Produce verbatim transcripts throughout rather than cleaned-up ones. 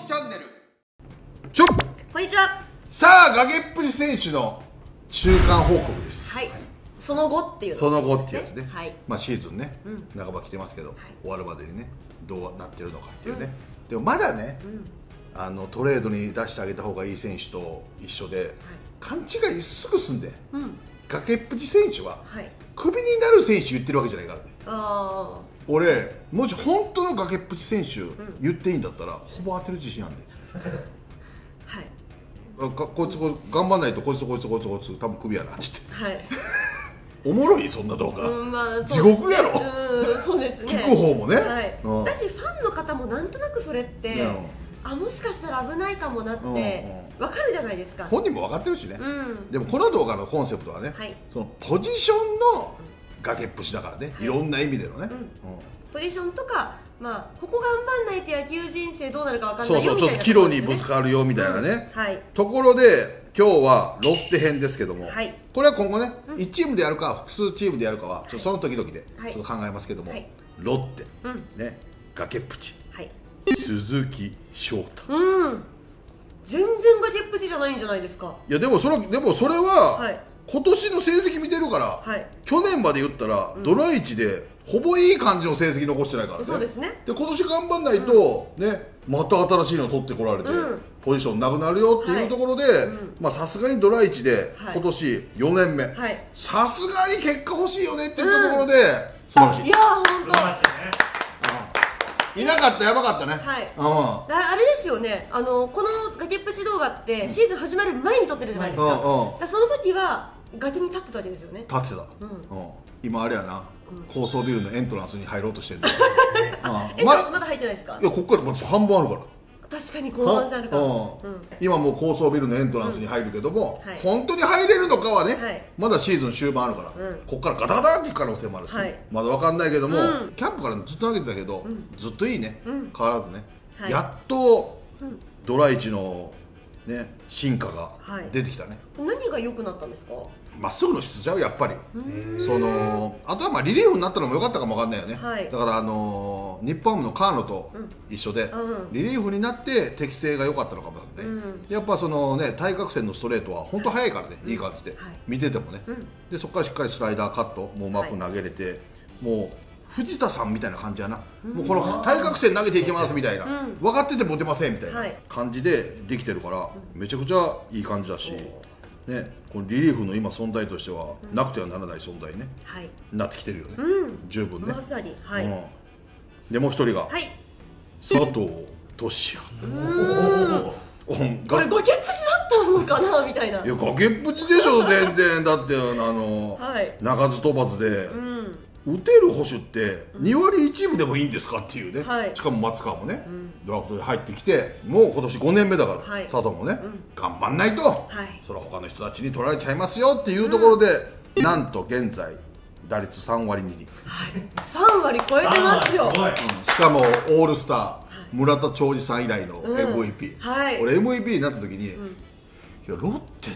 きチャンネルちょっこんにちは。 さあ崖っぷち選手の中間報告です。 はい。その後っていうその後ってやつね。 はい。 まあシーズンね、 うん、 半ば来てますけど、はい、終わるまでにねどうなってるのかっていうね、うん、でもまだね、うん、あのトレードに出してあげた方がいい選手と一緒で、はい、勘違いすぐすんで、うん、崖っぷち選手は、はい、クビになる選手言ってるわけじゃないからね。ああ。俺もし本当の崖っぷち選手言っていいんだったら、うん、ほぼ当てる自信あるんではいここいつこ頑張んないとこいつとこいつとこいつとこいつ多分クビやなっつって、はい、おもろいそんな動画、うんまあ、地獄やろ、 うん、そうですね、 聞く方もね、 はい、うん、だしファンの方もなんとなくそれって、うん、あもしかしたら危ないかもなって分かるじゃないですか。 本人も分かってるしね、うん、でもこの動画のコンセプトはね、はい、そのポジションの崖っぷちだからね、はい、いろんな意味でのね、うんうん、 ポジションとか、まあ、ここ頑張んないと野球人生どうなるか分かんないよみたいな、 そうそう、ちょっと岐路にぶつかるよみたいなね、うんはい、ところで今日はロッテ編ですけども、はい、これは今後ね、うん、いちチームでやるか複数チームでやるかはちょっとその時々でちょっと考えますけども、はい、ロッテ、うん、ね、崖っぷち、はい、鈴木翔太、うん、 全然崖っぷちじゃないんじゃないですか。 いやでもそれでもそれは、はい、今年の成績見てるから、はい、去年まで言ったら、うん、ドライチでほぼいい感じの成績残してないからね。 そうですね。 で今年頑張んないと、うん、ねまた新しいの取ってこられて、うん、ポジションなくなるよっていうところで、はい、まあさすがにドライチで、はい、今年よねんめ、さすがに結果欲しいよねって言ったところで、うん、素晴らしい。 いやー本当。 いなかったやばかったね。はい。うん。 あれですよね。あのこの崖っぷち動画ってシーズン始まる前に撮ってるじゃないですか。うんうん、だその時は崖に立ってたわけですよね。 立ってた。うん。今あれやな。高層ビルのエントランスに入ろうとしてるんだエントランスまだ入ってないですか。 いやここからまず半分あるから。 確かに後半戦あるから、うん、 今もう高層ビルのエントランスに入るけども、うんはい、本当に入れるのかはね、はい、まだシーズン終盤あるから、うん、ここからガタガタっていく可能性もあるし、はい、まだ分かんないけども、うん、キャンプからずっと投げてたけど、うん、ずっといいね、うん、変わらずね、はい、やっと、うん、ドライチの、ね、進化が出てきたね、 はい、何が良くなったんですか。 まっすぐの質ちゃうやっぱり。そのあとはまあリリーフになったのも良かったかも分かんないよね、はい、だからあのー、日本ハムの川野と一緒で、うん、リリーフになって適性が良かったのかもね、うん、やっぱそのね対角線のストレートは本当速いからね、はい、いい感じで、はい、見ててもね、うん、でそこからしっかりスライダーカットもうまく投げれて、はい、もう藤田さんみたいな感じやな、うん、もうこの対角線投げていきますみたいな、うん、分かってても出ませんみたいな感じでできてるから、めちゃくちゃいい感じだし、ね、このリリーフの今存在としてはなくてはならない存在ね、はい、なってきてるよね、うん、十分ね。 まさに、はい、うん、 でもう一人が、はい、佐藤俊哉。 これ崖っぷちだったのかなみたいな。 いや崖っぷちでしょ全然。だってあの、はい、鳴かず飛ばずで、うん、打てる捕手ってにわりいちぶでもいいんですかっていうね、はい、しかも松川もね、うん、ドラフトで入ってきてもう今年ごねんめだから、はい、佐藤もね、うん、頑張んないと、はい、それは他の人たちに取られちゃいますよっていうところで、うん、なんと現在打率さんわりにり、 はい、さんわり超えてますよ、うん、 しかもオールスター、はい、村田兆治さん以来の エムブイピー、うんはい、俺 エムブイピー になった時に、うん、いやロッテって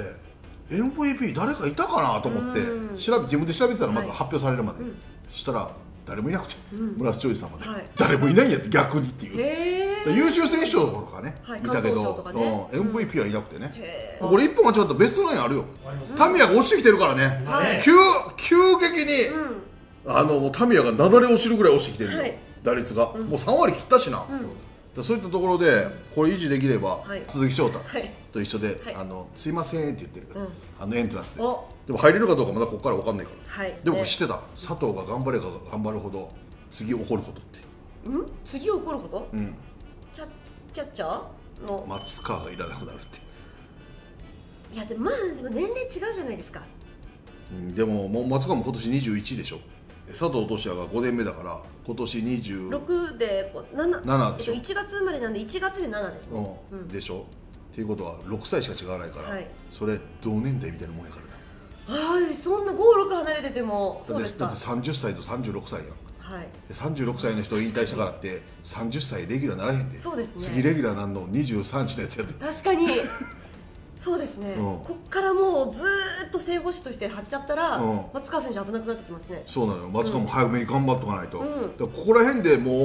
エムブイピー 誰かいたかなと思って調べ自分で調べてたらまず発表されるまで、はい、そしたら誰もいなくて、うん、村田兆治さんまで、はい、誰もいないんやって逆にっていう優秀選手賞とかね、はい、いたけど、ね、エムブイピー はいなくてね、うん、これ一本間違ったベストナインあるよ、うん、タミヤが落ちてきてるからね、はい、急, 急激に、うん、あのタミヤがなだれ落ちるぐらい落ちてきてるよ、はい、打率が、うん、もうさんわり切ったしな、うんそういったところでこれ維持できれば、はい、鈴木翔太と一緒で、はい、あのすいませんって言ってる、うん、あのエントランスででも入れるかどうかまだここから分かんないから、はい、でも知ってた佐藤が頑張れば頑張るほど次起こることってうん次起こること、うん、キャキャッチャーの松川がいらなくなるっていやでもまあでも年齢違うじゃないですか、 うん、でももう松川も今年にじゅういちでしょ佐藤俊哉がごねんめだから今年にじゅうろくでなな、 ななでしょ、 いちがつ生まれなんでいちがつでななですね、 うん、でしょっていうことはろくさいしか違わないから、はい、それ同年代みたいなもんやからね。ああそんなご、ろく離れててもそうですか。 だってさんじゅっさいとさんじゅうろくさいやん、はい、さんじゅうろくさいの人引退したからってさんじゅっさいレギュラーならへんで。そうですね次レギュラーなんのにじゅうさんさいのやつやで。 確かにそうですね、うん、こっからもうずーっと正捕手として張っちゃったら、うん、松川選手危なくなってきますね。 そうなのよ松川も早めに頑張っとかないと、うん、だからここら辺でも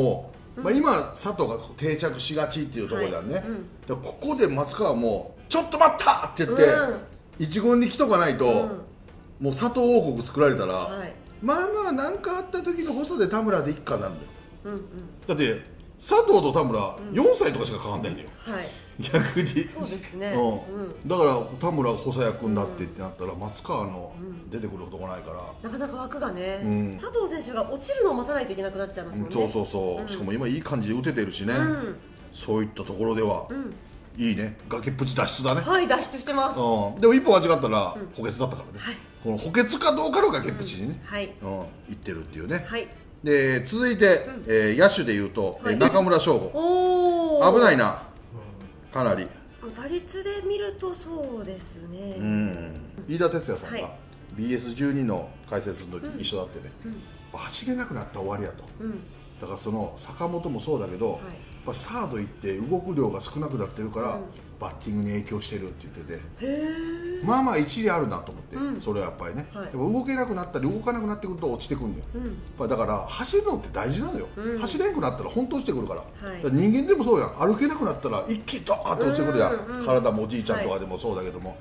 うん、 まあ、今佐藤が定着しがちっていうところだね、はい、うん、でここで松川も「ちょっと待った!」って言って、うん、一軍に来とかないと、うん、もう佐藤王国作られたら、はい、まあまあ何かあった時の細で田村で一家になるんだよ、うんうん、だって佐藤と田村、うん、よんさいとかしか変わんないのよ、はい、逆にそうですね、 うん、だから田村が細谷君だってってなったら、松川の出てくることがないから、 なかなか枠がね、うん、佐藤選手が落ちるのを待たないといけなくなっちゃいますもんね。 そうそうそう、うん、しかも今いい感じで打ててるしね、うん、そういったところでは、うん、いいね、崖っぷち脱出だね。 はい、脱出してます、 うん、でも一歩間違ったら補欠だったからね、はい、この補欠かどうかの崖っぷちにね、うん、はい、うん、いってるっていうね、はい、で続いて、うん、えー、野手でいうと、はい、中村奨吾、お危ないな、かなり打率で見るとそうですね、 うん、飯田哲也さんが、はい、ビーエスじゅうに の解説の時一緒だってね、うんうん、走れなくなったら終わりやと、うん、だからその坂本もそうだけど、はい、やっぱサード行って動く量が少なくなってるから、うん、バッティングに影響してるって言ってて、へまあまあ一理あるなと思って、うん、それはやっぱりね、はい、でも動けなくなったり動かなくなってくると落ちてくるんだよ、うん、やっぱだから走るのって大事なのよ、うん、走れなくなったら本当落ちてくるから、はい、だから人間でもそうやん、歩けなくなったら一気にドーンって落ちてくるやん、うんうん、体もおじいちゃんとかでもそうだけども、はい、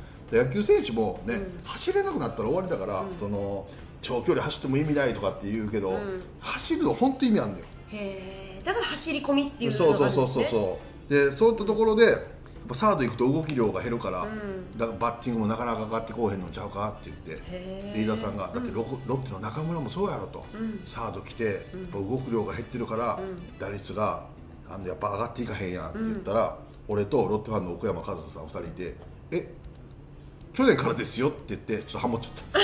野球選手もね、うん、走れなくなったら終わりだから、うん、その長距離走っても意味ないとかって言うけど、うん、走るの本当意味あるんだよ。 へえ、だから走り込みっていうのがあるんですね。そうそうそうそうで、そういったところでサード行くと動き量が減るから、うん、だからバッティングもなかなかかかってこうへんのちゃうかって言ってリーダーさんが、だってロッテの中村もそうやろと、うん、サード来て、うん、動く量が減ってるから、うん、打率があのやっぱ上がっていかへんやんって言ったら、うん、俺とロッテファンの奥山和沙さんふたりいて「え去年からですよ」って言ってちょっとハモっちゃった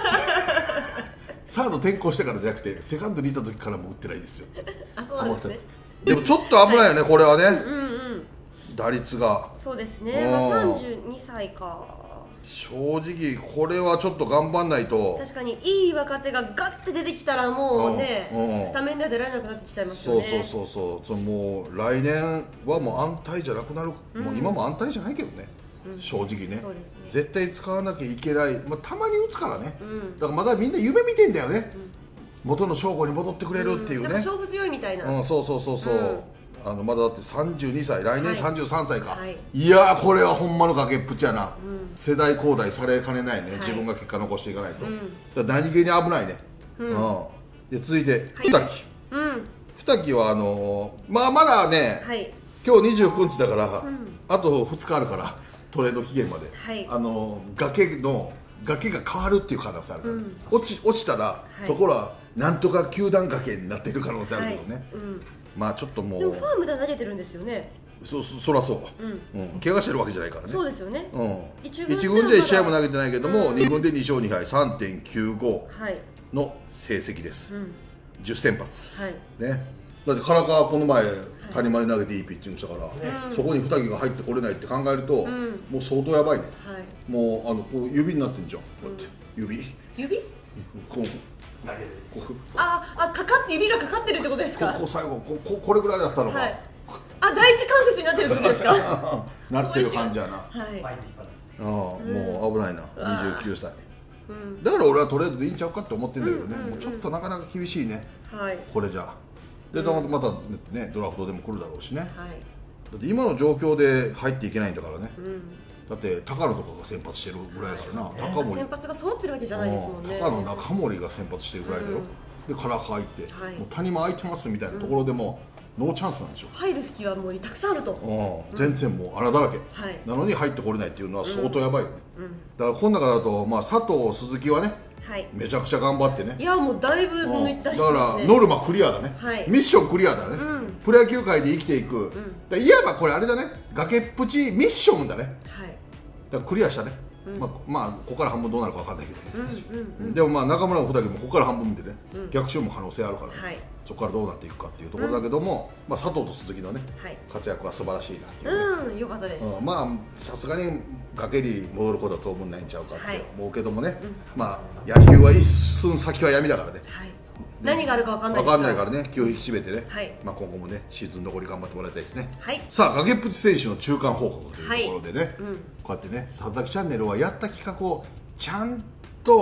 サード転向してからじゃなくてセカンドにいた時からも打ってないですよってあ、そうなんですね。 でもちょっと危ないよね、はい、これはね、うんうん、打率がそうですね、まあ、さんじゅうにさいか。 正直これはちょっは頑張んないと。 確かにいい若手がガッて出てきたらもうね、うんうん、スタメンでは出られなくなってきちゃいますよね。 そうそうそうそう、もう来年はもう安泰じゃなくなる、うん、もう今も安泰じゃないけどね、うん、正直 ね, そうですね、絶対使わなきゃいけない、まあ、たまに打つからね、うん、だからまだみんな夢見てんだよね、うん、元の正吾に戻ってくれるっていうね、うん、 勝負強いみたいな、 うん、そうそうそうそう、うん、あのまだだってさんじゅうにさい、来年さんじゅうさんさいか、はい、いやーこれはほんまの崖っぷちやな、うん、世代交代されかねないね、はい、自分が結果残していかないと、うん、だから何気に危ないね、うんうん、で続いて二木、はい、うん、二木はあのー、まあまだね、はい、今日にじゅうくにちだから、うん、あとふつかあるからトレード期限まで、はい、あのー、崖の崖が変わるっていう可能性あるから、うん、落ち落ちたら、はい、そこらなんとか球団崖になっている可能性あるけどね、はい、うん、まあちょっともうでもファームでは投げてるんですよね。 そ, そ, そらそう、うんうん、怪我してるわけじゃないからね。 そうですよね、 うん、一軍でいち試合も投げてないけども、うん、に軍でにしょうにはい さんてんきゅうご の成績です、はい、じゅっせんぱつ、はい、ね、だって唐川この前谷間に投げていいピッチングしたから、はい、そこに二木が入ってこれないって考えると、うん、もう相当やばいね、はい、もうあのこう指になってんじゃん、こうやって、うん、指指こうああ、かかって指がかかってるってことですか。 ここ最後 こ, こ, これぐらいだったのか、はい、 あ、第一関節になってるってことですかなってる感じやな、 はい、 ああ、もう危ないな、にじゅうきゅうさい、うん、だから俺はトレードでいいんちゃうかって思ってるんだけどね、うんうんうん、もうちょっとなかなか厳しいね、はい、これじゃでまたねドラフトでも来るだろうしね、はい、だって今の状況で入っていけないんだからね、うん、だって高野とかが先発してるぐらいだからな、はい、高森先発が揃ってるわけじゃないですもんね。 高野中森が先発してるぐらいだよ、うん、で唐川入って、はい、もう谷間空いてますみたいなところでも、うん、ノーチャンスなんでしょ。 入る隙はもうたくさんあると、 うん、全然もう穴だらけ、はい、なのに入ってこれないっていうのは相当やばいよね、うんうん、だからこの中だと、まあ、佐藤鈴木はね、はい、めちゃくちゃ頑張ってね。 いやもうだいぶ抜いた人ですね。だからノルマクリアだね、はい、ミッションクリアだね、うん、プロ野球界で生きていく、うん、いわばこれあれだね、崖っぷちミッションだね、はい、だからクリアしたね、うん、まあ、まあここから半分どうなるか分かんないけどね、うんうんうん、でもまあ中村も二木もここから半分見てね、うん、逆襲も可能性あるから、ね、はい、そこからどうなっていくかっていうところだけども、うん、まあ、佐藤と鈴木のね、はい、活躍は素晴らしいなっていう、 ね、うん、よかったです、 うん、まあさすがに崖に戻ることは当分ないんちゃうかって思うけどもね、はい、うん、まあ野球は一寸先は闇だからね、はい、ね、 何があるか分かんない分かんないからね、気を引き締めてね、はい、まあ今後もねシーズン残り頑張ってもらいたいですね、はい、さあ崖っぷち選手の中間報告というところでね、はい、うん、こうやってね佐々木チャンネルはやった企画をちゃんと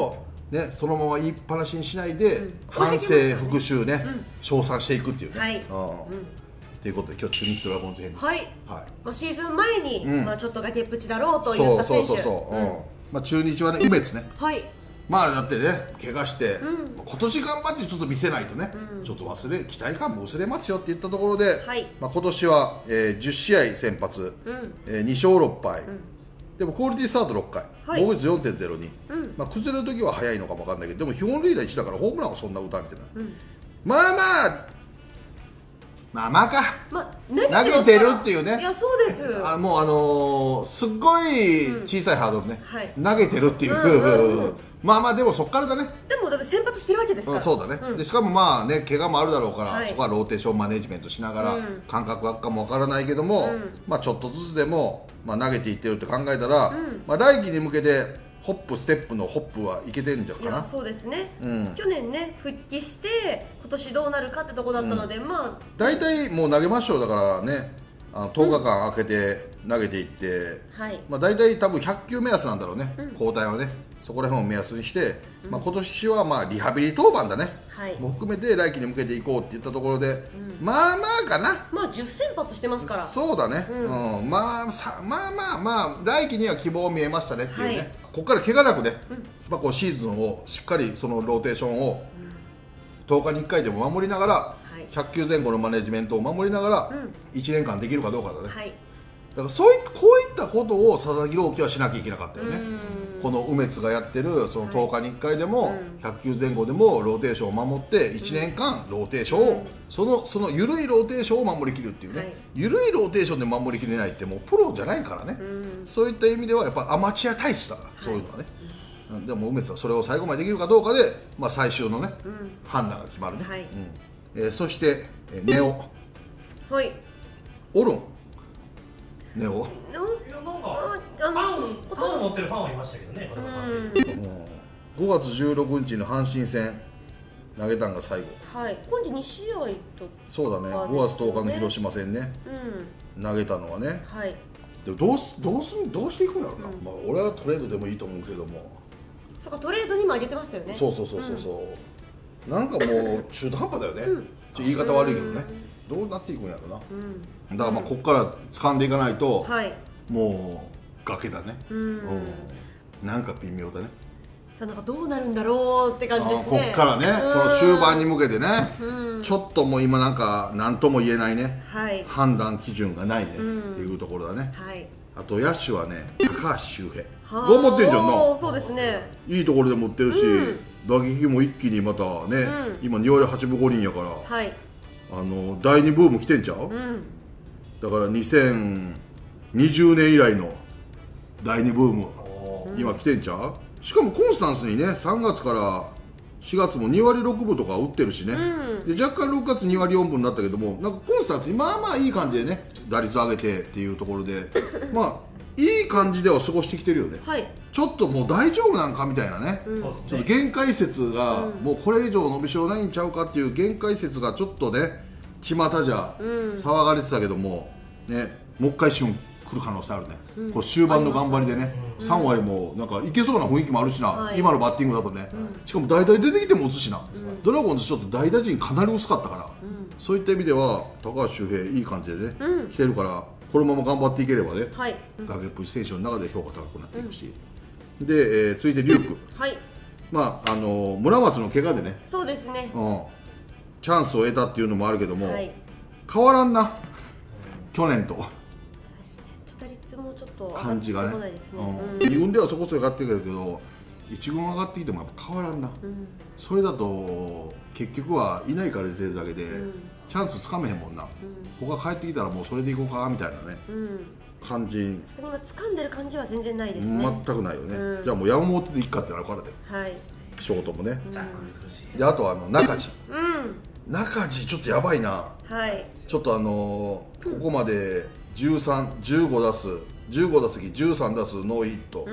ね、そのまま言いっぱなしにしないで、うん、反省復習ね、うん、称賛していくっていうね。はい、ということで今日中日ドラゴンズ編です。はい、はい、 まあ、シーズン前に、うん、まあちょっと崖っぷちだろうと言った選手、そうそうそうそう、うん、 まあ、中日はね梅津ね、 はい、 まあだってね怪我して、うん、今年頑張ってちょっと見せないとね、うん、ちょっと忘れ期待感も薄れますよって言ったところで、はい、まあ今年は、えー、じゅっしあい先発、うん、えー、にしょうろっぱい、うん、でもクオリティスタートろっかい、はい、防御率 よんてんゼロに、うん、まあ崩れる時は早いのかも分かんないけど、でも基本塁打いちだからホームランはそんな打たれてない、うん、まあまあまあまあか、まあ、投げてるっていうね。 いやそうです。 あもうあのー、すっごい小さいハードルね、うん、はい、投げてるっていう、うんうんうん、まあまあでもそっからだね。 でもだって先発してるわけですから、うん、 そうだね、うん、でしかもまあね怪我もあるだろうから、はい、そこはローテーションマネジメントしながら、うん、感覚悪化もわからないけども、うん、まあちょっとずつでも、まあ、投げていってるって考えたら、うん、まあ、来季に向けてホップステップのホップはいけてるんじゃないかな。 そうですね、うん、去年ね復帰して今年どうなるかってとこだったので、うん、まあ大体もう投げましょうだからね、あのとおかかん空けて投げていって、うん、はい、まあ大体多分ひゃっきゅう目安なんだろうね、うん、交代はねそこら辺を目安にして、うん、まあ今年はまあリハビリ登板だね、はい、も含めて来季に向けていこうって言ったところで、うん、まあまあかな、 まあじゅっせんぱつしてますから、 そうだね、うん、うん、まあさまあまあまあ来季には希望見えましたねっていうね、はい、ここから怪我なくね、うん、まあこうシーズンをしっかりそのローテーションをとおかにいっかいでも守りながら、はい、ひゃっきゅうぜん後のマネジメントを守りながらいちねんかんできるかどうかだね、はい、だからそういったこういったことを佐々木朗希はしなきゃいけなかったよね。この梅津がやってるそのとおかにいっかいでも、はい、ひゃっきゅうぜん後でもローテーションを守っていちねんかんローテーションを、うん、そのその緩いローテーションを守りきるっていうね、はい、緩いローテーションで守りきれないってもうプロじゃないからね、うん、そういった意味ではやっぱアマチュア体質だから、はい、そういうのはね、うん、でも梅津はそれを最後までできるかどうかで、まあ、最終のね、うん、判断が決まるね、はい、うん、えー、そして、えー、ネオ、はい、オルンネオファン、ファンを持ってるファンはいましたけどね、 ごがつじゅうろくにちの阪神戦投げたんが最後、 はい、今季にしあいと、 そうだね、ごがつとおかの広島戦ね、うん、投げたのはね、はい、でもどうすどうすどうしていくんだろうな、うん、まあ俺はトレードでもいいと思うけども、 そうかトレードにも上げてましたよね、 そうそうそうそうそう、うん、なんかもう中途半端だよね、うん、言い方悪いけどね、うん、どうなっていくんやろうな、うん、だからまあここから掴んでいかないと、はい、もう崖だね、うん、うん、なんか微妙だね、 さあなんかどうなるんだろうって感じですね、 こっからね、この終盤に向けてね、うん、ちょっともう今なんか何とも言えないね、はい、判断基準がないね、うん、っていうところだね、はい、あと野手はね高橋周平頑張ってんじゃんな、 そうですね、 いいところで持ってるし、うん、打撃も一気にまたね、うん、今に割はちぶごりんやから、はい、あのだいにブーム来てんちゃう、うん、だからにせんにじゅうねん以来のだいにブーム今来てんちゃう。しかもコンスタンスにねさんがつからしがつもにわりろくぶとか打ってるしね、うん、で若干ろくがつにわりよんぶになったけども、なんかコンスタンスにまあまあいい感じでね打率上げてっていうところでまあいい感じでは過ごしてきてるよね、はい、ちょっともう大丈夫なんかみたいなね、うん、ちょっと限界説が、うん、もうこれ以上伸びしろないんちゃうかっていう限界説がちょっとね巷じゃ騒がれてたけども、ね、もう一回旬来る可能性あるね、うん、こう終盤の頑張りでね、うん、さんわりもなんかいけそうな雰囲気もあるしな、はい、今のバッティングだとね、うん、しかも代打出てきても打つしな、うん、ドラゴンズちょっと代打陣かなり薄かったから、うん、そういった意味では高橋周平いい感じでね、うん、来てるからこのまま頑張っていければね、はい、崖っぷち選手の中で評価高くなっていくし、うん、で、えー、続いて龍空、はい、まああのー、村松の怪我でね、 そうですね、 うん、チャンスを得たっていうのもあるけども、はい、変わらんな去年と。 もうちょっと感じがね、に軍ではそこそこ上がってくるけどいち軍上がってきてもやっぱ変わらんな、うん、それだと結局はいないから出てるだけで、うん、チャンスつかめへんもんな、うん、他帰ってきたらもうそれでいこうかみたいなね、うん、感じ。 確かに今掴んでる感じは全然ないですね、 全くないよね、うん、じゃあもう山本でいっかってなるからで、はい、ショートもね、うん、であとあの中地、うん、中地ちょっとやばいな、はい、ちょっとあのー、ここまでじゅうさん、じゅうごだすじゅうごだせきじゅうさんだすノーヒット、うん、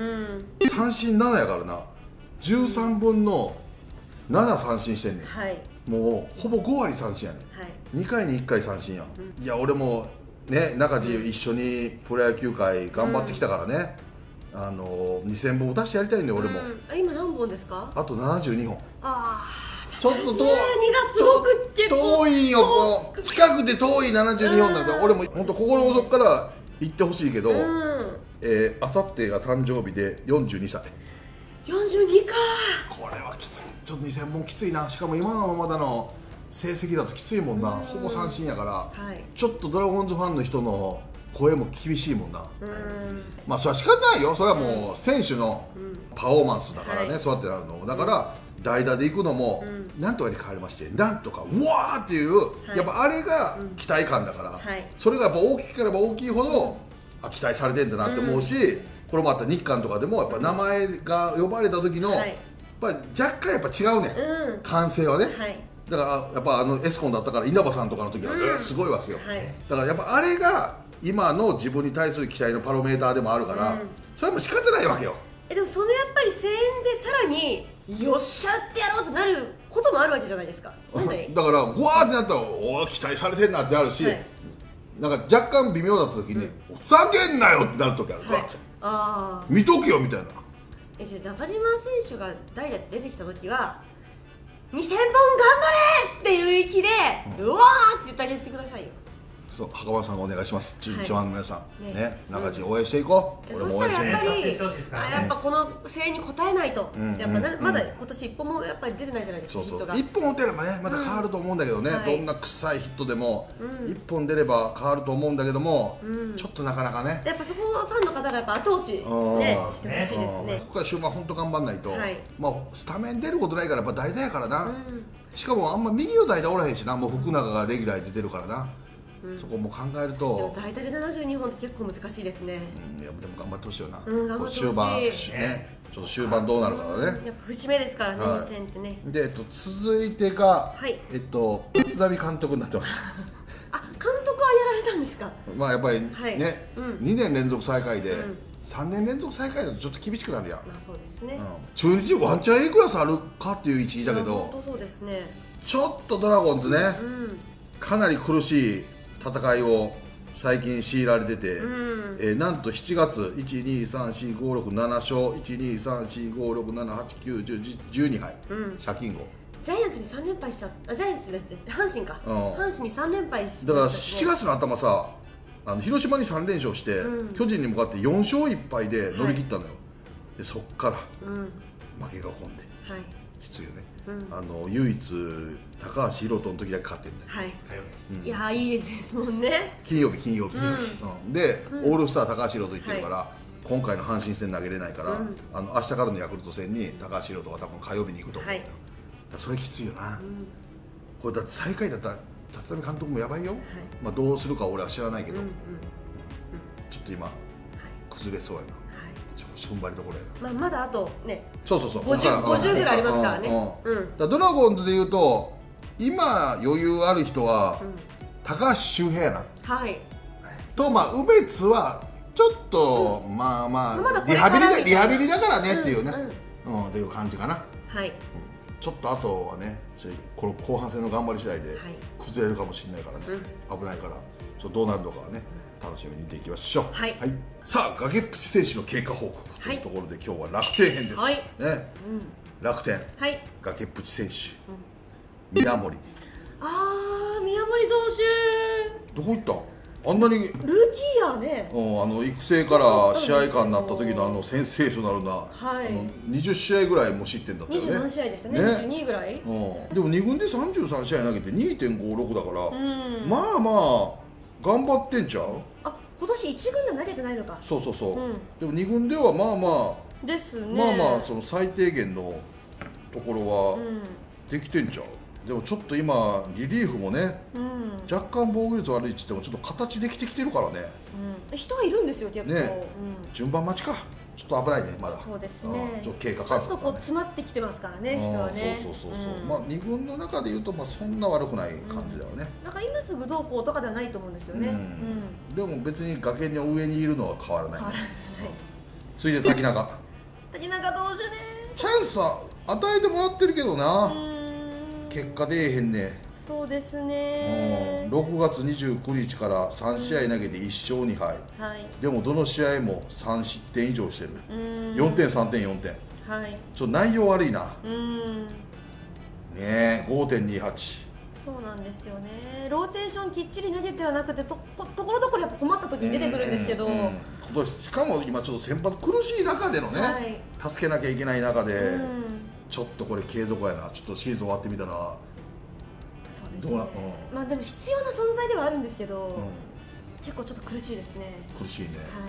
三振ななやからなじゅうさんぶんのなな三振してんねん、はい、もうほぼごわり三振やねん、はい、にかいにいっかい三振や、うん、いや俺もね中地一緒にプロ野球界頑張ってきたからね、 あのにせんぼん打たしてやりたいんだよ俺も。 今何本ですか？ あとななじゅうにほん。 ああ、 ちょっと遠い、 ななじゅうにがすごくって遠いよ。この近くて遠いななじゅうにほんなんで、俺も本当心の底から言ってほしいけど、えー、あさってが誕生日でよんじゅうにさい。 よんじゅうにか。 これはきつい。ちょっとにせんぼんきついな。しかも今のままだの成績だときついもんな。ほぼ三振やから、はい、ちょっとドラゴンズファンの人の声も厳しいもんな。うん、まあそれは仕方ないよ。それはもう選手のパフォーマンスだからね、うん、そうやってなるのだから、うん、代打で行くのも、うん、なんとかに変わりましてなんとかうわーっていう、はい、やっぱあれが期待感だから、うん、はい、それがやっぱ大きければ大きいほど、うん、あ期待されてんだなって思うし、うん、これもあった日韓とかでもやっぱ名前が呼ばれた時の、はい、やっぱ若干やっぱ違うね、うん、歓声はね、はい、だからやっぱあのエスコンだったから稲葉さんとかの時は、うん、すごいわけよ、はい、だからやっぱあれが今の自分に対する期待のパロメーターでもあるから、うん、それはもう仕方ないわけよ。 えでもそのやっぱり声援でさらによっしゃってやろうってなることもあるわけじゃないですか。 だからゴワーってなったらおお期待されてんなってあるし、はい、なんか若干微妙だった時に、うん、ふざけんなよってなる時あるから、はい、あ見とけよみたいな。 えじゃあ中島選手が代打で出てきた時はにせんぼん頑張れっていう息で、うん、うわーって言ってあげてくださいよ。 そう袴田さんがお願いします。中日ファンの皆さん、はい、ね中地応援していこう。 うん、俺も応援していこう。そしたらやっぱりやっぱこの声援に応えないと、うん、やっぱなまだ今年一本もやっぱり出てないじゃないですか。 そうそう一本出ればねまた変わると思うんだけどね、うん、どんな臭いヒットでも一、うん、本出れば変わると思うんだけども、うん、ちょっとなかなかねやっぱそこはファンの方がやっぱ後押し、ね、してほしいですね。 ここから終盤本当頑張んないと、はい、まあスタメン出ることないからやっぱ代打やからな、うん、しかもあんま右の代打おらへんしな、もう福永がレギュラーで出てるからな。うん、そこも考えると代打でななじゅうにほんって結構難しいですね。 うん、いやでも頑張ってほしいよな、 うん、頑張ってほしい。 終盤ねちょっと終盤どうなるかだね、うん、 やっぱ節目ですからね、はい、戦ってね。 で、えっと、続いてが、はい、えっと立浪監督になってますあ監督はやられたんですか。 まあやっぱりね、はい、うん、にねん連続最下位で、うん、さんねん連続最下位だとちょっと厳しくなるやん。 まあそうですね、うん、 中日ワンチャン A クラスあるかっていう一位だけど、 本当そうですね。ちょっとドラゴンズね、うん、かなり苦しい戦いを最近強いられてて、うん、えー、なんとしちがついちにさんしごろくななしょういちにさんしごろくななはちきゅうじゅうじゅうにはい、うん、借金後ジャイアンツにさんれんぱいしちゃった。ジャイアンツで阪神か、うん、阪神にさんれんぱいしだからしちがつの頭さあの広島にさんれんしょうして、うん、巨人に向かってよんしょういっぱいで乗り切ったのよ、はい、でそっから、うん、負けが込んで、はい、きついよね、うん、あの唯一高橋宏斗の時だけ勝ってるんだよ、はい、 うん、いやいいですもんね。 金曜日金曜日、うんうん、で、うん、オールスター高橋宏斗行ってるから、はい、今回の阪神戦投げれないから、うん、あの明日からのヤクルト戦に高橋宏斗が多分火曜日に行くと思うんだよ、はい、だそれきついよな、うん、これだって最下位だったら立浪監督もやばいよ、はい、まあどうするか俺は知らないけど、うんうんうん、ちょっと今、はい、崩れそうやな、踏ん張りどころやな、 まあ、まだあとねそうそうそうごじゅう, ごじゅうぐらいありますからね、うんうん、 だドラゴンズでいうと今余裕ある人は、うん、高橋周平やな、はい、とまあ梅津はちょっと、うん、まあまあ、ま、リハビリだリハビリだからねっていうね、うんうんうん、っていう感じかな、はい、うん、ちょっとあとはねこの後半戦の頑張り次第で崩れるかもしれないからね、うん、危ないからちょっとどうなるのかはね楽しみに見ていきましょう。はい、はい、さあ崖っぷち選手の経過報告というところで、はい、今日は楽天編です、はい、ね、うん、楽天、はい、崖っぷち選手、うん、宮森、 ああ宮森投手どこ行ったあんなにルーキーやね、 うん、あの育成から試合間になった時のあのセンセーショナルな、はい、あのにじゅっしあいぐらい無失点だったよね。 にじゅうななしあいでしたね、ね、にじゅうにぐらい、 うん、でもに軍でさんじゅうさんしあい投げて にてんごろく だから、うん、まあまあ頑張ってんちゃう。 あ今年いち軍で投げてないのか。 そうそうそう、うん、でもに軍ではまあまあですね、 まあまあその最低限のところはできてんちゃう、うん、でもちょっと今リリーフもね、うん、若干防御率悪いっつってもちょっと形できてきてるからね、 うん、人はいるんですよ結構ね、 うん、順番待ちかちょっと危ないねまだ。 そうですね、 ちょっと経過観察、ね、 ちょっとこう詰まってきてますからね人はね。 そうそうそうそう、うん、まあに軍の中でいうとまあそんな悪くない感じだよね、 うん、だから今すぐどうこうとかではないと思うんですよね、うんうん、でも別に崖の上にいるのは変わらない、ね、変わらない。ついで滝中滝中投手ねチャンスは与えてもらってるけどな結果出えへんね。 そそうですね、 ろくがつにじゅうくにちからさんしあい投げていっしょうにはい、はい、でもどの試合もさんしってん以上してる、よんてんさんてんよんてん、はい、ちょっと内容悪いな、うんねえ ごてんにはち。 そうなんですよね、ローテーションきっちり投げてはなくて と, ところどころやっぱ困った時に出てくるんですけど、うんうんうん、今年しかも今ちょっと先発苦しい中でのね、はい、助けなきゃいけない中で、うん、ちょっとこれ継続やな、ちょっとシーズン終わってみたらそうですね、どうな、うん、まあでも必要な存在ではあるんですけど、うん、結構ちょっと苦しいですね。 苦しいね、はい、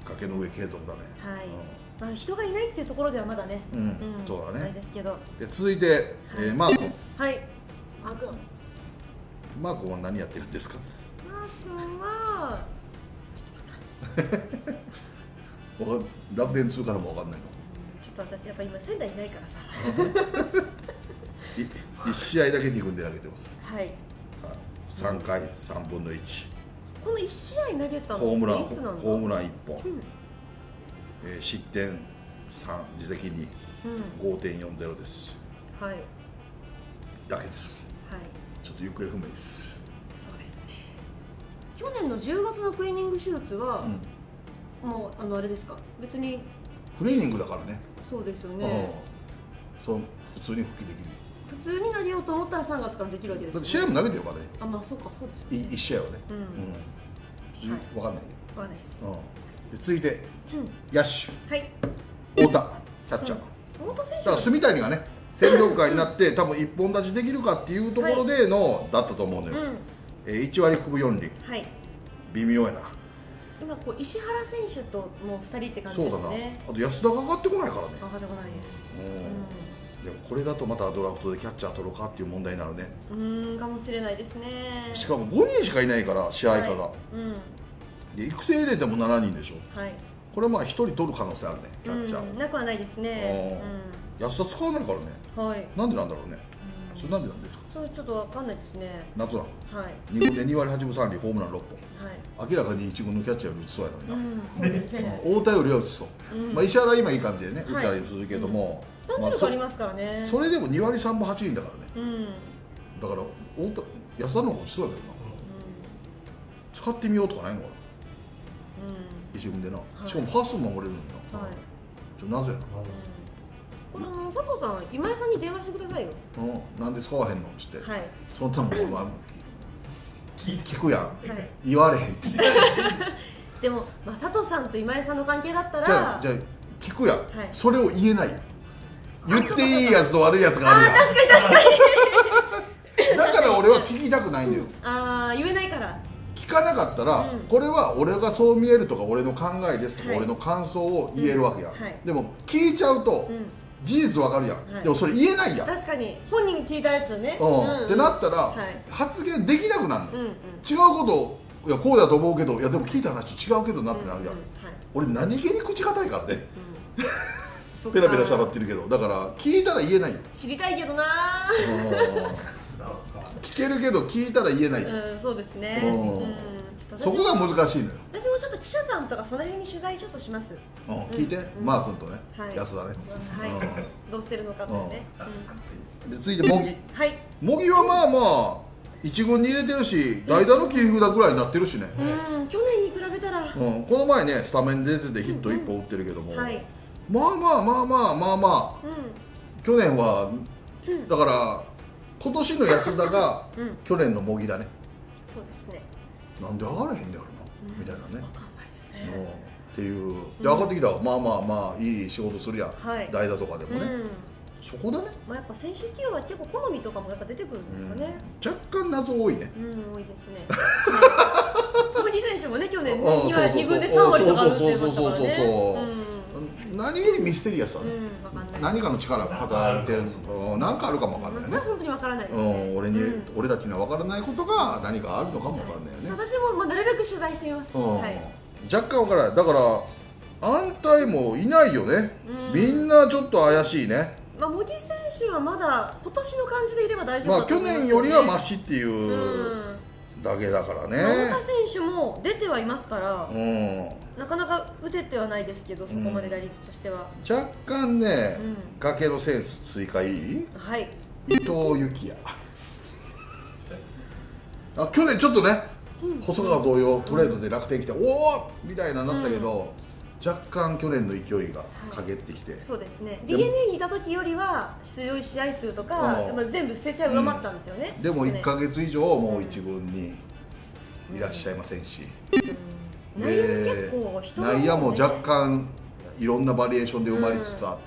崖の上継続だね、 はい、うん、まあ、人がいないっていうところではまだね、うんうん、そうだね、ないですけど。 で続いて、はい、えー、マー君、 はい、マー君マー君は何やってるんですか。 マー君はちょっと分かんない楽天通からも分かんないの。 ちょっと私やっぱ今仙台いないからさいいち試合だけに組んで投げてます。 はい、 さんかいさんぶんのいち、 このいち試合投げたのホームランいつなんだ。 ホームランいっぽん、うん、えー、失点さん、自責に、うん、ごてんよんゼロ です。はい、だけです。はい、ちょっと行方不明です。 そうですね。去年のじゅうがつのクリーニング手術は、うん、もうあのあれですか、別にクリーニングだからね。 そうですよね、 そう普通に復帰できる。 普通に投げようと思ったらさんがつからできるわけです、ね、 だって試合も投げてるからね。 あ、まあそうか、そうですよね、 いち試合はね、うん、うん、はい、分かんないね、 分かんないです、 うん、で続いて、うん、野手、はい、太田キャッチャー、うん、太田選手だから住谷がね戦力外になって多分一本立ちできるかっていうところでの、はい、だったと思うのよ、うん、えー、いちわりくぶよんりん、はい、微妙やな。 今こう石原選手ともうふたりって感じですね。 そうだな、あと安田が上がってこないからね。 上がってこないです、 うん、でもこれだとまたドラフトでキャッチャー取ろうかっていう問題になるね。 うん、かもしれないですね。 しかもごにんしかいないから支配下が、はい、うん、で育成入れてもしちにんでしょ、はい、これまあひとり取る可能性あるね、キャッチャー、 うん、なくはないですね、 うん、安田使わないからね、はい、なんでなんだろうね、うん、それなんでなんですか。 それちょっとわかんないですね。 夏は、はい、にぐんでにわりはちぶさんりん、ホームランろっぽん、はい、明らかにいちぐんのキャッチャーより打ちそうやのにな、うん、そうですね、太田よりは打ちそう、うん、まあ、石原は今いい感じでね、打ったりするけども、 パンチ力ありますからね。 それでもにわりさんぶはちりんだからね、うん、だから太田安田の方が打ちそうやけどな、うん、使ってみようとかないのかな、うん、いちぐんでな、はい、しかもファーストも守れるのにな、はい、ちょなぜやな、 これの佐藤さん、今井さんに電話してくださいよ。 うん、なんで使わへんのっつって、はい、そんなもんは聞くやん、はい、言われへんってでも、まあ、佐藤さんと今井さんの関係だったらじゃあ、じゃあ聞くやん、はい、それを言えない、言っていいやつと悪いやつがあるやん。 あ、確かに確かにだから俺は聞きたくないんだよ、 うん、ああ、言えないから聞かなかったら、うん、これは俺がそう見えるとか俺の考えですとか、はい、俺の感想を言えるわけや、うん、はい、でも聞いちゃうと、うん、事実わかるやん、はい、でもそれ言えないやん。 確かに本人聞いたやつね、 うんうん、ってなったら、はい、発言できなくなるの、うんうん、違うことを、いやこうだと思うけど、いやでも聞いた話と違うけどなってなるやん、うんうん、はい、俺何気に口堅いからね、うん、ペラペラしゃばってるけど、だから聞いたら言えないよ。 知りたいけどな聞けるけど聞いたら言えない、 うん、そうですね、うん、 そこが難しいのよ。 私もちょっと記者さんとかその辺に取材ちょっとします、 うん、聞いて、うん、マー君とね、はい、安田ね、はい、 うん、どうしてるのかとね、 うん、で続いて茂木、はい、茂木はまあまあ一軍に入れてるし、代打の切り札ぐらいになってるしね、 うん、去年に比べたら、うん、 この前ねスタメンで出ててヒットいっぽん打ってるけども、うん、はい、まあまあまあまあまあまあ、うん、去年は、うん、だから今年の安田が去年の茂木だね、 そうですね、 なんで上がらへんだろうな、みたいなね、 分かんないですね、 っていう、で上がってきたら、まあまあまあいい仕事するやん、代打とかでもね、そこだね。 まあやっぱ選手起用は結構好みとかもやっぱ出てくるんですかね、 若干謎多いね、 うん、多いですね。茂木選手もね、去年ね、にぐんでさんわりとか打ってましたからね、 何気にミステリアスだね、何かの力が働いてるのか、何かあるかも分かんないね。 それは本当に分からないですね、 俺に、俺たちには分からないことが何かあるのかも分かんないよね。 私もまあなるべく取材してみます、はい、 若干分からない。だから安泰もいないよね、みんなちょっと怪しいね。 まあ茂木選手はまだ今年の感じでいれば大丈夫だと思いますよね。 まあ去年よりはマシっていうだけだからね。 太田選手も出てはいますから、うん、なかなか打ててはないですけど、そこまで打率としては、 うん、若干ね、うん、崖のセンス追加いい、はい、伊藤幸也あ去年ちょっとね、うん、細川同様トレードで楽天来て、うん、おおみたいななったけど、うん、若干去年の勢いが陰ってきて、はい、 そうですね。 ディーエヌエー にいた時よりは出場試合数とか全部成績は上回ったんですよね、 うん、でもいっかげつ以上もう一軍にいらっしゃいませんし、 うん、内野も結構人が、ね、 内野も若干いろんなバリエーションで生まれつつあって、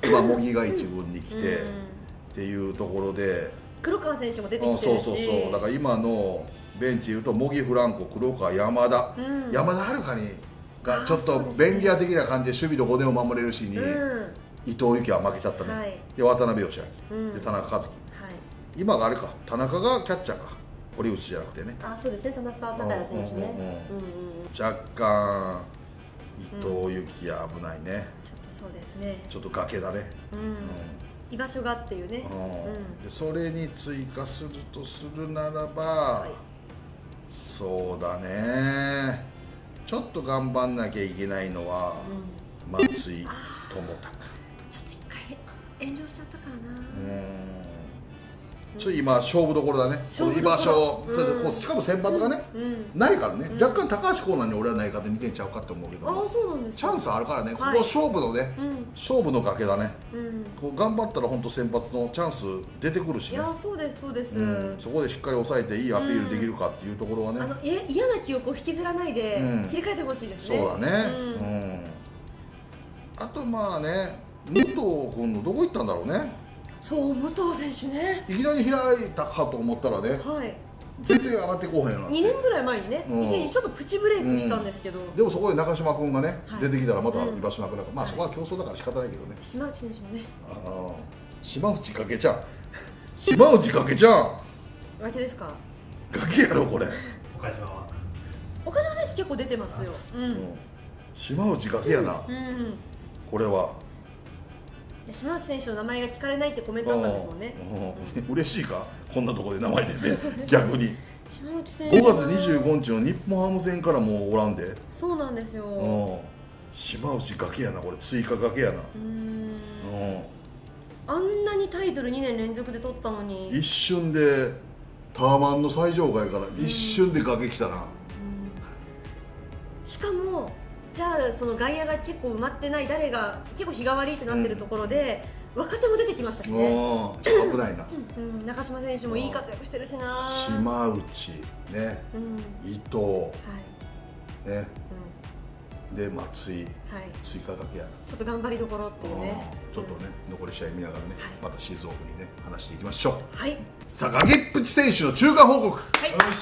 うん、まあ茂木が一軍に来て、うん、っていうところで黒川選手も出てきてるし、 そうそうそう、だから今のベンチいうと茂木、フランコ、黒川、山田、うん、山田遥にがちょっと便利屋的な感じで守備と骨を守れるしに、うん、伊藤由紀は負けちゃったね、はい、で渡辺義明、うん、で田中和樹、はい、今があれか田中がキャッチャーか堀内じゃなくてね、 あそうですね、田中孝也選手ね、 若干伊藤由紀は危ないね、うん、ちょっとそうですね、 ちょっと崖だね、うんうん、 居場所がっていうね、 うん、でそれに追加するとするならば、はい、そうだね、ちょっと頑張んなきゃいけないのは、うん、松井智隆、ちょっと一回炎上しちゃったからな、うん、 ちょっと今勝負どころだね、この居場所、うん、しかも先発がね、うん、ないからね、うん、若干高橋光成に俺はないかって見てんちゃうかって思うけど、 あそうなんです、 チャンスあるからね、ここ勝負のね、はい、勝負の崖だね、うん、こう頑張ったら本当先発のチャンス出てくるしね、 いやそうですそうです、うん、 そこでしっかり抑えていいアピールできるかっていうところはね、 あの嫌な記憶を引きずらないで切り替えてほしいですね、 そうだね、うんうん、あとまあね、武藤君のどこ行ったんだろうね、 そう武藤選手ね、 いきなり開いたかと思ったらね、はい、全然上がってこうへんよな、 にねんぐらい前にね、うん、以前にちょっとプチブレイクしたんですけど、うん、 でもそこで中島君がね、はい、出てきたらまた居場所なくなる、うん、まあそこは競争だから仕方ないけどね、 島内選手もね、 ああ島内かけちゃん島内かけちゃんわけですか、 崖やろこれ、 岡島は岡島選手結構出てますよ、うん、 島内崖やな、うんうん、これは島内選手の名前が聞かれないってコメントあったんですもんね、 うん、嬉しいかこんなところで名前出て逆に島内選手ごがつにじゅうごにちの日本ハム戦からもうおらんで、 そうなんですよ、 うん、島内崖やな、これ追加崖やな、うん、 あんなにタイトルにねん連続で取ったのに一瞬でタワマンの最上階から一瞬で崖来たな、うんうん、 しかもじゃあその外野が結構埋まってない、誰が結構日替わりってなってるところで、うん、若手も出てきましたしね、 ちょっと危ないな、 うん、中島選手もいい活躍してるしな、 島内ね、うん、伊藤、はい、ね、うん、で松井、はい、追加掛けやな、 ちょっと頑張りどころっていうね、 ちょっとね、うん、残り試合見ながらね、はい、またシーズンオフにね話していきましょう。はい、さあ崖っぷち選手の中間報告、はい、よし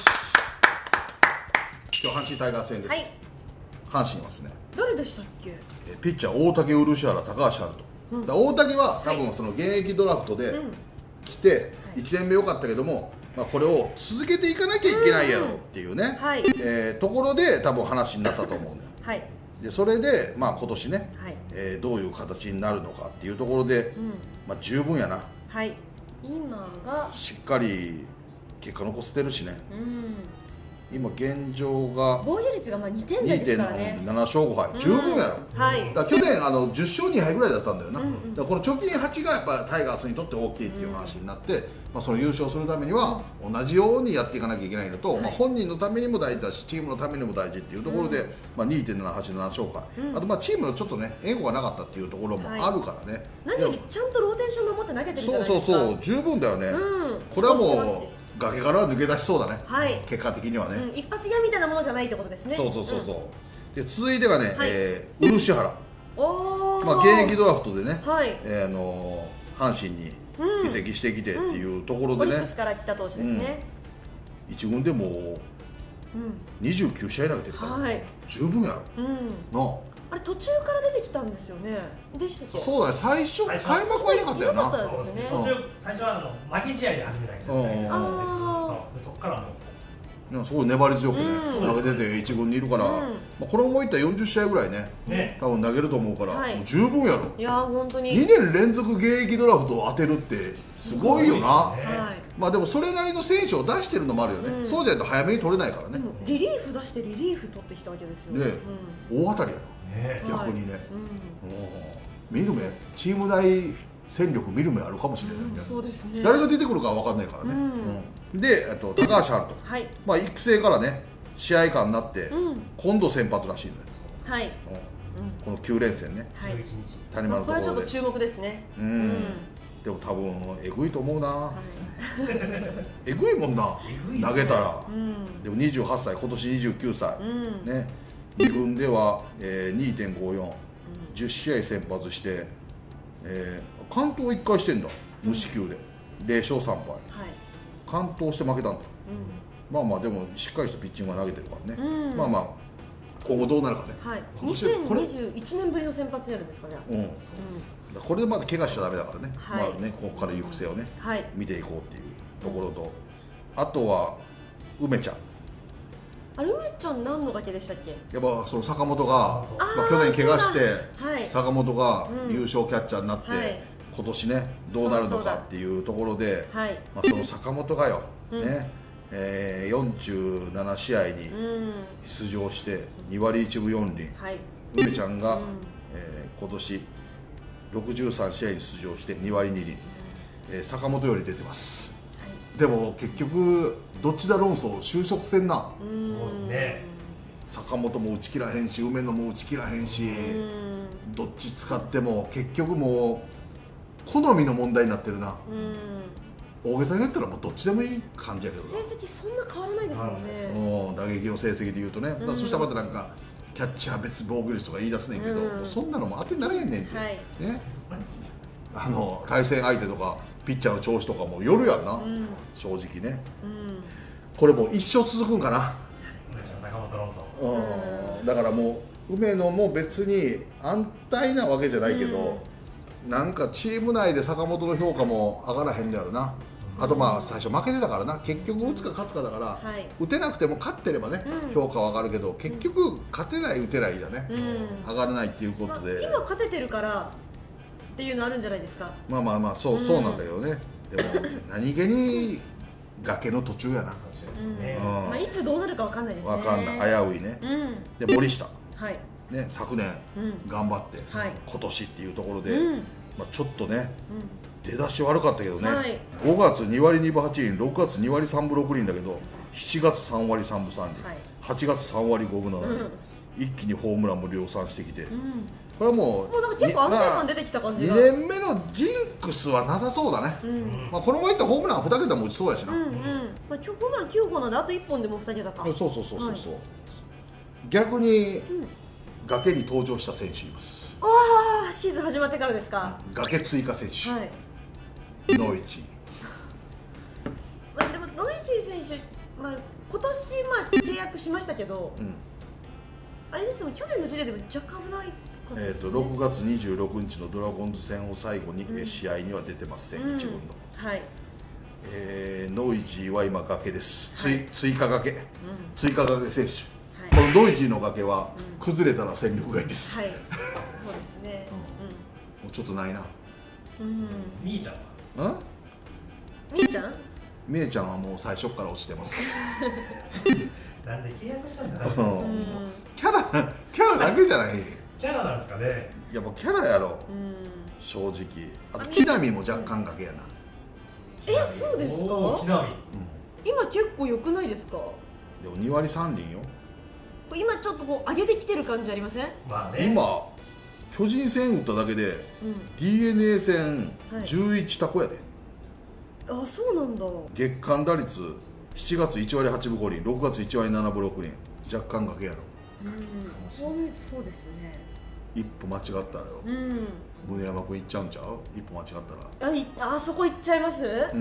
今日阪神タイガース戦です、はい、阪神はですね、 誰でしたっけ、 えピッチャー大竹漆原、高橋遥人、うん、だ大竹は多分その現役ドラフトで来て、はい、いちねんめ良かったけども、まあ、これを続けていかなきゃいけないやろっていうね、うん、はい、えー、ところで多分話になったと思うんだよ、はい、でそれで、まあ、今年ね、はい、えー、どういう形になるのかっていうところで、うん、まあ、十分やな、 はい、今がしっかり結果残せてるしね、うん、今現状が防御率がまあにてん台ですからね、 ななしょうごはい、十分やろ、うん、はい、だ去年あのじゅっしょうにはいぐらいだったんだよな、うんうん、だからこの貯金はちがやっぱタイガースにとって大きいっていう話になって、うん、まあ、その優勝するためには同じようにやっていかなきゃいけないのと、はい、まあ、本人のためにも大事だしチームのためにも大事っていうところで、うん、まあ、にてんななはち、ななしょうかい、うん、あとまあチームのちょっとね援護がなかったっていうところもあるからね、はい、 何よりちゃんとローテーション守って投げてるじゃないですか、 そうそうそう、十分だよね、うん、これはもう崖からは抜け出しそうだね、はい、結果的にはね、うん、 一発屋みたいなものじゃないってことですね、 そうそうそうそう、うん、で続いてはね、はい、えー、漆原、お、まあ、現役ドラフトでね、はい、えー、あのー、阪神に移籍してきてっていうところでね、うん、オリックスから来た投手ですね、 うん、一軍でもうにじゅうきゅうしあい投げてるから、はい、十分やろ、うん、なあ、 あれ途中から出てきたんですよね。でしたっけ？ そうだね、最初開幕はいなかったよな。 そうですね。途中最初はあの負け試合で始めたんですよね。そこからもうすごい粘り強くね投げてて一軍にいるから、まあこのままいったらよんじゅっしあいぐらいね、多分投げると思うからもう十分やろ。 いや本当に。 にねん連続現役ドラフトを当てるってすごいよな。まあでもそれなりの選手を出してるのもあるよね。そうじゃないと早めに取れないからね。 リリーフ出してリリーフ取ってきたわけですよね。 大当たりやな。逆にね、見る目チーム内戦力見る目あるかもしれないね。 そうですね。 誰が出てくるかは分かんないからね。うん、で、あと高橋遥人、はい、まあ育成からね試合間になって、うん、今度先発らしいのよ。はい。うん、このきゅう連戦ね。はい。谷間のところで。これはちょっと注目ですね。うん。うん、でも多分えぐいと思うな。はい、えぐいもんな。投げたら。うん、でもにじゅうはっさい、今年にじゅうきゅうさい、うん、ね。に軍では、えー、にてんごよん、じゅっしあい先発して、えー、完投いっかいしてんだ。無四球でぜろしょうさんぱい、はい、完投して負けたんだ、うん、まあまあでもしっかりしたピッチングが投げてるからね、うん、まあまあ今後どうなるかね、はい、 にせんにじゅういちねんぶりの先発になるんですかね。うん、うん、 これでまだ怪我しちゃダメだからね、はい、まあね、ここから行く末をね、はい、見ていこうっていうところと、あとは梅ちゃん。 あれ梅ちゃん何の崖でしたっけ。 やっぱその坂本が、まあ、去年怪我して、はい、坂本が優勝キャッチャーになって、うん、はい、今年ねどうなるのかっていうところで、はい、まあ、その坂本がよ、うん、ね、えー、よんじゅうななしあいに出場してにわりいちぶよんりん、はい、梅ちゃんが、うん、えー、今年ろくじゅうさんしあいに出場してにわりにりん、えー、坂本より出てます、はい、でも結局どっちだ論争収束せんな。 そうですね。 坂本も打ち切らへんし梅野も打ち切らへんし、どっち使っても結局もう好みの問題になってるな。うん、大げさに言ったらもうどっちでもいい感じやけどな。 成績そんな変わらないですもんね。 うん、打撃の成績でいうとね、だそしたらまたなんかキャッチャー別防御率とか言い出すねんけど、うん、そんなのも当てになれへんねんって、はい、ね、あの対戦相手とかピッチャーの調子とかもよるやんな、うん、正直ね、うん、これもう一生続くんかな。 坂本論争。 うん、だからもう梅野も別に安泰なわけじゃないけど、うん、なんかチーム内で坂本の評価も上がらへんだよな。あとまあ最初負けてたからな、結局打つか勝つかだから、はい、打てなくても勝ってればね、うん、評価は上がるけど結局勝てない打てないじゃね、うん、上がらないっていうことで、 まあ、今勝ててるからっていうのあるんじゃないですか。 まあまあまあそう、うん、そうなんだけどね。でも何気に崖の途中やな、 うん、まあ、いつどうなるか分かんないですね。 分かんない、危ういね、うん、で森下、はい、ね、昨年、うん、頑張って、はい、今年っていうところで、うん、まあ、ちょっとね、うん、出だし悪かったけどね、はい、ごがつにわりにぶはちりん、ろくがつにわりさんぶろくりんだけどしちがつさんわりさんぶさんりん、はい、はちがつさんわりごぶななりん、うん、一気にホームランも量産してきて、うん、これはもうもうなんか結構安定感出てきた感じが、 にねんめのジンクスはなさそうだね、うん、まあ、このままいったらホームランにけたも打ちそうやしな、うんうん、 まあ、今日ホームランきゅうほんなんであといっぽんでもにけたか。 そうそうそうそうそう、はい、逆に、うん、崖に登場した選手います。 ああ、シーズン始まってからですか。 崖追加選手、はい、ノイジーまあでもノイジー選手、まあ、今年まあ契約しましたけど、うん、あれでしても去年の時点でも若干危ない。 えー、とろくがつにじゅうろくにちのドラゴンズ戦を最後に、うん、試合には出てません、うん、いちぐんの、はい、えー、ノイジーは今崖です、はい、追加崖、うん、追加崖選手、はい、このノイジーの崖は崩れたら戦力外です、はい、そうですね、うん、もうちょっとないな。 みーちゃんはんみーちゃんみーちゃんはもう最初から落ちてますなんで契約したんだろう、 キャラキャラだけじゃない、 キャラなんですかね。 やっぱキャラやろ、うん、正直。あと木浪も若干崖やな。 え、そうですか。木浪、うん、今結構良くないですか。 でもにわりさんりんよ。 今ちょっとこう上げてきてる感じありません？ まあね、今巨人戦打っただけで、うん、ディーエヌエー 戦じゅういちタコやで、 はい、あ、そうなんだ。 月間打率しちがついちわりはちぶごりん、ろくがついちわりななぶろくりん、若干崖やろ。うん、 そうそうですね。 一歩間違ったらよ、うん、宗山君いっちゃうんちゃう？一歩間違ったら。あい、あそこ行っちゃいます？うん、うん、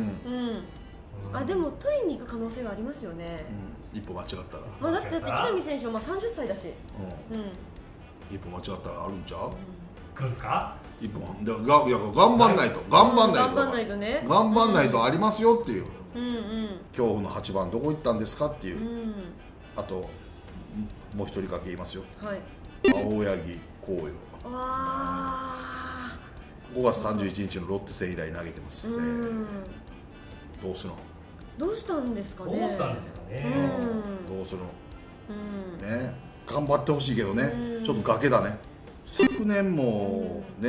あ、でも取りに行く可能性はありますよね、 うん、一歩間違ったら。 まあ、だってだって木浪選手はまあさんじゅっさいだし、うん、うん、 一歩間違ったらあるんちゃう？ 来るんすか？ 一歩でがいや頑張んないと、頑張んないと、 頑張んないとね、 頑張んないとありますよっていう、うんうん、恐怖のはちばんどこ行ったんですかっていう、うん、あともう一人かけ言いますよ、はい、青柳紅葉、わごがつさんじゅういちにちのロッテ戦以来投げてます、うん、どうするの？ どうしたんですかね。 どうしたんですかね、 うん、どうするの、うん、ね、頑張ってほしいけどね、うん、ちょっと崖だね。昨年もね、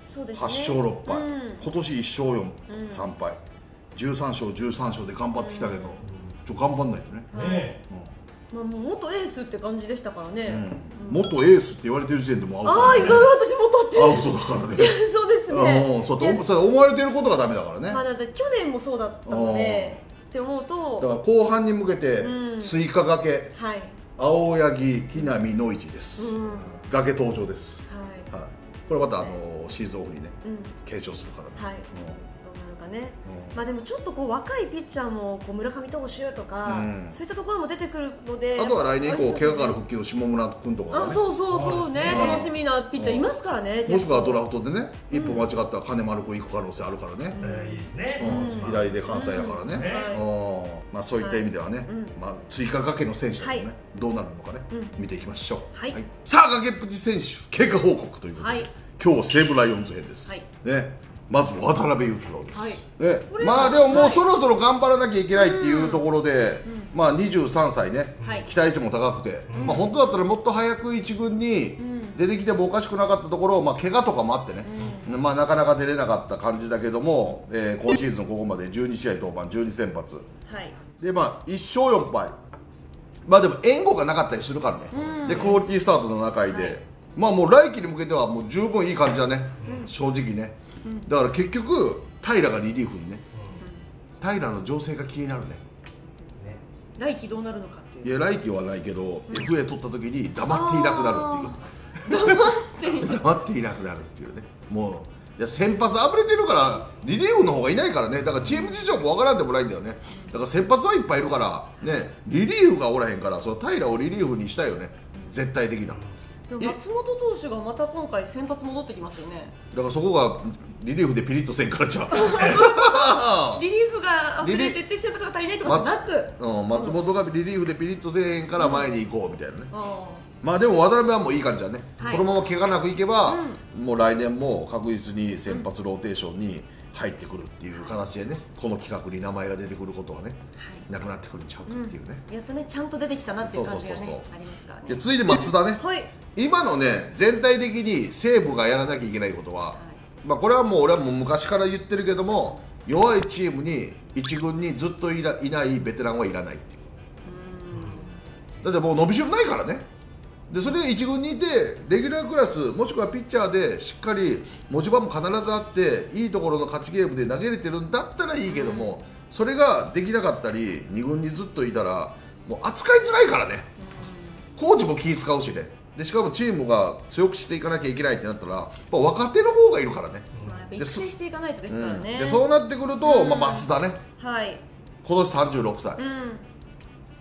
はち勝ろっぱい、今年いっ勝よん、さんぱい、じゅうさん勝じゅうさん勝で頑張ってきたけど、ちょっと頑張んないとね。 まあもう元エースって感じでしたからね。 元エースって言われてる時点でもうアウト。 ああ、意外と私元ってアウトだからね。 そうですね。 そう思われてることがダメだからね。 まあだって去年もそうだったのでって思うと、 だから後半に向けて追加掛け、青柳、木浪、野市です。崖登場です。はい。これまたあのシーズンオフにね継承するからね。はい。 ね、うん、まあでもちょっとこう若いピッチャーもこう村上投手とか、うん、そういったところも出てくるので、 あとは来年以降怪我から復帰の下村君とかがね、 あそうそうそうね、うん、楽しみなピッチャーいますからね、 うん、もしくはドラフトでね一歩間違ったら金丸君行く可能性あるからね、 うん、いいですね、 うん、左で関西やからね、うんはい、まあそういった意味ではね、はいまあ、追加掛けの選手たちもね、はい、どうなるのかね、うん、見ていきましょう、はいはい、さあ崖っぷち選手経過報告ということで、はい、今日は西武ライオンズ編です、はいねまず渡辺裕太郎です、はいね、まあでももうそろそろ頑張らなきゃいけないっていうところで、うん、まあにじゅうさんさいね、はい、期待値も高くて、うん、まあ本当だったらもっと早く一軍に出てきてもおかしくなかったところを、まあ怪我とかもあってね、うん、まあなかなか出れなかった感じだけども、えー、今シーズンここまでじゅうにしあい登板じゅうにせんぱつ、はい、でまあいっ勝よんぱい、まあでも援護がなかったりするからね、うん、でクオリティスタートの中で、はい、まあもう来季に向けてはもう十分いい感じだね、うん、正直ね。だから結局平がリリーフにね、うん、平の情勢が気になるね。 来季どうなるのかっていう。 いや来季はないけど、うん、エフエー 取った時に黙っていなくなるっていう黙って黙っていなくなるっていうね。もういや先発あぶれてるからリリーフの方がいないからね。だからチーム事情もわからんでもないんだよね。だから先発はいっぱいいるからね、リリーフがおらへんから、その平をリリーフにしたいよね、絶対的な。 でも松本投手がまた今回先発戻ってきますよね。 だからそこがリリーフでピリッとせんからちゃうリリーフが溢れてて先発が足りないとかじゃなく、 うん、松本がリリーフでピリッとせえへんから前に行こうみたいなね、うん、まあでも渡辺はもういい感じだね、はい、このまま怪我なくいけば、うん、もう来年も確実に先発ローテーションに入ってくるっていう形でね、この企画に名前が出てくることはね、はい、なくなってくるんちゃうかっていうね、 うん、やっとねちゃんと出てきたなっていう感じがねありますからね。 続いて松田ね、 はい、 今のね全体的に西武がやらなきゃいけないことは、はい、まあこれはもう俺はもう昔から言ってるけども、弱いチームに一軍にずっといらいないベテランはいらないっていう。うんだってもう伸びしろないからね。でそれで一軍にいてレギュラークラスもしくはピッチャーでしっかり持ち場も必ずあっていいところの勝ちゲームで投げれてるんだったらいいけども、それができなかったりに軍にずっといたらもう扱いづらいからね。コーチも気使うしね。でしかもチームが強くしていかなきゃいけないってなったらやっぱ若手の方がいるからね、 まあ、育成していかないとですからね、 うん、でそうなってくると、まあ、増田ね、 はい、 今年さんじゅうろくさい、うん、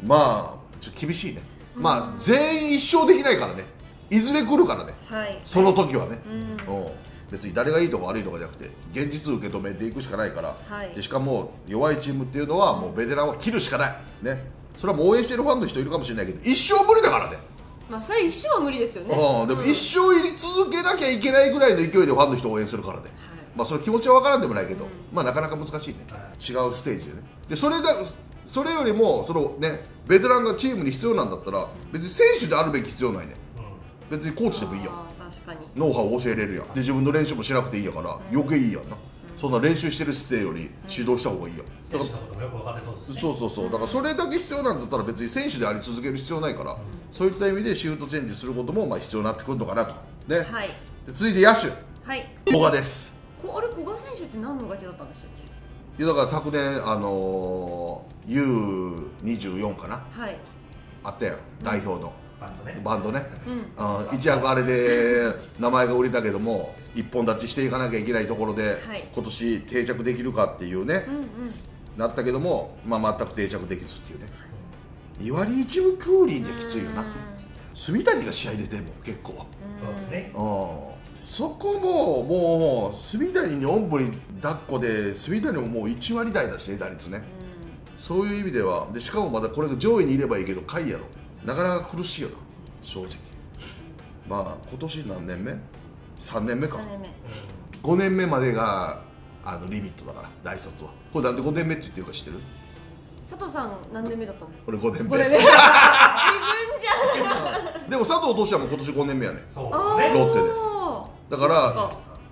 まあちょっと厳しいね。まあ全員一勝できないからね、いずれ来るからね、はい、その時はね、うん、別に誰がいいとか悪いとかじゃなくて現実受け止めていくしかないから、はい、でしかも弱いチームっていうのはもうベテランは切るしかない、ね、それはもう応援してるファンの人いるかもしれないけど一生無理だからね。 まあそれ一生は無理ですよね。 あでも一生入り続けなきゃいけないぐらいの勢いでファンの人を応援するからね、はい、まあその気持ちは分からんでもないけど、うん、まあなかなか難しいね、違うステージでね。でそれだそれよりもその、ね、ベテランがチームに必要なんだったら別に選手であるべき必要ないね、うん、別にコーチでもいいやん。 確かにノウハウを教えれるやん。で自分の練習もしなくていいやから、うん、余計いいやんな、うん、そんな練習してる姿勢より指導した方がいいやん、うん、 選手のこともよく分かってそうですね。 そうそうそう、だからそれだけ必要なんだったら別に選手であり続ける必要ないから、うん、そういった意味でシュートチェンジすることもまあ必要になってくるのかなと、ねはい、で続いて野手、はい、古賀です。 こあれ古賀選手って何の相手だったんでしたっけ。 いやだから昨年、あのー、ユーにじゅうよん かな、はい、あったやん代表の、うん、バンドね、バンドね、うん、あ一躍あれで名前が売れたけども一本立ちしていかなきゃいけないところで、はい、今年定着できるかっていうね、うんうん、なったけども、まあ、全く定着できずっていうね、にわりいちぶきゅうりんできついよな。住谷が試合出ても結構そうですね、 うんそこももう住谷におんぶに抱っこで住谷ももういちわりだいだしね打率ね、うん、そういう意味ではでしかもまだこれが上位にいればいいけど下位やろなかなか苦しいよな正直。まあ今年何年目 ?さん 年目かさんねんめごねんめまでがあのリミットだから大卒は。これなんでごねんめって言ってるか知ってる？ 佐藤さん何年目だったの？ 俺ごねんめ。 ごねんめ自分じゃんでも佐藤投手はもう今年ごねんめやね。 そうですね、 ロッテで。だから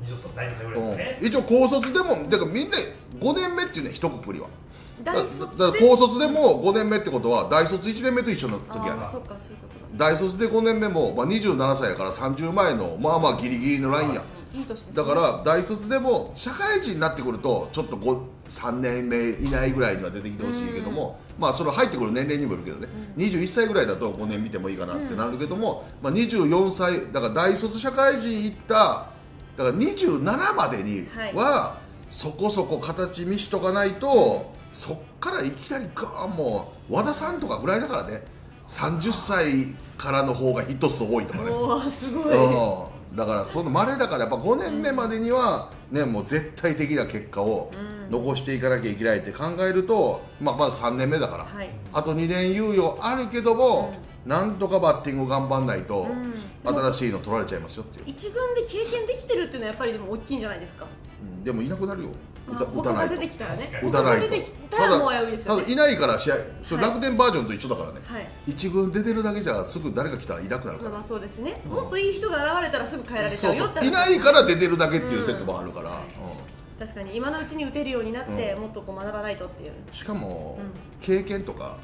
大卒ぐらいですね。 一応高卒でもだからみんなごねんめっていうね一括りは。 大卒でだから高卒でもごねんめってことは大卒いちねんめと一緒の時やな。 そうかそういうことだ。大卒でごねんめも、まあ、にじゅうななさいやからさんじゅうまえのまあまあギリギリのラインや。 いい年ですね。 だから大卒でも社会人になってくるとちょっとさんねんめ以内ぐらいには出てきてほしいけども、まあそれ入ってくる年齢にもよるけどね、うん、にじゅういっさいぐらいだとごねん見てもいいかなってなるけども、まあ、にじゅうよんさいだから大卒社会人行っただからにじゅうななまでにはそこそこ形見しとかないと、そっからいきなりガーンもう和田さんとかぐらいだからね、さんじゅっさいからの方がヒット数多いとかね。 おーすごい、 うんだからその稀だからやっぱごねんめまでにはねもう絶対的な結果を残していかなきゃいけないって考えると、まあまずさんねんめだから、はい、あとにねん猶予あるけども、うん、なんとかバッティング頑張んないと、うん、新しいの取られちゃいますよっていう。 一軍で経験できてるっていうのはやっぱりでも大きいんじゃないですか。 うん、でもいなくなるよ。 まあ、打たないと。他が出てきたらね。 打たないと。 出てきたらもう危ういですよね。 ただいないから試合、それ楽天バージョンと一緒だからね。 はい、 一軍出てるだけじゃすぐ誰か来たらいなくなるから。 まあそうですね。もっといい人が現れたらすぐ変えられちゃうよって。 いないから出てるだけっていう説もあるから。 確かに今のうちに打てるようになって、うん、もっとこう学ばないとっていう。 しかも、うん、経験とか、はい、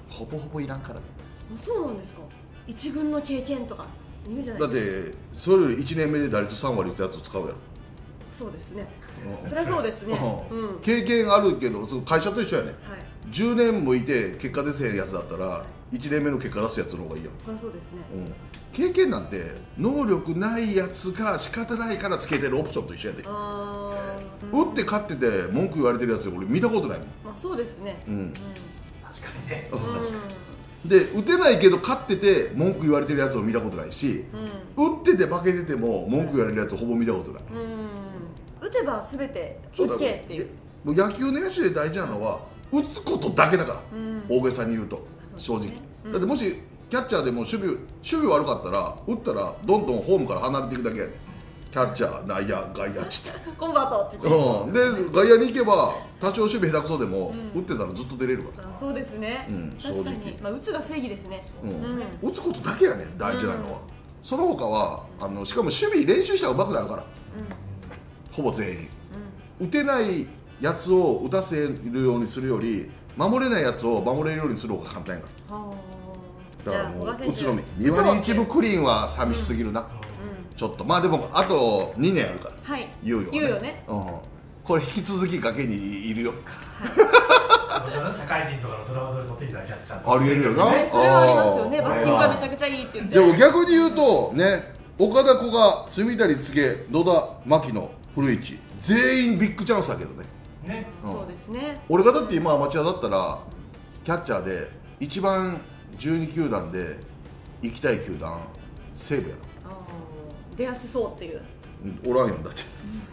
ほぼほぼいらんからね。 そうなんですか。一軍の経験とか言うじゃないですか。だってそれよりいちねんめで打率さんわり打つやつを使うやろ。 そうですね。そりゃそうですね。 うん、経験あるけど会社と一緒やね。はい、じゅうねんもいて結果出せへんやつだったら、はい、いちねんめの結果出すやつの方がいいやん。 そりゃそうですね。 うん、経験なんて能力ないやつが仕方ないからつけてるオプションと一緒やで。あ、うん、打って勝ってて文句言われてるやつ俺見たことないもん。 まあそうですね。うん。 確かにね。 で打てないけど勝ってて文句言われてるやつを見たことないし、うん、打ってて負けてても文句言われるやつほぼ見たことない。うん、 打てば全て OK っていう。 もう野球の野手で大事なのは打つことだけだから、うん、大げさに言うと正直、ね、うん、だってもしキャッチャーでも守備守備悪かったら打ったらどんどんホームから離れていくだけやねん。キャッチャー内野外野っつってコンバートって言って、うん、で外野に行けば多少守備下手くそでも、うん、打ってたらずっと出れるから。 あ、そうですね、うん、確かに、まあ、打つが正義ですね、うんうん、打つことだけやねん大事なのは、うん、その他はあのしかも守備練習したら上手くなるから、うん、ほぼ全員、うん、打てないやつを打たせるようにするより守れないやつを守れるようにする方が簡単やから。だからもう打つのみにわりいちぶクリーンは寂しすぎるな、うん、ちょっとまあでもあとにねんあるから、はい、猶予ね、猶予ね、うん、これ引き続き崖にいるよ、 はい、社会人とかのドラマで取ってきたキャッチャーありえるよな、 ね、それはありますよね。バッティングがめちゃくちゃいいって言って。 でも逆に言うとね、岡田古賀、住谷次野田牧野古市全員ビッグチャンスだけどね。 ね、 うん、そうですね。 俺がだって今アマチュアだったらキャッチャーで一番じゅうにきゅうだんで行きたい球団西武やな。 出やすそうっていう、 うん、おらんやんだって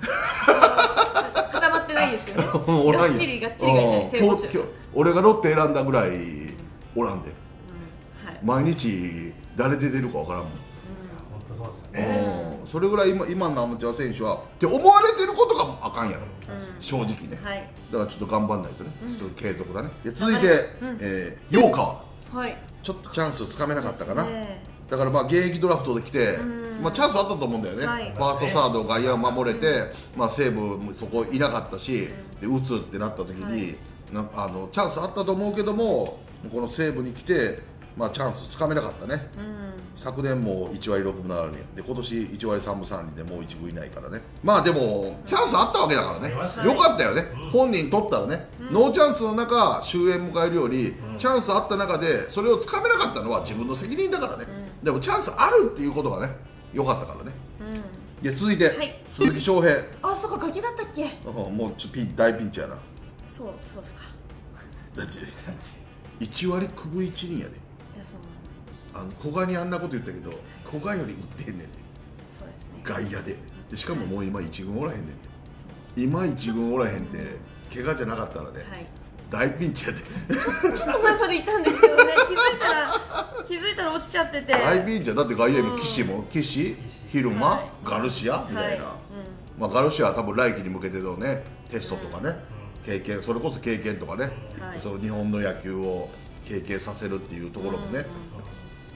固まってないですよねがっちりがっちりがいない西武手。 俺がロッテ選んだぐらいおらんで、うん、はい、毎日誰で出るかわからんもん。 本当そうですよね。 それぐらい今今のアマチュア選手はって思われてることがあかんやろ、うん、正直ね、はい、だからちょっと頑張んないとね、うん、ちょっと継続だね。で続いて、うん、えー、陽川、はい、ちょっとチャンスつかめなかったかな、ね、だからまあ現役ドラフトで来て、まあ、チャンスあったと思うんだよね、はい、ファーストサード外野を守れて、まあ、西武そこいなかったし、で打つってなった時に、はい、なあのチャンスあったと思うけどもこの西武に来て、まあ、チャンスつかめなかったね、うん、昨年もいちわりろくぶななりで今年いちわりさんぶさんりでもういちぐいないからね。まあでもチャンスあったわけだからね、よかったよね、うん、本人取ったらね、うん、ノーチャンスの中終焉迎えるより、うん、チャンスあった中でそれをつかめなかったのは自分の責任だからね、うん、でもチャンスあるっていうことがねよかったからね、うん、で続いて、はい、鈴木翔平。 あ、そうか、崖だったっけ。 もうちょピン大ピンチやな。 そうそうですか。 だっていちわりくぶいちりんやで。いや、そうあの古賀にあんなこと言ったけど古賀より打ってへんねんで。そうですね、外野で。でしかももう今いちぐんおらへんねんで。今いちぐんおらへんって怪我じゃなかったらね、はい、大ピンチやで。 ちょっと前までいたんですけどね、気づいたら気づいたら落ちちゃってて。 大ピンチや。だって外野に岸も岸昼間、はい、ガルシアみたいな、はい、うん、まあ、ガルシアは多分来季に向けてのねテストとかね、うん、経験、それこそ経験とかね、はい、その日本の野球を経験させるっていうところもね、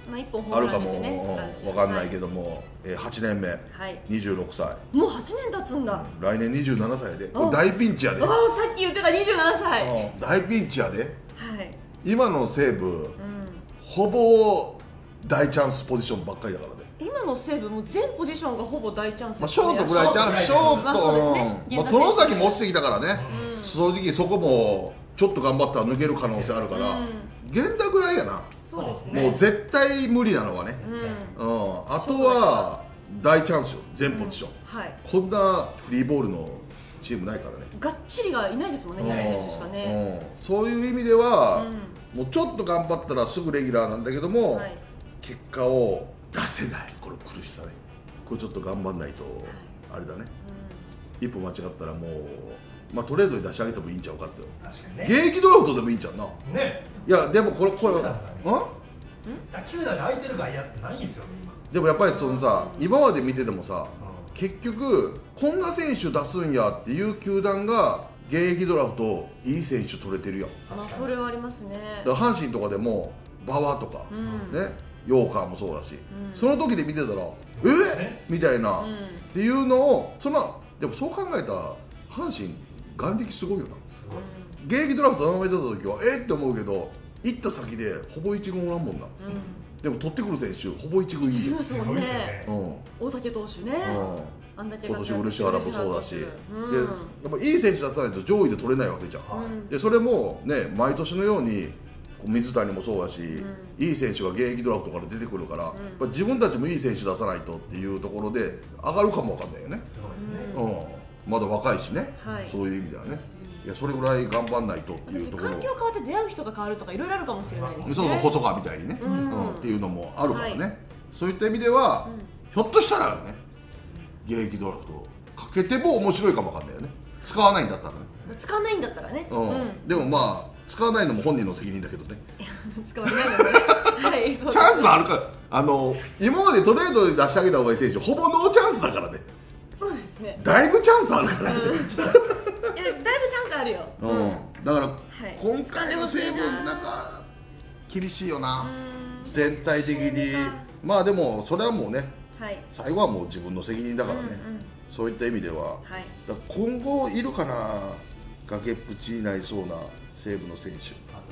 あるかもわかんないけども、はちねんめ、にじゅうろくさい、もうはちねん経つんだ。 来年にじゅうななさいで、大ピンチやで。 ああ、さっき言ってたにじゅうななさい、 大ピンチやで。今の西武ほぼ大チャンスポジションばっかりだからね。 今の西武も全ポジションがほぼ大チャンス、 まあ、ショートぐらいチャンス、ショート、まあ殿崎も落ちてきたからね、正直そこもちょっと頑張ったら抜ける可能性あるから、源田ぐらいやな。もう絶対無理なのはね、あとは大チャンスよ、全ポジション。こんなフリーボールのチームないからね。 がっちりがいないですもんね、宮城選手しかね。 そういう意味ではもうちょっと頑張ったらすぐレギュラーなんだけども、結果を出せない、この苦しさね。これちょっと頑張んないとあれだね、一歩間違ったらもう、まあトレードに出し上げてもいいんちゃうかって。現役ドラフトでもいいんちゃうな。いやでもこれこれ打球団に空いてる外野ってないんですよ今。 でもやっぱりそのさ、今まで見ててもさ、結局こんな選手出すんやっていう球団が現役ドラフトいい選手取れてるやん。 まあそれはありますね。 だから阪神とかでも馬場とかね、ヨーカーもそうだし、その時で見てたらえみたいなっていうのを、そのでもそう考えたら阪神眼力すごいよな。現役ドラフト名前出た時はえって思うけど、行った先でほぼ一軍おらんもんな。でも取ってくる選手ほぼ一軍いいよ。大竹投手ね、 今年漆原もそうだし、でやっぱいい選手出さないと上位で取れないわけじゃん。でそれもね、毎年のように水谷もそうだし、いい選手が現役ドラフトから出てくるから、自分たちもいい選手出さないとっていうところで上がるかもわかんないよね。まだ若いしね、そういう意味ではね。いや、それぐらい頑張んないとっていうところ。 環境変わって出会う人が変わるとかいろいろあるかもしれないですね。 そうそう、細川みたいにねっていうのもあるからね。そういった意味ではひょっとしたらね、現役ドラフトかけても面白いかもわかんないよね。使わないんだったらね。 使わないんだったらね。 でもまあ使わないのも本人の責任だけどね。 使わないのね。はい、チャンスあるから。あの今までトレードで出してあげた方がいい選手ほぼノーチャンスだからね。 そうですね。 だいぶチャンスあるからね。 だいぶチャンスあるよ。 だから今回の西武なんか厳しいよな。全体的に。まあでもそれはもうね、最後はもう自分の責任だからね。そういった意味では今後いるかな、崖っぷちになりそうな西武の選手。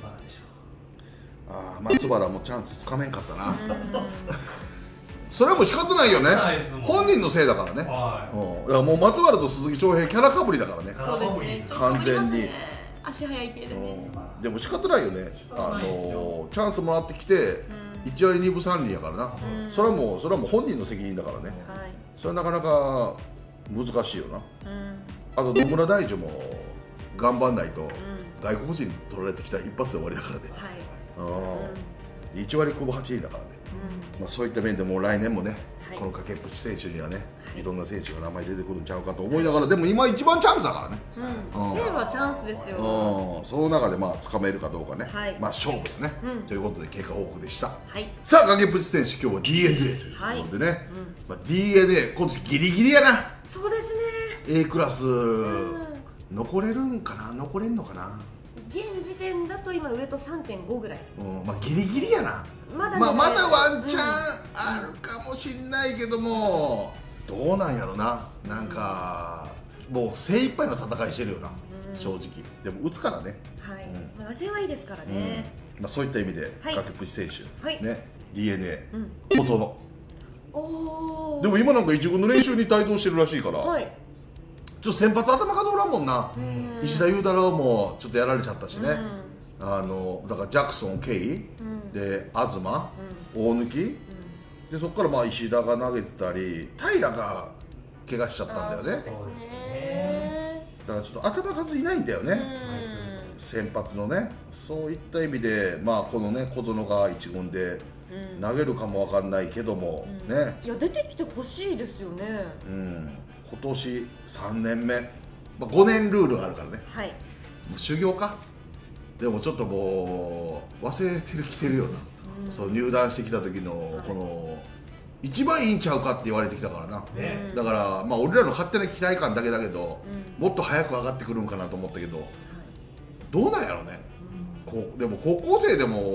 ああ、松原もチャンスつかめんかったな。それはもう仕方ないよね。本人のせいだからね。いやもう松原と鈴木翔平キャラかぶりだからね。 そうですね。 完全に。 足速い系でね。 でも仕方ないよね。あのチャンスもらってきていちわりにぶさんりんやからな。それはもうそれはもう本人の責任だからね。それはなかなか難しいよな。あと野村大樹も頑張んないと外国人取られてきたら一発で終わりだからね。いちわり久保はちりんだからね。まあそういった面でも来年もね、この崖っぷち選手にはね、いろんな選手が名前出てくるんちゃうかと思いながら、でも今一番チャンスだからね。 西武はチャンスですよ。 その中でまあ掴めるかどうかね、まあ勝負だね。ということで結果報告でした。さあ崖っぷち選手、今日は ディーエヌエー ということでね、まあ ディーエヌエー 今年ギリギリやな。 そうですね。 A クラス残れるんかな、残れんのかな。 現時点だと今上と さんてんご ぐらい。 まあギリギリやな。まだまだワンチャンあるかもしんないけども、どうなんやろな。なんかもう精一杯の戦いしてるよな、正直。でも打つからね。 はい、打線はいいですからね。 まあそういった意味で崖っぷち選手ね、 ディーエヌエー 小園。でも今なんか一軍の練習に帯同してるらしいから、ちょっと先発頭数おらんもんな。石田雄太郎もちょっとやられちゃったしね。あのだからジャクソン、ケイで東、大貫で、そこからまあ石田が投げてたり、平が怪我しちゃったんだよね。だからちょっと頭数いないんだよね、先発のね。そういった意味でまあこのね小園が一軍で投げるかもわかんないけどもね。 いや出てきてほしいですよね。 うん、今年さんねんめ、まあ、ごねんルールがあるからね。 はい、 もう修行か。でもちょっともう忘れてるきてるよな。そう入団してきた時のこの一番いいんちゃうかって言われてきたからな。だからまあ俺らの勝手な期待感だけだけど、もっと早く上がってくるんかなと思ったけど、どうなんやろね。こうでも高校生でも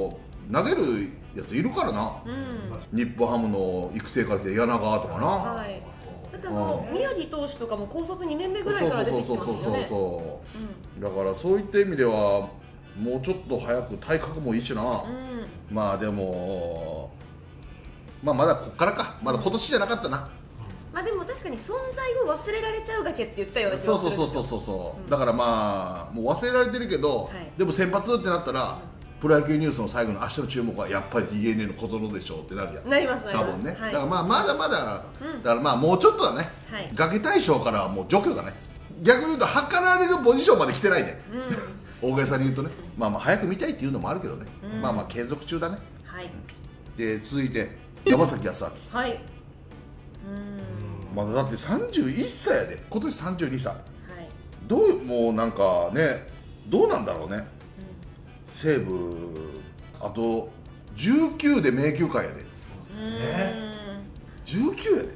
投げるやついるからな、日本ハムの育成から来て柳川とかな。はい、 だってその宮城投手とかも高卒にねんめぐらいから出てきてますよね。そうそうそうそう、 だからそういった意味ではもうちょっと早く体格もいいしな、うん、まあでもまあまだこっからか、まだ今年じゃなかったな。 まあでも確かに存在を忘れられちゃうだけって言ってたような気がするんですよ。 そうそうそうそうそう、うん、だからまあもう忘れられてるけど、はい、でも先発ってなったら、うん、プロ野球ニュースの最後の明日の注目はやっぱり ディーエヌエー の小園でしょうってなるやん。 なりますなります、 多分ね、 はい、 だからまあまだまだ、うん、だからまあもうちょっとだね、はい、崖大将からはもう除去だね。逆に言うと測られるポジションまで来てないね、うん、大げさに言うとね、まあまあ早く見たいっていうのもあるけどね、うん、まあまあ継続中だね。はい、で続いて山崎康晃。はい、まだだってさんじゅういっさいやで、今年さんじゅうにさい、はい、どうもうなんかね、どうなんだろうね、うん、西武あとじゅうきゅうで名球会やで。そうですね、じゅうきゅうやで、はい、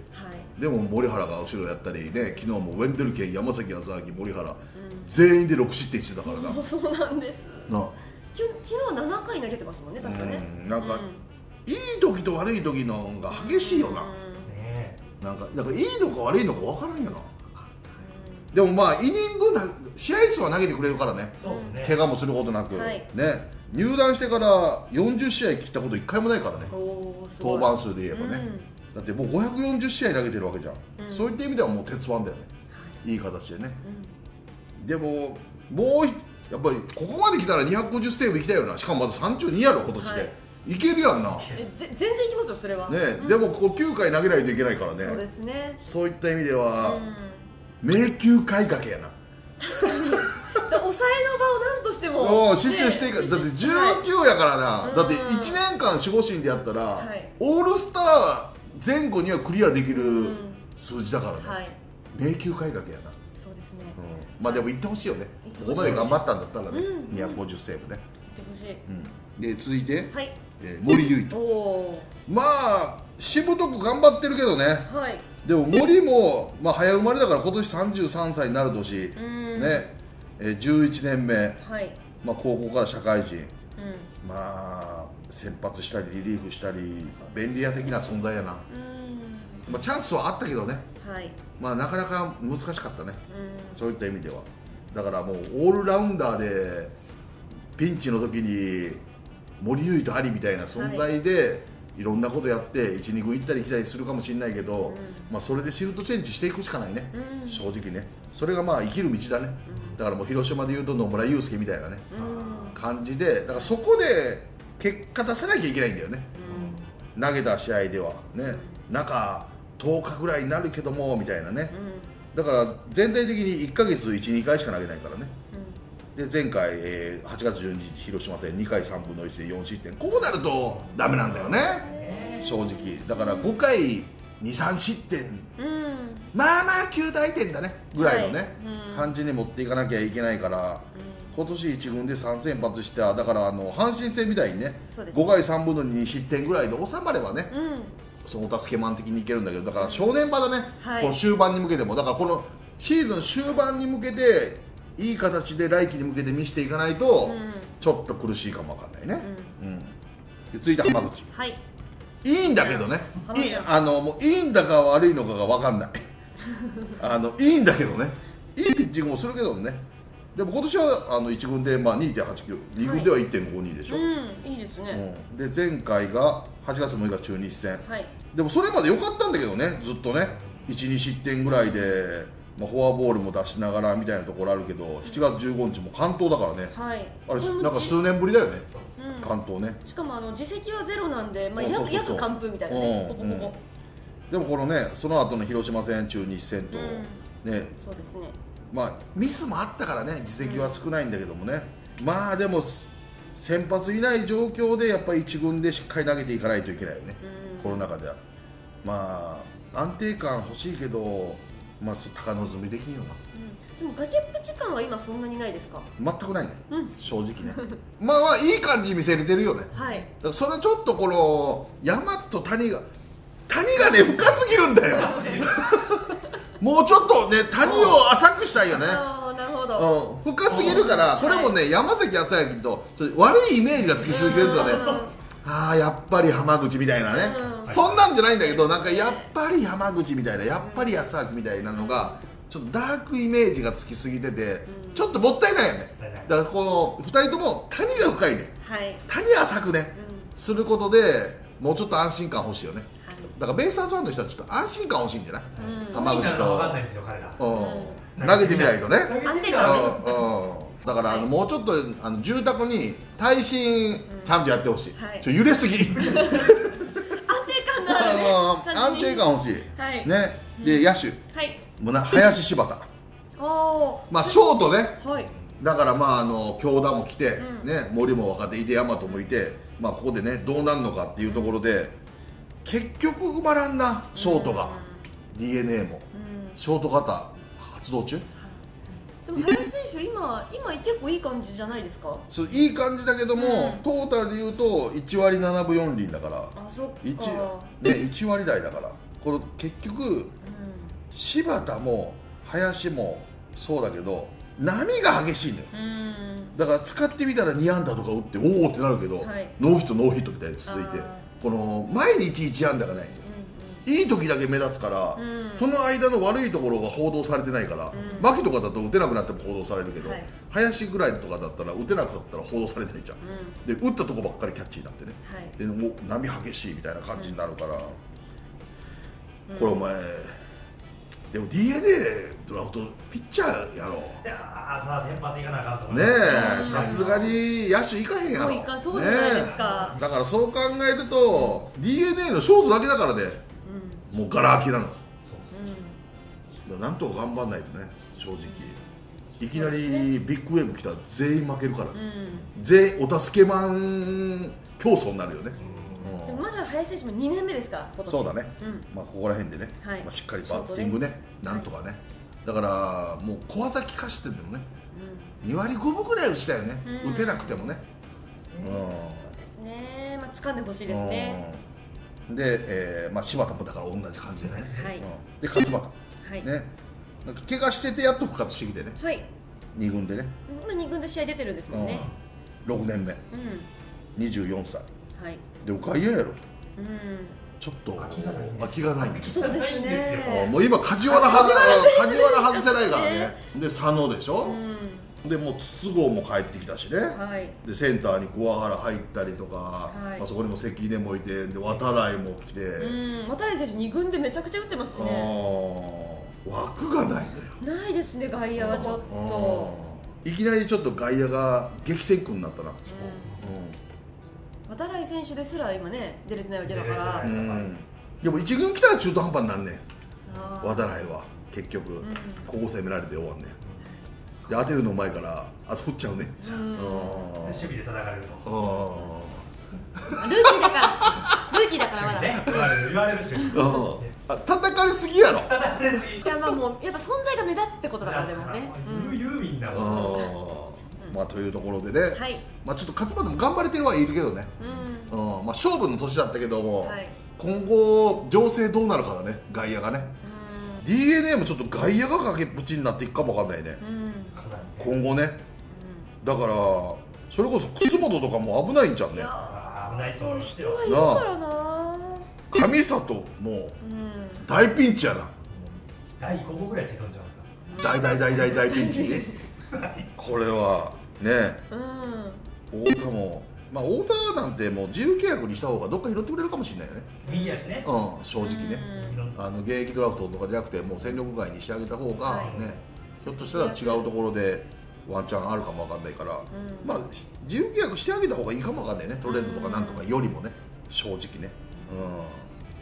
でも森原が後ろやったりね、昨日もウェンデルケン、山崎康晃、森原、うん、全員でろくしってんしてたからな。 そうそうなんですな。き昨日はななかい投げてましたもんね、確かね。 うん、なんか、うん、いい時と悪い時のが激しいよな、うん、なんか、なんかいいのか悪いのか分からんやな。でもまあイニングな試合数は投げてくれるからね、ね、怪我もすることなく、はい、ね、入団してからよんじゅっしあい切ったこといっかいもないからね、登板数で言えばね、うん、だってもうごひゃくよんじゅっしあい投げてるわけじゃん、うん、そういった意味ではもう鉄腕だよね、はい、いい形でね、うん、でももうやっぱりここまで来たらにひゃくごじゅうセーブいきたいよな。しかもまださんじゅうにやろ今年で、はい、いけるやんな。 えぜ全然いきますよそれはね、うん、でもここきゅうかい投げないといけないからね。 そうですね、 そういった意味では、うん、迷宮改革やな。 確かに抑えの場を何としても死守していか、ね、だってじゅうきゅうやからな、はい、だっていちねんかん守護神でやったら、はい、オールスター前後にはクリアできる数字だからね、うん、はい、迷宮改革やな。 そうですね、 うん、まあでも行ってほしいよね、ここまで頑張ったんだったらね、うん、にひゃくごじゅうセーブね。 行ってほしい、 うん、で続いて、はい、えー、森唯斗。まあしぶとく頑張ってるけどね、はい、でも森も、まあ、早生まれだから今年さんじゅうさんさいになる年、ね、えー、じゅういちねんめ、はい、まあ、高校から社会人、うん、まあ先発したりリリーフしたり便利屋的な存在やな。まあ、チャンスはあったけどね、はい、まあなかなか難しかったね、そういった意味では。だからもうオールラウンダーでピンチの時に森唯斗ありみたいな存在で、はい、いろんなことやっていち、に軍行ったり来たりするかもしれないけど、うん、まあそれでシフトチェンジしていくしかないね、うん、正直ね。それがまあ生きる道だね、うん、だからもう広島でいうと野村祐介みたいなね、うん、感じで、だからそこで結果出さなきゃいけないんだよね、うん、投げた試合ではね、中とおかぐらいになるけどもみたいなね、うん、だから全体的にいっかげついち、にかいしか投げないからね、で前回、えー、はちがつじゅうににち広島戦にかいさんぶんのいちでよんしってん、こうなるとダメなんだよね、正直。だからごかいに、さんしってん、うん、まあまあきゅうだいてんだねぐらいのね、はい、うん、感じに持っていかなきゃいけないから、うん、今年いち軍でさんせん発した、だからあの阪神戦みたいにね、ごかいさんぶんのに失点ぐらいで収まればね、うん、その助けマン的にいけるんだけど、だから正念場だね、はい、この終盤に向けても。だからこのシーズン終盤に向けていい形で来季に向けて見せていかないと、うん、ちょっと苦しいかもわかんないね、うん、うん、で続いて浜口、はい、いいんだけどね、いい、あのもういいんだか悪いのかがわかんないあのいいんだけどね、いいピッチングもするけどね。でも今年はあのいち軍でまあ にてんはちきゅう、に軍では いってんごに でしょ、はい、うん、いいですね、うん、で前回がはちがつむいか中日戦、はい、でもそれまで良かったんだけどね、ずっとねいち、に失点ぐらいで、まあ、フォアボールも出しながらみたいなところあるけど、しちがつじゅうごにちも完投だからね、はい、あれなんか数年ぶりだよね、うん、完投ね。しかもあの自責はゼロなんで、まあ、約約完封みたいなね、うんうん、 でもこのね、その後の広島戦中日戦と、 うん、ね、そうですね、 まあミスもあったからね、自責は少ないんだけどもね、うん、まあでも先発いない状況でやっぱりいち軍でしっかり投げていかないといけないよね、うん、この中では。まあ安定感欲しいけど、まあ高望みできんよな、 うん、でも崖っぷち感は今そんなにないですか？ 全くないね、うん、正直ねまあまあいい感じ見せれてるよね、はい、だからそれはちょっとこの山と谷が谷がね深すぎるんだよもうちょっとね谷を浅くしたいよね。 なるほど、 うん、深すぎるから、これもね山崎康晃と悪いイメージがつきすぎてるんだねああやっぱり浜口みたいなね、うん、そんなんじゃないんだけど、なんかやっぱり浜口みたいな、やっぱり安明みたいなのがちょっとダークイメージがつきすぎてて、うん、ちょっともったいないよね。だからこのふたりとも谷が深いね、はい、谷浅くね、うん、することでもうちょっと安心感欲しいよね、はい、だからベイスターズファンの人はちょっと安心感欲しいんじゃない、うん、浜口と分かんないですよ彼ら、うん、投げてみないとね、安定感ね。だからあのもうちょっとあの住宅に耐震ちゃんとやってほしい、うん、はい、ちょ揺れすぎ安定感のあるね安定感欲しい、はい、ね。で野手、はい、林柴田おまあショートね、はい、だからまああの京田も来て、うん、ね、森も若手いて大和もいて、まあここでねどうなるのかっていうところで結局埋まらんなショートが、うん、ディーエヌエー も、うん、ショート型発動中。 でも林選手今今結構いい感じじゃないですか。 そういい感じだけども、うん、トータルでいうといちわりななぶよんりんだから、 あそっか 1, ね、いちわり台だから、この結局、うん、柴田も林もそうだけど波が激しいのよ、うん、だから使ってみたらにあんだとか打っておおってなるけど、はい、ノーヒットノーヒットみたいに続いて、この毎日いちあんだがない、うん、いい時だけ目立つから、うん、その間の悪いところが報道されてないから、うん、牧とかだと打てなくなっても報道されるけど、はい、林ぐらいとかだったら打てなくなったら報道されてないじゃん、うん、で打ったとこばっかりキャッチーになってね、はい、でもう波激しいみたいな感じになるから、うん、これお前でも ディーエヌエー ドラフトピッチャーやろ。 いやーさあ先発いかなあかんと思うねえ、さすがに野手いかへんやろ。 そういかそうじゃないですか、 ね、だからそう考えると、うん、ディーエヌエー のショートだけだからね、うん、もうガラ空きなの。そうです、うん、だからなんとか頑張んないとね、正直いきなりビッグウェーブ来たら全員負けるから、ね、うん、全員お助けマン競争になるよね、 うん、まだ林選手もにねんめですか今年。 そうだね、うん、まあここら辺でね、はい、まあしっかりバッティングね、なんとかね、はい、だからもう小技効かしててもね、うん、にわりごぶぐらい打ちたいよね、うん、打てなくてもね、 うん、そうですね、まあ掴んでほしいですね、 うん、で、えーまあ、柴田もだから同じ感じだよね、はい、うん、で勝俣、はい、ね、なんか怪我しててやっと復活してきてね、はい、にぐんでね、 今にぐんで試合出てるんですもんね、 うん、ろくねんめ、うん、にじゅうよんさい、はい、でも外野やろ、うん、ちょっと空きがないんですよ。 そうですね。 もう今梶原外梶原外せないからね。で佐野でしょ。うん、でもう筒香も帰ってきたしね。はい、でセンターに桑原入ったりとか、はい、まあそこにも関根もいて、で渡来も来て。うん、 渡来選手に軍でめちゃくちゃ打ってますしね。 枠がないのよ。ないですね、外野はちょっと。 いきなりちょっと外野が激戦区になったな。うん渡来選手ですら今ね出れてないわけだから、うん、 でも一軍来たら中途半端になんねん渡来は結局、うん、ここ攻められて終わんねんで当てるのうまいからあと振っちゃうね、うん、 守備で叩かれるとルーキーだからルーキーだからまだ言われるし叩かれすぎやろ叩かれすぎ。 いやまあもうやっぱ存在が目立つってことだからでもねユーミンだもん。 まあというところでね、はい、まあちょっと勝俣も頑張れてるはいるけどね、うん、うん、まあ勝負の年だったけども、はい、今後情勢どうなるかだね、外野がね、うん、ディーエヌエー もちょっと外野が崖っぷちになっていくかもわかんないね、うん、今後ね、うん、だからそれこそ楠本とかも危ないんじゃんね。いや危ないそう人はいるからな。 上里も大ピンチやな、 だいごこぐらいついとんじゃないですか。大大大大大ピンチこれはね、うん、太田も、まあ太田なんてもう自由契約にした方がどっか拾ってくれるかもしれないよね。 右足ね、 うん、正直ね、あの現役ドラフトとかじゃなくてもう戦力外にしてあげた方がね、はい、ひょっとしたら違うところでワンチャンあるかもわかんないから、うん、まあ自由契約してあげた方がいいかもわかんないね、トレードとかなんとかよりもね、正直ね、うん、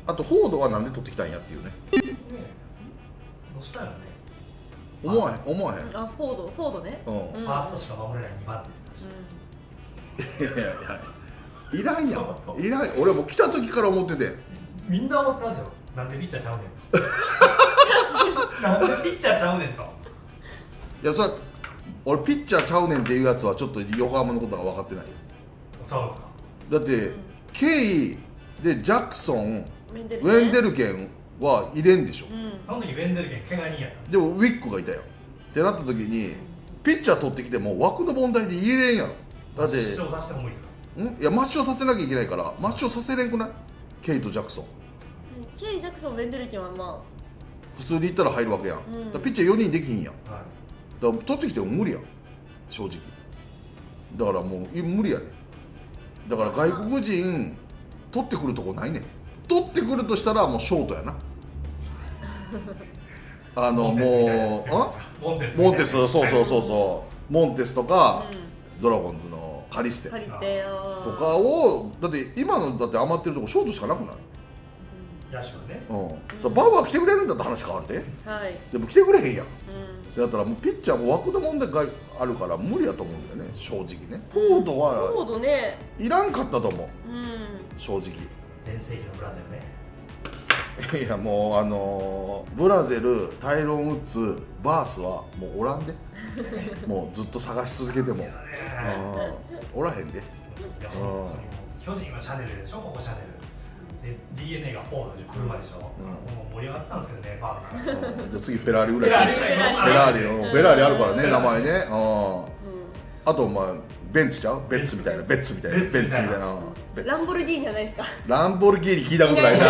あとフォードはなんで取ってきたんやっていうね、ねどうしたよね、 思わへん思わへん。 あフォードフォードね、 うん、ファーストしか守れないにばんって言ってたし、いやいやいやいらんやんいらん。俺もう来た時から思ってて、 みんな思ってますよ、なんでピッチャーちゃうねんなんでピッチャーちゃうねんと。 いやそれ俺ピッチャーちゃうねんっていうやつはちょっと横浜のことが分かってないよ。 そうですか。 だって、うん、ケイでジャクソンウェンデルケンは入れんでしょ、うん、 その時ウェンデルケン怪我人やったんですでもウィックがいたよってなった時にピッチャー取ってきても枠の問題で入れれんやろ。だって出場させてもいいですか。 んいや抹消させなきゃいけないから抹消させれんくない？ケイとジャクソン。 ケイ・ジャクソン、ベンデルキンはまあ普通にいったら入るわけやん、うん、だからピッチャーよにんできひんやん、はい、だから取ってきても無理やん正直。だからもう無理やね。だから外国人取ってくるとこないねん。取ってくるとしたらもうショートやなあのもうあモンテスモンテスそうそうそうそうモンテスとか、うん、ドラゴンズのカリステとかをだって今のだって余ってるとこショートしかなくない？ 野手はね、 うん、そうバウアー来てくれるんだって話変わるで、はい、でも来てくれへんやん、うん、だったらもうピッチャーも枠の問題があるから無理やと思うんだよね正直ね。フォードはフォードねいらんかったと思う、うん、正直全盛期のブラゼルねいやもうあのー、ブラゼル、タイロン・ウッズ、バースはもうおらんでもうずっと探し続けてもおらへんで。 巨人はシャネルでしょ、ここシャネルで ディーエヌエー がフォードで車でしょ、うん、もう盛り上がったんですけどね、ファームから、うん、 じゃあ次フェラーリぐらいフェラーリ、フェラーリあるからね、名前ね、うん、あとまあベンツちゃうベッツみたいな、ベッツみたいな、ベッツみたいな、 ランボルギーニじゃないですか。 ランボルギーニ聞いたことないな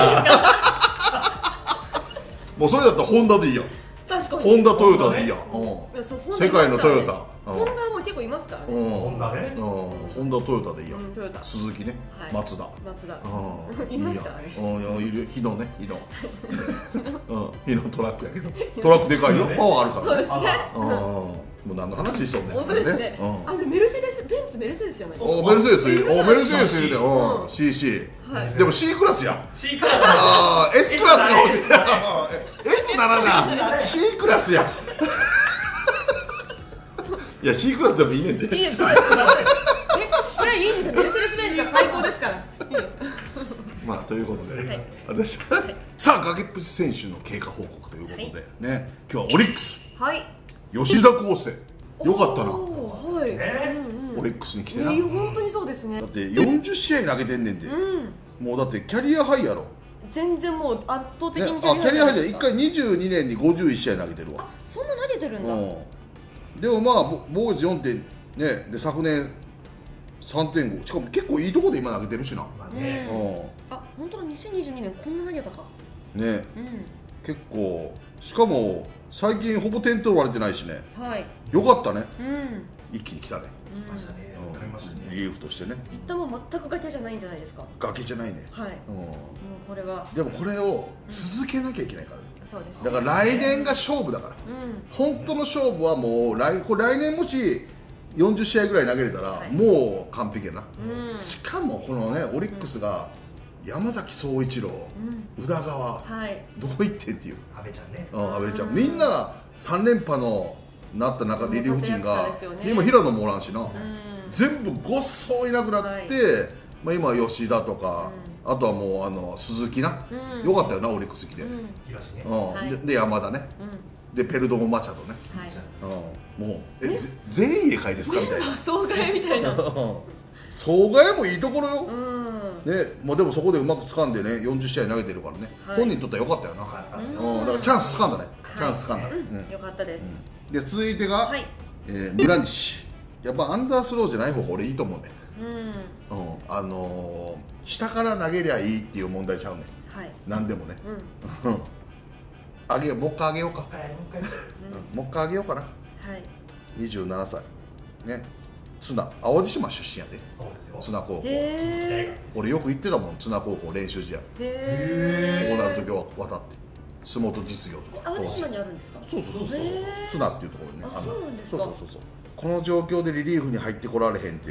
もうそれだったらホンダでいいやん。 確かにホンダトヨタでいいやん、世界のトヨタ。 ホンダも結構いますからね。 ホンダね。 ホンダトヨタでいいやん。鈴木ね、松田。 松田。いますからね。 いる日野ね、日野。日野トラックやけど、トラックでかいよ。パワーあるから。 そうですね。 もう何の話しとんねん。 本当ですね。あ、でメルセデス、ベンツメルセデスじゃないですか。 おメルセデス、おメルセデスいるね。うん、シーシー。でも C クラスや。 C クラス。 ああ、S クラスが欲しい。S ならな。C クラスや。いや C クラスでもいいねんで。いいです。それはいいんですよ。メルセデスベンツは最高ですから。いいです。まあということでね、私さあ崖っぷち選手の経過報告ということでね、今日はオリックス。はい。吉田康生。よかったな。はい。オリックスに来てな。 本当にそうですね。 だってよんじゅっしあい投げてんねんで。もうだってキャリアハイやろ。 全然もう圧倒的にキャリアハイじゃいっかいにじゅうにねんにごじゅういちしあい投げてるわ。 あ、そんな投げてるんだ。 でもまあ防御率よんてんねで昨年さんてんご、しかも結構いいところで今投げてるしな。 ね、うん、あ、本当だにせんにじゅうにねんこんな投げたかね、うん、 結構しかも最近ほぼ点取られてないしね、はい、よかったね、うん、一気に来たね、リリーフとしてね。 一旦もう全く崖じゃないんじゃないですか。 崖じゃないね。 はい、うん、もうこれはでもこれを続けなきゃいけないからね、 うん、そうですね。 だから来年が勝負だから、うん、本当の勝負はもう 来, これ来年もしよんじゅっしあいぐらい投げれたら、はい、もう完璧やな、うん、しかもこのねオリックスが山崎颯一郎、うん、宇田川、はい、どういってんっていう阿部ちゃんね、 うん、阿部ちゃん、うん、みんながさんれんぱのなった中リリーフ陣が、ね、今平野もおらんしな、うん、全部ごっそいなくなって、はい、まあ、今は吉田とか、うん、あとはもうあの鈴木な、うん、よかったよなオリックス来て、うん、東ね、うん、はい、で, で山田ね、うん、でペルドモ・マチャドね、はい、うん、もうえ全員家買いですかみたいな総替みたいな総替もいいところよ、うん、ね、もうでもそこでうまく掴んでねよんじゅっしあい投げてるからね、はい、本人にとってはよかったよな、うん、だからチャンス掴んだね、チャンス掴んだ、はい、 うん、よかったです、 うん、で続いてが、はい、えー、村西。やっぱアンダースローじゃない方が俺いいと思うね、うん、うん、あのー、下から投げりゃいいっていう問題ちゃうね、はい、何でもね、うん、あげよう、もう一回あげようか、うん、もう一回あげようかな、はい、にじゅうななさいね、綱淡路島出身やで。そうですよ、綱高校。俺よく行ってたもん、綱高校練習試合。へこうなるときは渡って相撲と実業とか。 淡路島にあるんですか。 そうそうそうそう、綱っていうところにね。 あ、そうなんですか。 そうそうそう、この状況でリリーフに入ってこられへんって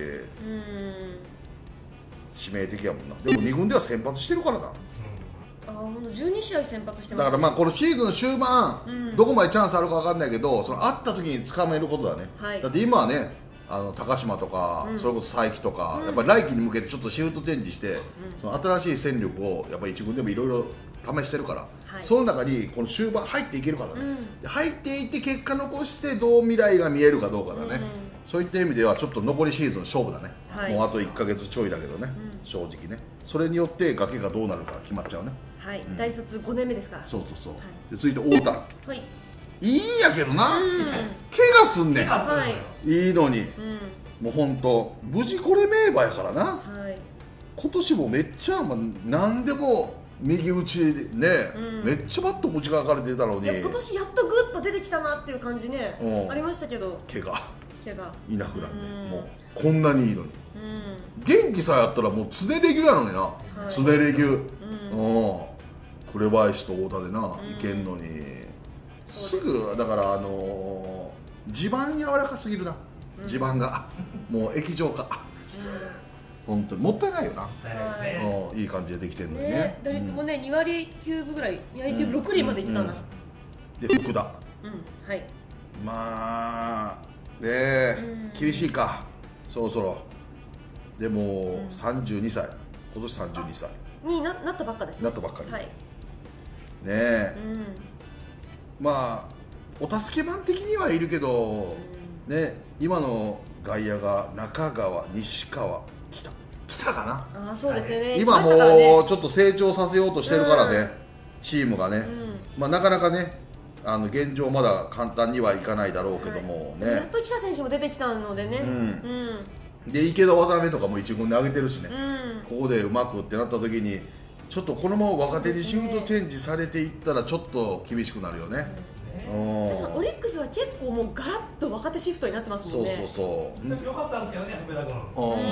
致命的やもんな。でもに軍では先発してるからな。 あ、もうじゅうにしあい先発してます。 だからまあこのシーズン終盤、うん、どこまでチャンスあるか分かんないけど、その会った時に掴めることだね、はい、だって今はね、あの高島とか、うん、それこそ佐伯とか、うん、やっぱり来季に向けてちょっとシフトチェンジして、うん、その新しい戦力をやっぱり一軍でもいろいろ試してるから、はい、その中にこの終盤入っていけるかだね、うん、入っていって結果残してどう未来が見えるかどうかだね、うん、そういった意味ではちょっと残りシーズン勝負だね、はい、もうあといっかげつちょいだけどね、うん、正直ね、それによって崖がどうなるか決まっちゃうね。 はい、うん、大卒ごねんめですから。 そうそうそう、はい、で続いて太田、はい、いいんやけどな、うん、怪我すんねん、はい、いいのに、うん、 もう本当無事これ名馬やからな、 はい、 今年もめっちゃ、まあ、何でも右打ちでね、うん、めっちゃバット持ちがかれてたのに、 今年やっとグッと出てきたなっていう感じね、うん、ありましたけど、 怪我怪我いなくなって、うん、もうこんなにいいのに、うん、元気さえあったらもう常レギュなのにな、はい、常レギュ、うんうん、紅林と太田でな、うん、いけんのに、すぐだからあのー、地盤柔らかすぎるな、うん、地盤がもう液状化、本当にもったいないよな、はい、いい感じでできてるのにね、ね、 打率もね、うん、にわりきゅうぶぐらい、にわりきゅうぶろくりまでいってたな、うんうん、で福田、 うん、はい、 まあねえ、うん、厳しいか、そろそろでも、うん、さんじゅうにさい、今年さんじゅうにさいに な, なったばっかですね、 なったばっかり、 はい、 ねえ、うん、まあお助けマン的にはいるけど、うん、ね、今の外野が中川、西川、来た来たかな、 あ、そうですよね、 今もうちょっと成長させようとしてるからね、うん、チームがね、うん、まあなかなかね、あの現状まだ簡単にはいかないだろうけどもね、はい、 やっと来た選手も出てきたのでね、うんうん、で池田、渡辺とかも一軍で上げてるしね、うん、ここでうまくってなった時にちょっとこのまま若手にシフトチェンジされていったらちょっと厳しくなるよね。 オリックスは結構もうガラッと若手シフトになってますもんね。 そうそうそう。 良かったんですけどね、福田君。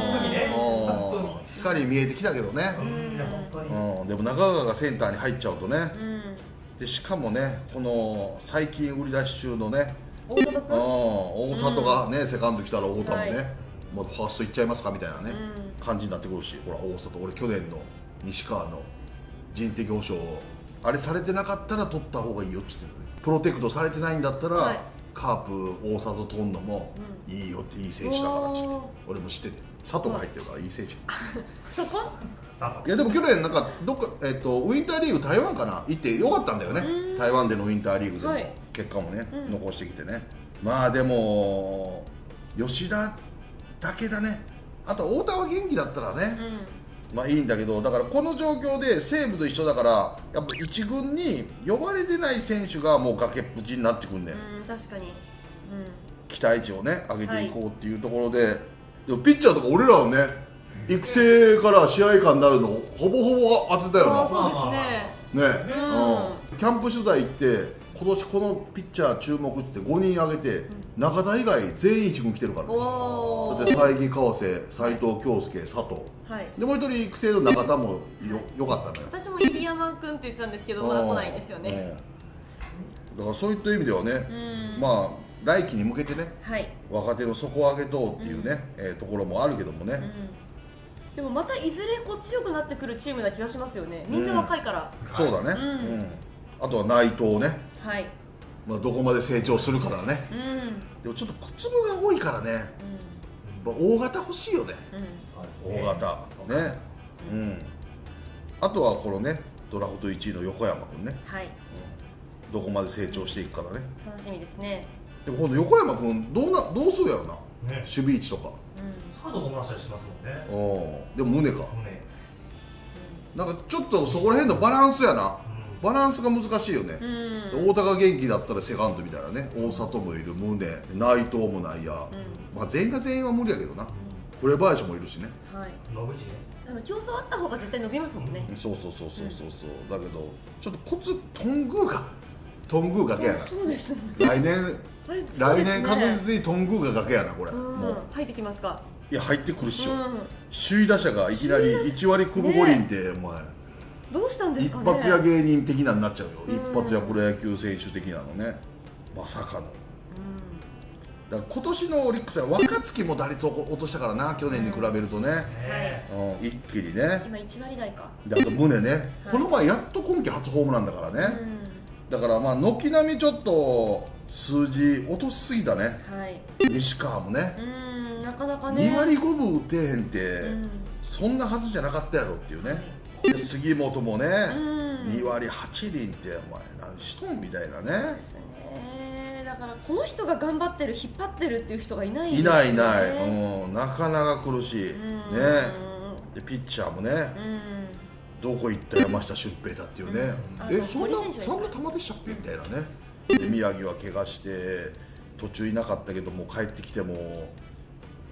光見えてきたけどね。うん、でも中川がセンターに入っちゃうとね。でしかもね、この最近売り出し中のね、 大里君、 大里がねセカンド来たら太田もね、もうファースト行っちゃいますかみたいなね感じになってくるし、ほら大里、俺去年の西川の人的保障をあれされてなかったら取った方がいいよって言ってるね。プロテクトされてないんだったら、はい、カープ大里取んのもいいよって、いい選手だからっつって、俺も知ってて、佐藤が入ってるからいい選手そこいやでも去年なんかどっか、えー、とウィンターリーグ台湾かな行ってよかったんだよね、台湾でのウィンターリーグでも、はい、結果もね、うん、残してきてね。まあでも吉田だけだね、あと太田は元気だったらね、うん、まあいいんだけど、だからこの状況で西武と一緒だから、やっぱ一軍に呼ばれてない選手がもう崖っぷちになってくんねん、 うん、確かに、うん、 期待値をね上げていこうっていうところで、はい、でもピッチャーとか俺らはね、育成から試合間になるのほぼほぼ当てたよな。 あ、そうですね。 ね、うん、キャンプ取材行って今年このピッチャー注目ってごにん挙げて、うん、中田以外全員一軍来てるからね。だって佐伯、川瀬、斉藤京介、佐藤、はい、でもう一人育成の中田も よ, よかったのよ。 私も入山君って言ってたんですけどまだ来ないんですよね。 だからそういった意味ではね、まあ来季に向けてね、はい、若手の底を上げとうっていうね、うん、えー、ところもあるけどもね、うん、 でもまたいずれこう強くなってくるチームな気がしますよね。みんな若いから、 うん、そうだね、うんうん、あとは内藤ね、はい、まあ、どこまで成長するかだね、うん、でもちょっと小粒が多いからね、うん、大型欲しいよね、うん、大型ね、うん、うん、あとはこのねドラフトいちいの横山君ね、はい、うん、どこまで成長していくかだね。 楽しみですね。 でも今度横山君どうなどうするやろな、ね、守備位置とか、 うん、サードも回したりしますもんね。 おでも胸か、胸、なんかちょっとそこら辺のバランスやな、うん、バランスが難しいよね、うん、太田が元気だったらセカンドみたいなね、大里もいる、胸、内藤も内野、うん、まあ全員が全員は無理やけどな、うん、紅林もいるしね、はい、 野口ね、 あの競争あった方が絶対伸びますもんね、 うん、そうそうそうそうそうそう、うん、だけどちょっとコツ頓宮が頓宮がけやな、 そうです、ね、 来年来年確実に頓宮が崖やなこれ、うん、もう入ってきますか。 いや入ってくるっしょ、うん、首位打者がいきなりいちわりくぶ五輪って、ね、お前どうしたんですかね。 一発屋芸人的なになっちゃうよ、うん、一発屋プロ野球選手的なのね、まさかの、うん、だから今年のオリックスは若月も打率を落としたからな、去年に比べるとね、うん、うん、一気にね、 今いちわり台かで、あと宗ね、はい、この前やっと今季初ホームランだからね、うん、だからまあ軒並みちょっと数字落としすぎたね、はい、西川もね、 うん、なかなかねにわりごぶ打てへんって、うん、そんなはずじゃなかったやろっていうね、はい、で杉本もね、うん、にわりはちりんってお前何しとんみたいなね。そうですね、だからこの人が頑張ってる引っ張ってるっていう人がいないんですよね。いないいない、うん、なかなか苦しい、うん、ね、でピッチャーもね、うん、どこ行った山下俊平だっていうね、うん、えそんなそんな球でしたっけみたいなね。で宮城は怪我して途中いなかったけども帰ってきても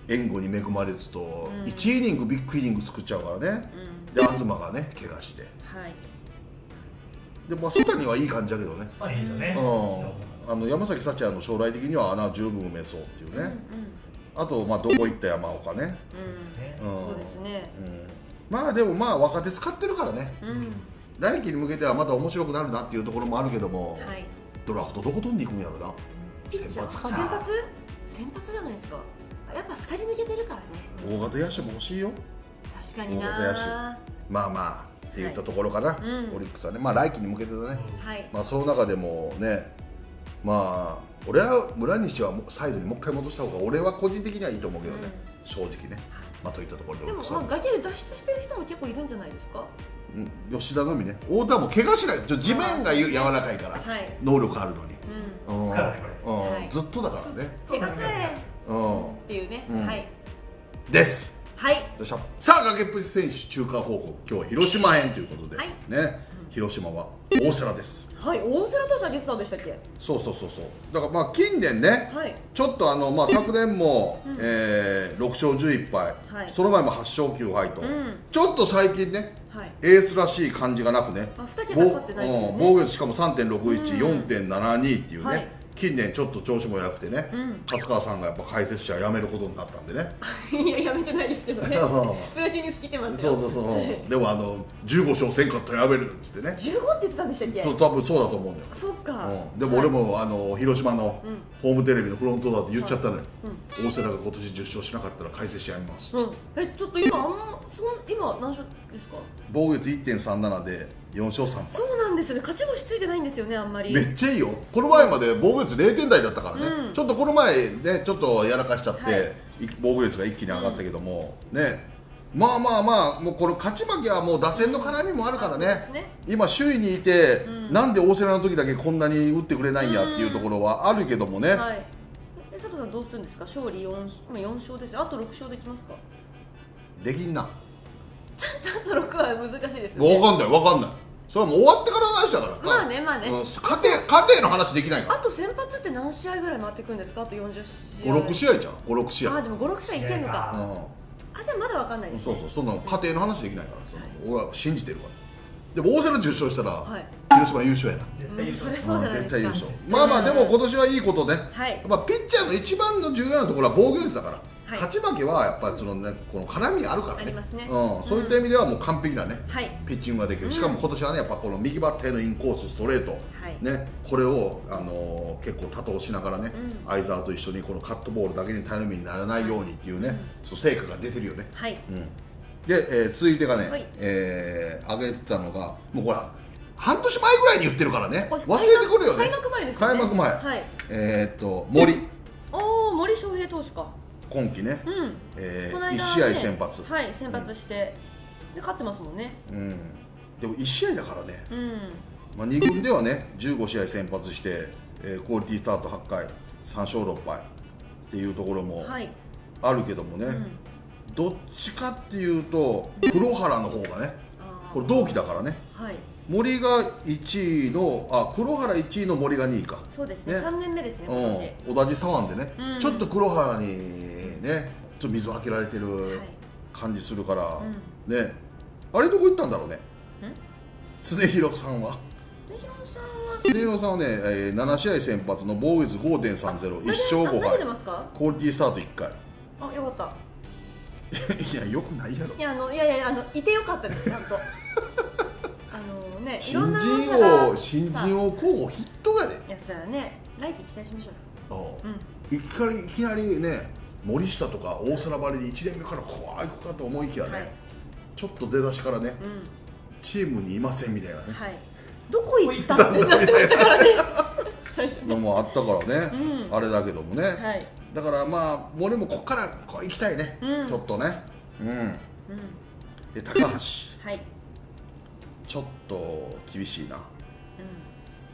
援護に恵まれずと、いちイニングビッグイニング作っちゃうからね、で東がね怪我して、でも曽谷はいい感じだけどね、 いいですよね、 あの山崎福也の将来的には穴十分埋めそうっていうね、あとまあどこ行った山岡ね、 そうですね、 まあでもまあ若手使ってるからね、来季に向けてはまた面白くなるなっていうところもあるけども、ドラフトどこ取んに行くんやろな。先発かな。 先発先発じゃないですか。やっぱふたり抜けてるからね。 大型野手も欲しいよ。 確かにな。 大型野手まあまあっていったところかな、はい、うん、オリックスはね、まあ来季に向けてだね、はい、まあその中でもね、まあ俺は村西はサイドにもう一回戻した方が俺は個人的にはいいと思うけどね、うん、正直ね、まあといったところで。 でもまあ崖で脱出してる人も結構いるんじゃないですか。 うん、吉田のみね、太田も怪我しない、地面が柔らかいから、はい、能力あるのに、うんうんはい、ずっとだからね、 怪我さえっていうね、うん、はいです。 はい。 どうした。さあ崖っぷち選手中間報告、今日は広島編ということで、はい、ね、うん、広島は大瀬良です。 はい、大瀬良投手はゲストでしたっけ。 そうそうそうそう。だからまあ近年ね、はい、ちょっとあのまあ昨年も、うん、えー、ろく勝じゅういっぱい、はい、その前もはち勝きゅう敗と、うん、ちょっと最近ね、はい、エースらしい感じがなくね、 あ、にけた勝ってないね、 防御率しかも さんてんろくいち、よんてんななに っていうね、はい、近年ちょっと調子も良くてね、うん、勝川さんがやっぱ解説者辞めることになったんでねいや辞めてないですけどねプラチニス来てますよ。 そうそうそうでもあのじゅうご勝せんかったら辞めるっつってね。 じゅうごって言ってたんでしたっけ。 そう多分そうだと思うんだよ。 そっか、 うん、でも俺も、はい、あの広島のホームテレビのフロントだって言っちゃったのよ、うん、大瀬良が今年じゅっ勝しなかったら解説者辞めますっつって、 うん、えちょっと今あんまそん今何勝ですか。 防御率 いってんさんなな でよん勝さん敗。 そうなんですよね、勝ち星ついてないんですよね、あんまり。 めっちゃいいよ。この前まで防御率れいてん台だったからね、うん、ちょっとこの前ねちょっとやらかしちゃって、はい、防御率が一気に上がったけども、うん、ね、まあまあまあもうこの勝ち負けはもう打線の絡みもあるからね、ね、今首位にいて、うん、なんで大瀬良の時だけこんなに打ってくれないんやっていうところはあるけどもね、うん、はい、 佐藤さんどうするんですか。勝利 よん, 今よん勝ですよ。あとろく勝できますか。 できんな。 ちょっとあとろくは難しいですね。 分かんない分かんない。それはもう終わってからの話だから。 まあねまあね、うん、 家庭家庭の話できないから。 あと先発って何試合ぐらい回ってくるんですか。あとよんじゅう試合。 ごろく試合じゃん。ごろく試合。 あでもごろく試合いけんのか、うん、あじゃあまだ分かんないです、ね、 そうそう、そんな家庭の話できないから、はい、俺は信じてるから。でも大瀬良じゅっ勝したら、はい、広島優勝やな。 絶対優勝、うん、それそうじゃないですか。絶対優勝。 まあまあでも今年はいいことね、 はい、 まあ、ピッチャーの一番の重要なところは防御率だから、はい、勝ち負けはやっぱりその、ね、この絡みがあるからね、ね、うん、そういった意味ではもう完璧な、ね、うん、ピッチングができる、しかも今年はねやっぱこの右バッターへのインコース、ストレート、はい、ね、これを、あのー、結構多投しながらね、うん、相澤と一緒にこのカットボールだけに頼みにならないようにっていうね、うん、その成果が出てるよね、はい、うん、で、えー、続いてがね、はい、えー、挙げてたのがもうこれ半年前ぐらいに言ってるからね、忘れてくるよね。 開幕前ですよね。 開幕前、はい、えー、っと森おお森翔平投手か。 今季ね、うん、えー、 ね、 いち試合先発、 はい、先発して、うん、で勝ってますもんね、 うん、でもいち試合だからね、うん、まあ、に軍ではねじゅうご試合先発して、えー、クオリティスタートはち回さん勝ろっ敗っていうところもあるけどもね、はい、うん、どっちかっていうと黒原の方がね、これ同期だからね、はい、森がいちいの、あ、黒原いちいの森がにいか。 そうですね、ね、さんねんめですね、今年、 うん、同じ左腕でね、うん、ちょっと黒原にねちょっと水をあけられてる感じするから、はい、ね、あれどこ行ったんだろうね、常広さんは。常広さんはね、えー、なな試合先発の防御率 ごてんさんゼロ、いち勝ご敗、クオリティスタートいっかい。 あ、よかった。 いや、よくないやろ。 いや、あの、いやいや、あの、いてよかったです、ちゃんと。あのね、 新人王、新人王候補ヒットがね。 いや、それはね、来季期待しましょうよ。 うん、いきなり、いきなりね、森下とか大瀬良ばりでいちねんめから怖いくかと思いきやね、はい、ちょっと出だしからね、うん、チームにいませんみたいなね、はい、 どこ行ったってなってましたからねのもあったからね、うん、あれだけどもね、はい、だからまあ俺もここからこう行きたいね、うん、ちょっとね、うん、うん、で高橋、はい、ちょっと厳しいな、うん、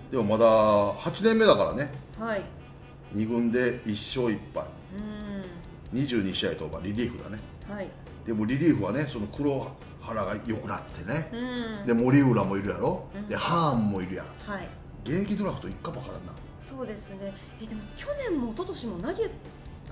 でもまだはちねんめだからね、はい、に軍でいち勝いっ敗、うん、にじゅうに試合登板、リリーフだね、はい、でもリリーフはねその黒原が良くなってね、うん、で森浦もいるやろ、うん、でハーンもいるやん、はい、現役ドラフトいっかもわからんな。 そうですね。えでも去年も一昨年も投げ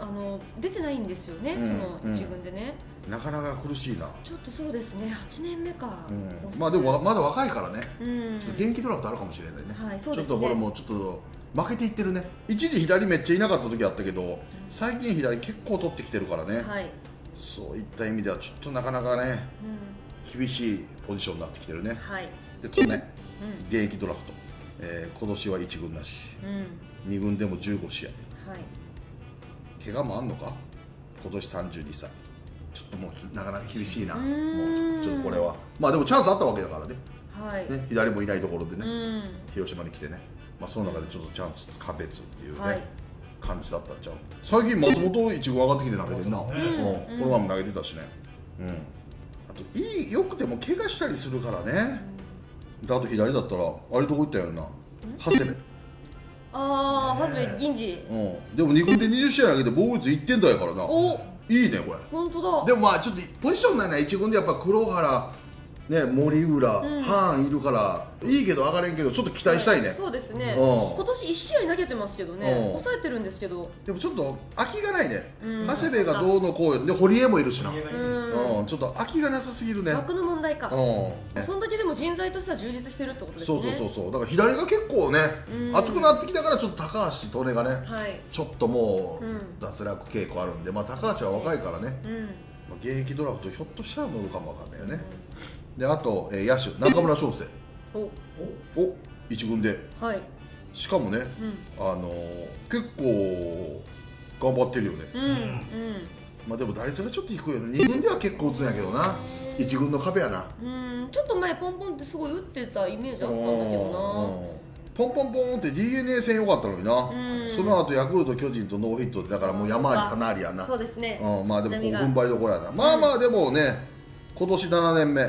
あの出てないんですよね、その一軍でね。 なかなか苦しいな。 ちょっとそうですね、はちねんめか。 まあでもまだ若いからね、現役ドラフトあるかもしれないね。 はい、そうですね。 ちょっとこれもちょっと負けていってるね。一時左めっちゃいなかった時あったけど、最近左結構取ってきてるからね。そういった意味ではちょっとなかなかね、厳しいポジションになってきてるね。でとね、現役ドラフト、今年はいち軍なし、に軍でもじゅうごしあい。怪我もあんのか、今年さんじゅうにさい。ちょっともうなかなか厳しいな、もうちょっとこれは。まあでもチャンスあったわけだからね、ね、左もいないところでね、広島に来てね、まあその中でちょっとチャンスつかべつっていうね、感じだったんちゃう。最近松本一軍上がってきて投げてんな、このまま投げてたしね。あといいよくても怪我したりするからね。あと左だったらあれどこ行ったやろな、長谷部。 ああ、長谷部銀次。 でもに軍でにじゅうしあい投げて防御率いってんだやからな。いいねこれ。 本当だ。 でもまあちょっとポジションないな、一軍でやっぱ黒原ね、森浦、ハーンいるからいいけど上がれんけど、ちょっと期待したいね。 そうですね。今年いちしあい投げてますけどね、抑えてるんですけど、 でもちょっと空きがないね。長谷部がどうのこうで、堀江もいるしな、ちょっと空きがなさすぎるね。 枠の問題か。そんだけでも人材としては充実してるってことですね。 そうそうそうそう。だから左が結構ね熱くなってきたから、ちょっと高橋利根がねちょっともう脱落傾向あるんで、まあ高橋は若いからね、現役ドラフトひょっとしたら乗るかもわかんないよね。であと、えー、野手中村翔成、おお一軍で、はい、しかもね、うん、あのー、結構頑張ってるよね。うんうん、まあでも打率がちょっと低いよね。に軍では結構打つんやけどな、一軍の壁やな。 うん、ちょっと前ポンポンってすごい打ってたイメージあったんだけどな。 ポンポンポンって ディーエヌエー 戦良かったのにな。その後ヤクルト巨人とノーヒットだからもう山あり谷ありやな。 そうですね。 うん、まあでもこう踏ん張りどころやな。まあまあでもね、今年ななねんめ、はい、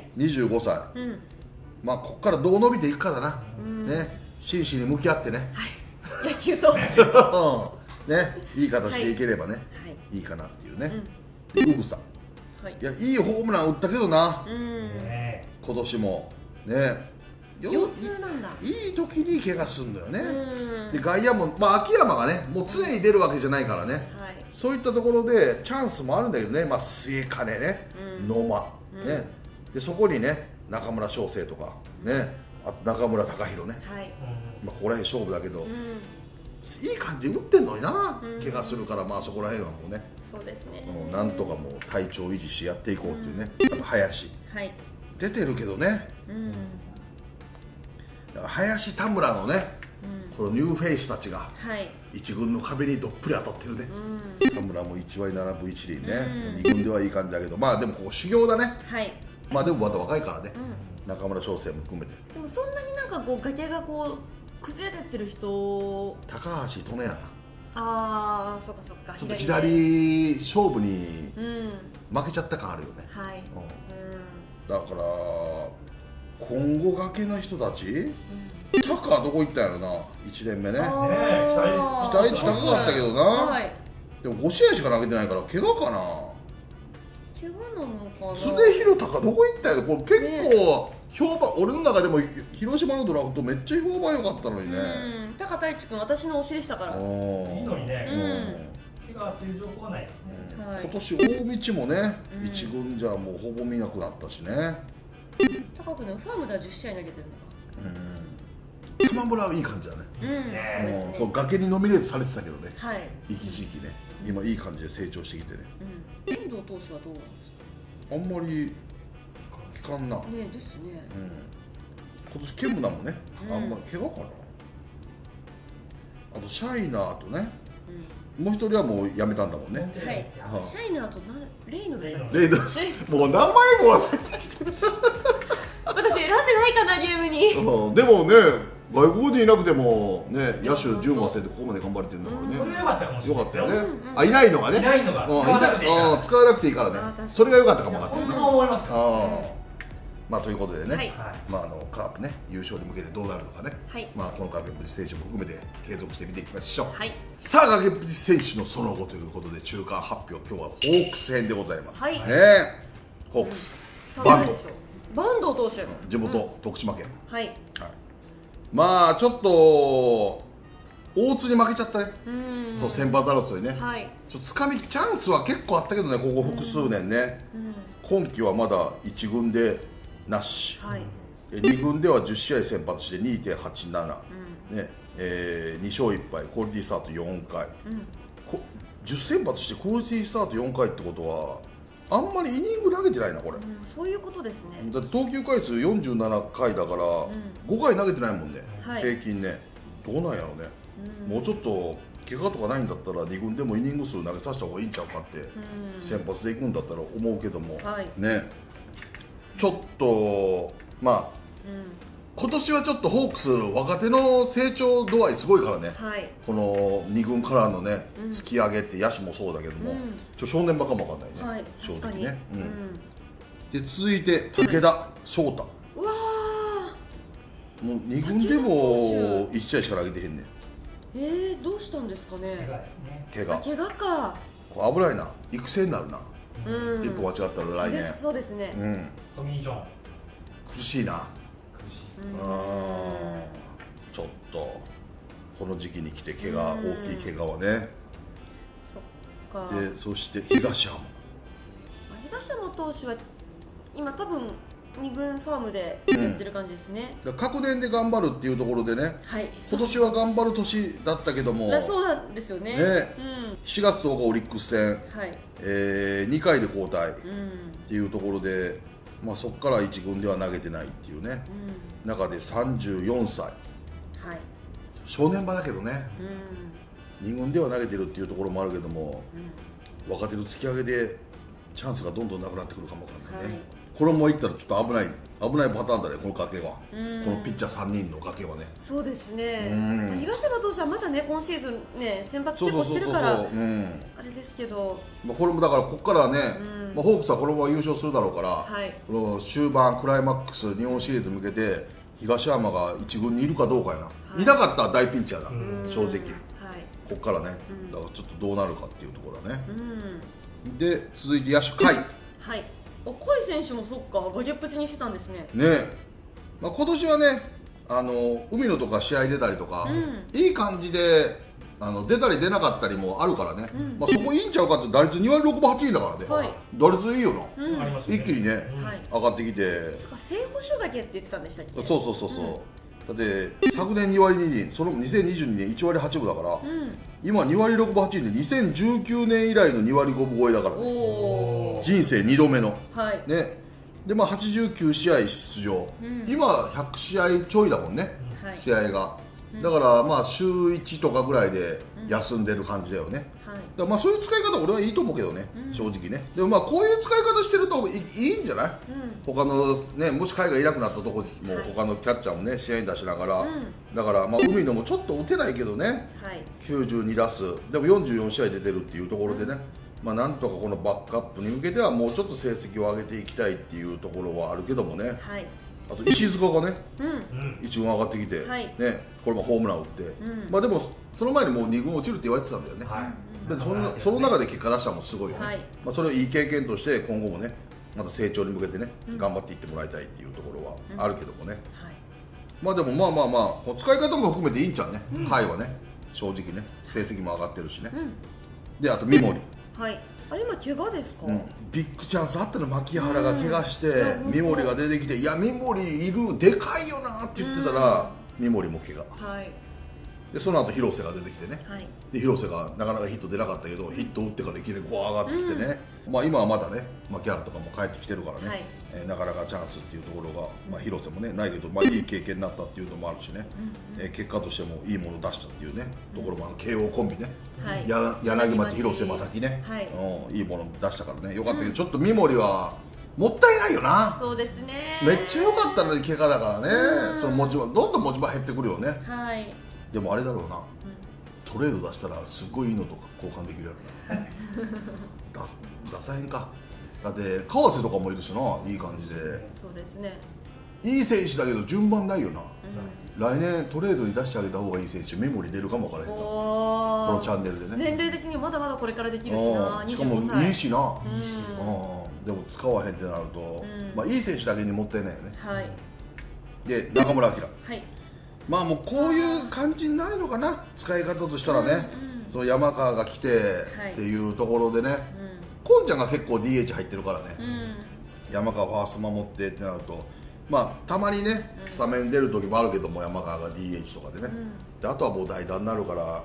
にじゅうごさい、うん、まあここからどう伸びていくかだな、うん、ね、真摯に向き合ってね、 はい、野球とね、 いい形でいければね、はい、いいかなっていうね。うん、でウグサ、はい、いやいいホームラン打ったけどな、うん、今年もね、 腰痛なんだ。 いい時に怪我すんだよね。で外野も、まあ、秋山がねもう常に出るわけじゃないからね、はい、そういったところでチャンスもあるんだけどね、まあ、末金ね、野間、うん、ね、でそこにね中村翔成とかね、あと中村隆弘ね、はい、まあ、ここら辺勝負だけど、うん、いい感じで打ってんのにな、うん、怪我するから、まあそこら辺はもうね、 そうですね、 もうなんとかもう体調維持してやっていこうっていうね。うん、あと林、はい、出てるけどね、うん、だから林田村のね、うん、このニューフェイスたちが一軍の壁にどっぷり当たってるね。うん、田村もいちわりななぶいちりんね、うん、に軍ではいい感じだけど、まあでもここ修行だね。はい、まあでもまだ若いからね、うん、中村翔成も含めて。 でもそんなになんかこう崖がこう崩れてってる人、高橋利根やな。 ああ、そっかそっか。 ちょっと左勝負に負けちゃった感あるよね。はい、うん、だから今後崖の人たち、うん、タカどこ行ったんやろな、いちねんめね。期待値高かったけどな、はい、でもごしあいしか投げてないから怪我かな。 怪我なのかな。 常廣隆どこ行ったんやろ。これ結構評判、俺の中でも広島のドラフトめっちゃ評判良かったのにね。 高太一君私の推しでしたから。いいのにね、怪我っていう情報はないですね。 今年大道もね、一軍じゃもうほぼ見なくなったしね。 高くね、ファームではじゅっしあい投げてるのか。 うん、玉村はいい感じだね。いいですね。こう崖にノミネートされてたけどね、はい、一時期ね、今いい感じで成長してきてね。 遠藤投手はどうなんですか。 あんまり聞かんな。ねですね。うん。今年ケムナもね、あんまり怪我かな。あとシャイナーとね、もう一人はもう辞めたんだもんね。 はい。シャイナーとレイノでしたっけ。 レイノ。もう名前も忘れてきてる。 私選んでないかなゲームに。 でもね、外国人いなくてもね、野手じゅうも忘れてここまで頑張れてるんだからね。 それが良かったかもしれない。 良かったよね。あ、いないのがね。いないのが。使わなくていいからね。それが良かったかも分かった。 本当そう思います。 まあということでね、まああのカープね優勝に向けてどうなるのかね、まあこの崖っぷち選手も含めて継続して見ていきましょう。さあ崖っぷち選手のその後ということで中間発表、今日はホークス編でございます。ね、ホークスバンド。 坂東投手、 地元、うん、徳島県、はい、はい、まあちょっと大津に負けちゃったね。そう、先発争いね。 はい、 ちょっとつかみチャンスは結構あったけどね、ここ複数年ね。今季はまだいち軍でなし、はい、に軍ではじゅっしあい先発して にてんはちなな、うん、ねえー、にしょういっぱい、クオリティスタートよんかい、うん、こじゅっ先発してクオリティスタートよんかいってことはあんまりイニング投げてないなこれ、うん、 そういうことですね。 だって投球回数よんじゅうななかいだから、うん、ごかい投げてないもんね、はい、平均ね。どうなんやろね、うん、もうちょっと怪我とかないんだったらに軍でもイニング数投げさせた方がいいんちゃうかって、うん、先発でいくんだったら思うけども、はい、ねちょっとまあ、うん、今年はちょっとホークス若手の成長度合いすごいからね、はい、このに軍からのね、うん、突き上げって野手もそうだけども、うん、ちょ正念場かもわかんないね、はい、正直ね、うん、で続いて武田翔太。うわもうに軍でもいち試合しか投げてへんねん。 えー、どうしたんですかね。 怪我ですね。 怪我怪我か。 これ危ないな、育成になるな、うん、一歩間違ったら来年。 そうですね、うん、 トミー・ジョン苦しいな。 苦しいですね。 うんちょっとこの時期に来て怪我、大きい怪我はね。 そっか。 でそして東浜東浜投手は今多分に軍ファームでやってる感じですね、 うん、各年で頑張るっていうところでね、はい、今年は頑張る年だったけども、 そうなんですよね、ね、 うん、しがつとおかオリックス戦、はい、えー、にかいで交代っていうところで、まあ、そこからいち軍では投げてないっていうね、うん、中でさんじゅうよんさい、はい、正念場だけどね、うん、に軍では投げてるっていうところもあるけども、うん、若手の突き上げでチャンスがどんどんなくなってくるかもわかんないね、はい、これもいったらちょっと危ない危ないパターンだね、この賭けは、このピッチャーさんにんの賭けはね。そうですね、 東山投手はまだね今シーズンね先発結構してるからあれですけど、 まあこれもだからここからね、まあ、ホークスはこのまま優勝するだろうから、はい、この終盤クライマックス日本シリーズ向けて東山がいち軍にいるかどうかやな、はい、いなかったら大ピンチやな正直、はい、ここからね、だからちょっとどうなるかっていうところだね。で続いて野手甲斐、 はい、甲斐選手もそっか崖っぷちにしてたんですね。 ねえ、まあ、今年はねあの海野とか試合出たりとか、うん、いい感じであの出たり出なかったりもあるからね、うん、まあ、そこいいんちゃうかって、打率にわりろくぶはちりんだからね、はい、打率いいよな、うん、一気にね、うん、上がってきて、 そっか正捕手だけって言ってたんでしたっけ。 そうそうそうそう、うん、だって昨年にわりにりん、そのにせんにじゅうにねんいちわりはちぶだから、うん、今にわりろくぶはちりんでにせんじゅうきゅうねん以来のにわりごぶ超えだからね、人生にどめの、はい、ね。でまあ、はちじゅうきゅうしあい出場、うん、今ひゃくしあいちょいだもんね、はい、試合が、うん、だからまあ週いちとかぐらいで休んでる感じだよね、うん、はい、だからまあそういう使い方俺はいいと思うけどね、うん、正直ね。でもまあこういう使い方してるとい い, いいんじゃない、うん、他のね、もし海外いなくなったところもう他のキャッチャーもね試合に出しながら、うん、だからまあ海野もちょっと打てないけどね、はい、きゅうじゅうにだすでもよんじゅうよんしあい出てるっていうところでね、うん、まあなんとかこのバックアップに向けてはもうちょっと成績を上げていきたいっていうところはあるけどもね、はい、あと石塚がね、うん、いち軍上がってきて、はい、ね、これもホームラン打って、うん、まあでもその前にもうに軍落ちるって言われてたんだよね、はい、で そ, のその中で結果出したのもすごいよね、はい、まあ、それをいい経験として今後もねまた成長に向けてね、うん、頑張っていってもらいたいっていうところはあるけどもね、うん、はい、まあでもまあまあまあ使い方も含めていいんちゃうね、うん、回はね正直ね成績も上がってるしね、うん、であと三森、はい、 あれ今怪我ですか、うん、 ビッグチャンスあったの、牧原が怪我して、うん、三森が出てきて、いや三森いるでかいよなって言ってたら、うん、三森も怪我、はい、でその後広瀬が出てきてね、はい、で広瀬がなかなかヒット出なかったけどヒット打ってからいきなりこう上がってきてね、うん、まあ今はまだね牧原とかも帰ってきてるからね、はい、えー、なかなかチャンスっていうところが、まあ、広瀬もねないけど、まあ、いい経験になったっていうのもあるしね、うん、えー、結果としてもいいものを出したっていうね、うん、ところもあの慶応コンビね、はい、や柳町広瀬正樹ね、はい、うん、いいもの出したからねよかったけど、うん、ちょっと三森はもったいないよな。 そうですね、 めっちゃ良かったのに怪我だからね、うん、その持ち場どんどん持ち場減ってくるよね、はい、でもあれだろうな、うん、トレード出したらすっごいいいのとか交換できるやろな出さへんか、だって川瀬とかもいるしな、いい感じで。 そうですね、 いい選手だけど順番ないよな、うん、来年トレードに出してあげた方がいい選手メモリ出るかもわからへんから、このチャンネルでね。 年齢的にまだまだこれからできるしな、 しかもいいしな、うん、でも使わへんってなると、うん、まあいい選手だけにもったいないよね。はい、で中村晃、はい、 まあもうこういう感じになるのかな、使い方としたらね、うんうん、その山川が来てっていうところでね、はい、こんちゃんが結構 ディーエイチ 入ってるからね、うん、山川ファースト守ってってなると、まあたまにねスタメン出る時もあるけども、山川が ディーエイチ とかでね、うん、であとはもう代打になるから、はい、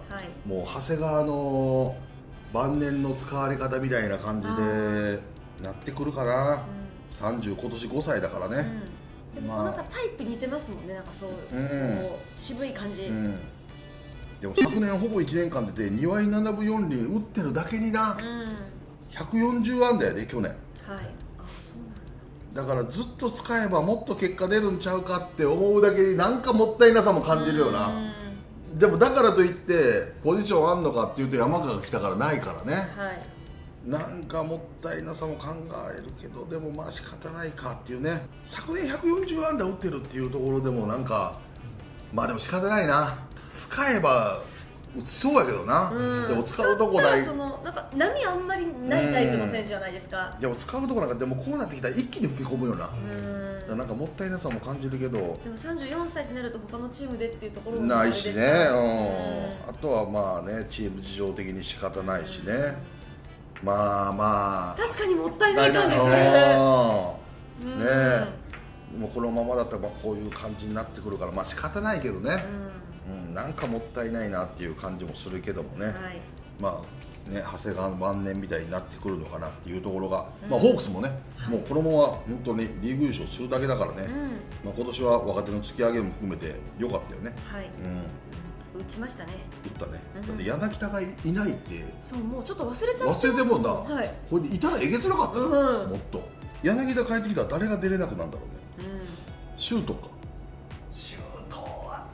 もう長谷川の晩年の使われ方みたいな感じでなってくるかな、うん、さんじゅう今年ごさいだからね、 うん、でもなんかタイプ似てますもんね、なんかそう、うん、こう渋い感じ、うん、 でも昨年ほぼいちねんかん出てにわりななぶよんりん打ってるだけにな、うん、ひゃくよんじゅうあんだやで去年、はい、あ、そうなんだ。だからずっと使えばもっと結果出るんちゃうかって思うだけになんかもったいなさも感じるよな、うん、でもだからといってポジションあんのかっていうと山川が来たからないからね、はい、なんかもったいなさも考えるけど、でもまあ仕方ないかっていうね。昨年ひゃくよんじゅうあんだ打ってるっていうところでもなんかまあでも仕方ないな、使えば打ちそうやけどな、うん、でも使うとこない、 そのなんか波あんまりないタイプの選手じゃないですか、 うん、でも使うとこなんかでもこうなってきたら一気に吹き込むよな、うん、なんかもったいなさも感じるけど、でもさんじゅうよんさいになると他のチームでっていうところもないしね、うん、あとはまあねチーム事情的に仕方ないしね、うん、まあまあ確かにもったいない感ですね、ねえ、もうこのままだったらこういう感じになってくるからまあ仕方ないけどね、うんうん、なんかもったいないなっていう感じもするけどもね、はい、まあね長谷川の晩年みたいになってくるのかなっていうところが、うん、まあホークスもね、はい、もうこのまま本当にリーグ優勝するだけだからね、うん、まあ今年は若手の突き上げも含めて良かったよね、はい、 うん、打ちましたね、 打ったね、うん、だって柳田がいないってそうもうちょっと忘れちゃって忘れてもんだ、はい、これいたらえげつなかったな、うん、もっと柳田帰ってきたら誰が出れなくなるんだろうね、うん、シュートかシュートは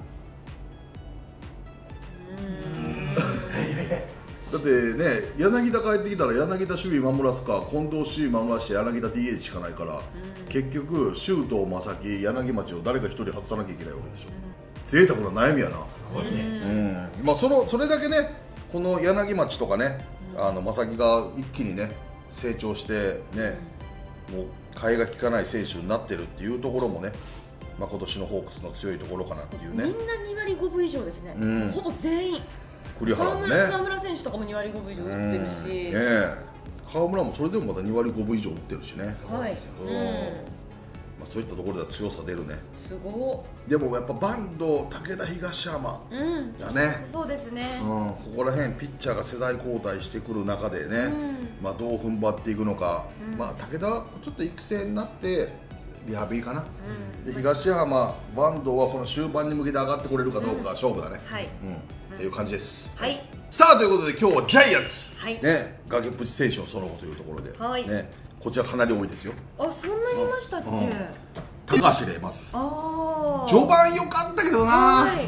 だってね、柳田帰ってきたら柳田守備守らすか近藤守備守らして柳田 ディーエイチ しかないから、うん、結局シュート正木柳町を誰か一人外さなきゃいけないわけでしょ、うん、贅沢な悩みやな、すごいね、うん、まあそのそれだけねこの柳町とかね、うん、あの正木が一気にね成長してね、うん、もう替えが利かない選手になってるっていうところもね、まあ、今年のホークスの強いところかなっていうね。 みんなにわりごぶ以上ですね、うん、ほぼ全員。 栗原もね、 川村選手とかもにわりごぶ以上打ってるし、ね、 川村もそれでもまたにわりごぶ以上打ってるしね、はい、うん、まあ、そういったところでは強さ出るね。すごい。でもやっぱバンド武田東山だね、 うん、そうですね、 うん、ここら辺ピッチャーが世代交代してくる中でね、うん、まあ、どう踏ん張っていくのか、うん、まあ、武田はちょっと育成になってリハビリかな、うん、で東山バンドはこの終盤に向けて上がってこれるかどうかが勝負だね、うん、はい、うん、っていう感じです、はい、さあということで今日はジャイアンツ、はい、ね、崖っぷち選手のその後というところで、はい、ね、こちらかなり多いですよ。 あ、そんなにいましたっけ、うん、 高橋でいます。あ、序盤良かったけどな、はい、うん、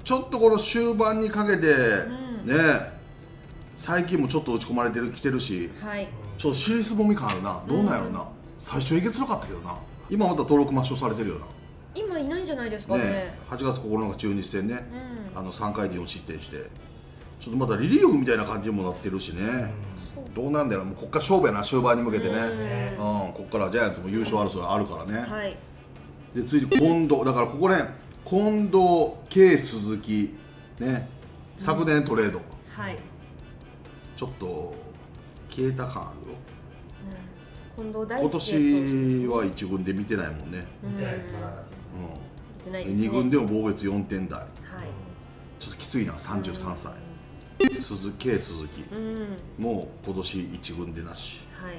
ちょっとこの終盤にかけて、うん、ね、最近もちょっと打ち込まれてるきてるし、はい、ちょっとシリーズもみ感あるな、どうなんやろうな、うん、最初えげつなかったけどな、今また登録抹消されてるよな。 今いないんじゃないですかね。ね、 はちがつここのか中日戦ね、うん、あのさんかいでよん失点してちょっとまたリリーフみたいな感じにもなってるしね、うん、どうなんだろう、もうこっから勝負やな、終盤に向けてね、うん、うん、こっからジャイアンツも優勝争いあるからね、はい、で次に近藤だからここね、近藤、K、鈴木ね、昨年トレード、うん、はい、ちょっと消えた感あるよ、 うん、近藤大今年は一軍で見てないもんね、見てないですから、うん、に軍でも防御率よんてん台、はい、ちょっときついな、さんじゅうさんさい、鈴木、鈴木、うん、もう今年いち軍でなし、はい、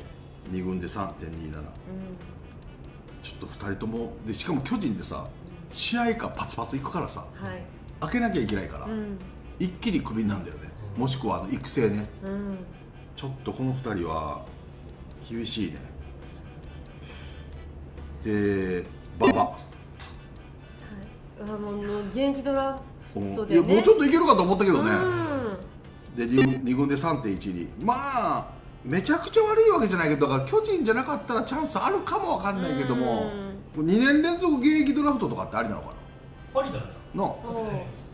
に軍で さんてんにーなな、うん、ちょっとふたりともで、しかも巨人でさ、試合かパツパツいくからさ、はい、開けなきゃいけないから、うん、一気にクビなんだよね、もしくはあの育成ね、うん、ちょっとこのふたりは厳しいね。で、馬場、はい、あもう現役ドラフトで、ね、 いやもうちょっといけるかと思ったけどね、うん、で 2, 2軍で さんてんいちに、まあめちゃくちゃ悪いわけじゃないけど、だから巨人じゃなかったらチャンスあるかもわかんないけども、にねん連続現役ドラフトとかってありなのかな。 ありじゃないですか。 の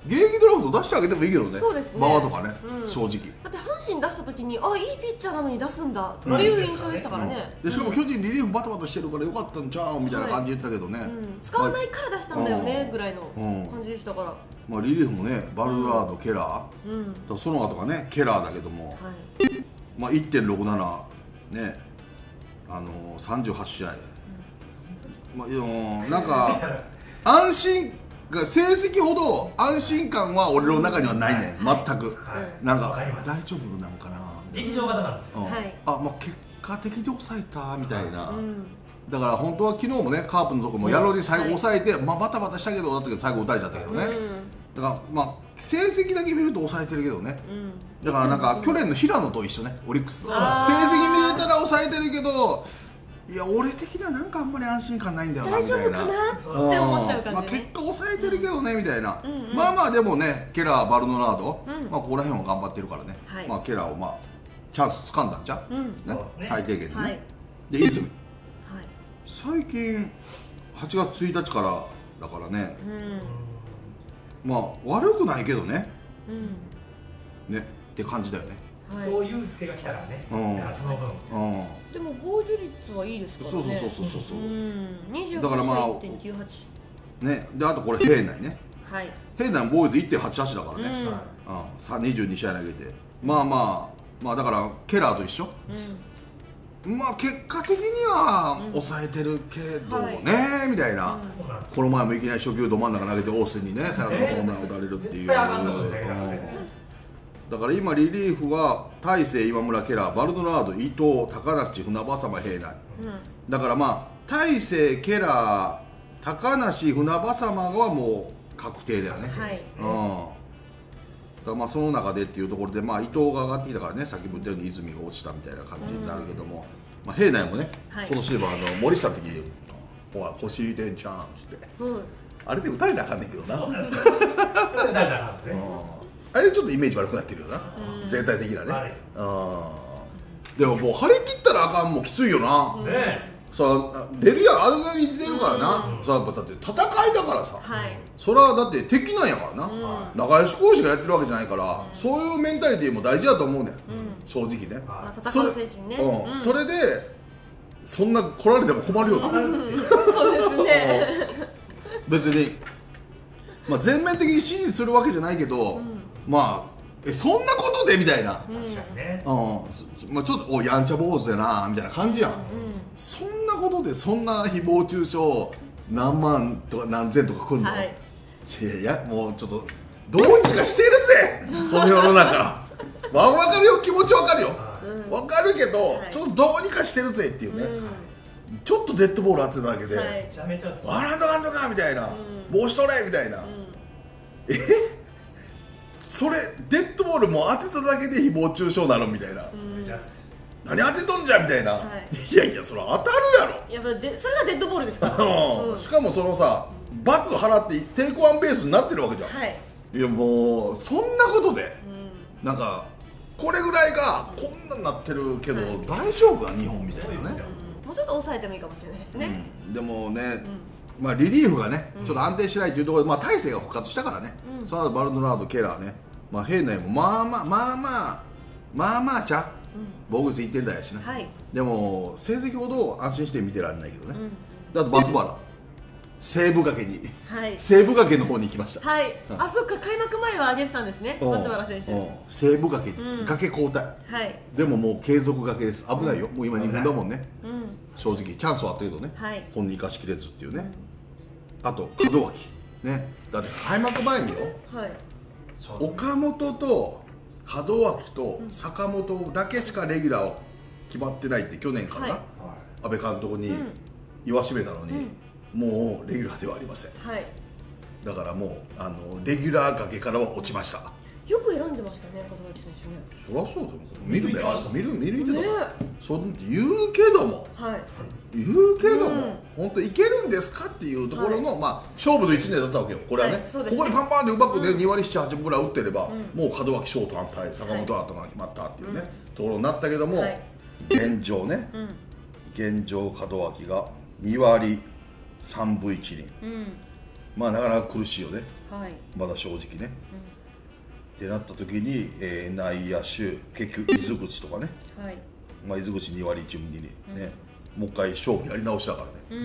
現役ドラフト出してあげてもいいけどね、 そうですね、 馬場とかね、 うん、 正直。 だって阪神出した時に、あ、いいピッチャーなのに出すんだっていう印象でしたからね。 でしかも巨人リリーフバタバタしてるからよかったんちゃうみたいな感じで言ったけどね、はい、うん、 使わないから出したんだよねぐらいの感じでしたから、 まあ、リリーフもね、バルラード、ケラー、うん、だその後がねケラーだけども、はい、まあ、いってんろくなな ね、あのー、さんじゅうはち試合、うん、まあ、なんか安心が成績ほど安心感は俺の中にはないね、はい、全く、はい、なんか大丈夫なんかな、 劇場型なんですよ、 うん、はい、あ、まあ、結果的に抑えたみたいな、うん、だから本当は昨日もねカープのとこもやろうに最後抑えて、はい、まあ、バタバタしたけどだったけど最後打たれちゃったけどね、うん、だからまあ成績だけ見ると抑えてるけどね、うん、だからなんか去年の平野と一緒ね、オリックスの成績見れたら抑えてるけど、いや俺的にはなんかあんまり安心感ないんだよなみたいな、 大丈夫かなって思っちゃう感じ、ね、 まあ、結果抑えてるけどねみたいな、うんうん、まあまあでもねケラー、バルノラード、うん、まあここら辺は頑張ってるからね、はい、まあケラーをまあチャンス掴んだんじゃ、うん、ね、最低限でね、はい、で泉、はい、最近はちがつついたちからだからね、うん、まあ悪くないけどね、うん、ねって感じだよね。 伊藤祐介が来たからね、うん、その分、うん、 でも防御率はいいですからね。 そうそうそうそうそう、うん、 にじゅうはちたいいってんきゅうはちね、であとこれ平内ね、はい、平内防御率 いってんはちはち だからね、うん、うん、にじゅうに試合投げて、まあまあまあだからケラーと一緒、うん、まあ結果的には抑えてるけどね、うん、みたいな、うん、この前もいきなり初球ど真ん中投げてオースンにねサヨナラホームラン打たれるっていう、だから今リリーフは大勢、今村、ケラー、バルドナード、伊藤、高梨、船場様、平内、うん、だからまあ大勢、ケラー、高梨、船場様はもう確定だよね、はい、うん、だからまあその中でっていうところで、まあ伊藤が上がってきたからね、さっきも言ったように泉が落ちたみたいな感じになるけども、まあ、平内もね、はい、今年でもあの森下の時に「おい腰入れんちゃん」って、うん、あれで打たれなあかんねんけどな、打たれなあかんですね、あれちょっとイメージ悪くなってるよな、うん、全体的なね、はい、あでももう張り切ったらあかんもきついよな、ね、さあ出るやん、あれぐらいに出るからな、うん、さあだって戦いだからさ、はい、それはだって敵なんやからな、うん、仲良し講師がやってるわけじゃないから、うん、そういうメンタリティーも大事だと思うねん、うん、正直ね、 まあ、戦う精神ね、 うんうん、それでそんな来られても困るよな、うん、 そうですね別に、まあ、全面的に支持するわけじゃないけど、うん、まあえそんなことでみたいな、確かにね、うん、まあ、ちょっとおやんちゃ坊主やなみたいな感じやん、うん、そんなことでそんな誹謗中傷何万とか何千とか来んの、はい、いやいやもうちょっとどうにかしてるぜこの世の中まあ、分かるよ、気持ち分かるよ、うん、分かるけど、はい、ちょっとどうにかしてるぜっていうね、うん、ちょっとデッドボール当てただけで、はい、笑うとかんとかみたいな、うん、帽子取れみたいな、うん、えそれデッドボールも当てただけで誹謗中傷なのみたいな、うん、何当てとんじゃみたいな、はい、いやいやそれ当たるやろ、 いやでそれがデッドボールですから、 うん、しかもそのさ罰払ってテイクワンベースになってるわけじゃん、はい、いやもうそんなことで、うん、なんかこれぐらいがこんなになってるけど、はい、大丈夫な日本みたいなね、 うん、もうちょっと抑えてもいいかもしれないですね、 うん、でもね、うん、まあリリーフがね、うん、ちょっと安定しないというところで、まあ、大勢が復活したからね、うん、その後バルドナード、ケラーね、まあ、平内もまあまあまあまあまあまあちゃ、うん、防御率いってん台やしね、はい、でも成績ほど安心して見てられないけどね、うん、あと松原西部崖に、はい、西部崖の方に行きました、 はい、うん、あそっか開幕前は上げてたんですね、松原選手、 西部崖に、うん、崖交代、はい、でももう継続崖です、危ないよ、うん、もう今に軍だもんね、うん、正直チャンスはあったけどね、はい、本人生かしきれずっていうね、うん、あと門脇ね、だって開幕前によ、はい、岡本と門脇と坂本だけしかレギュラーを決まってないって去年からな、はい、安倍監督に言わしめたのに、うんうん、もうレギュラーではありません、はい、だからもうあのレギュラー崖からは落ちました。 よく選んでましたね、門脇選手ね。 そりゃそうだよ、見るね、見る見る見てた、ね、そう言うけども、はい、言うけども、うん、本当いけるんですかっていうところの、はい、まあ勝負のいちねんだったわけよ、これはね、はい、ね、ここでパンパンでうまくね、うん、にわりなな、はちぶぐらい打ってれば、うん、もう門脇ショート安泰、坂本アートが決まったっていうね、はい、ところになったけども、はい、現状ね、うん、現状門脇がにわりさんぶいちりん、うん、 まあなかなか苦しいよね、 はい、 まだ正直ね、うん、ってなった時に、えー、内野手結局伊豆口とかね、はい、まあ伊豆口にわりいちぶにね、うん、もう一回勝負やり直しだからね、うん、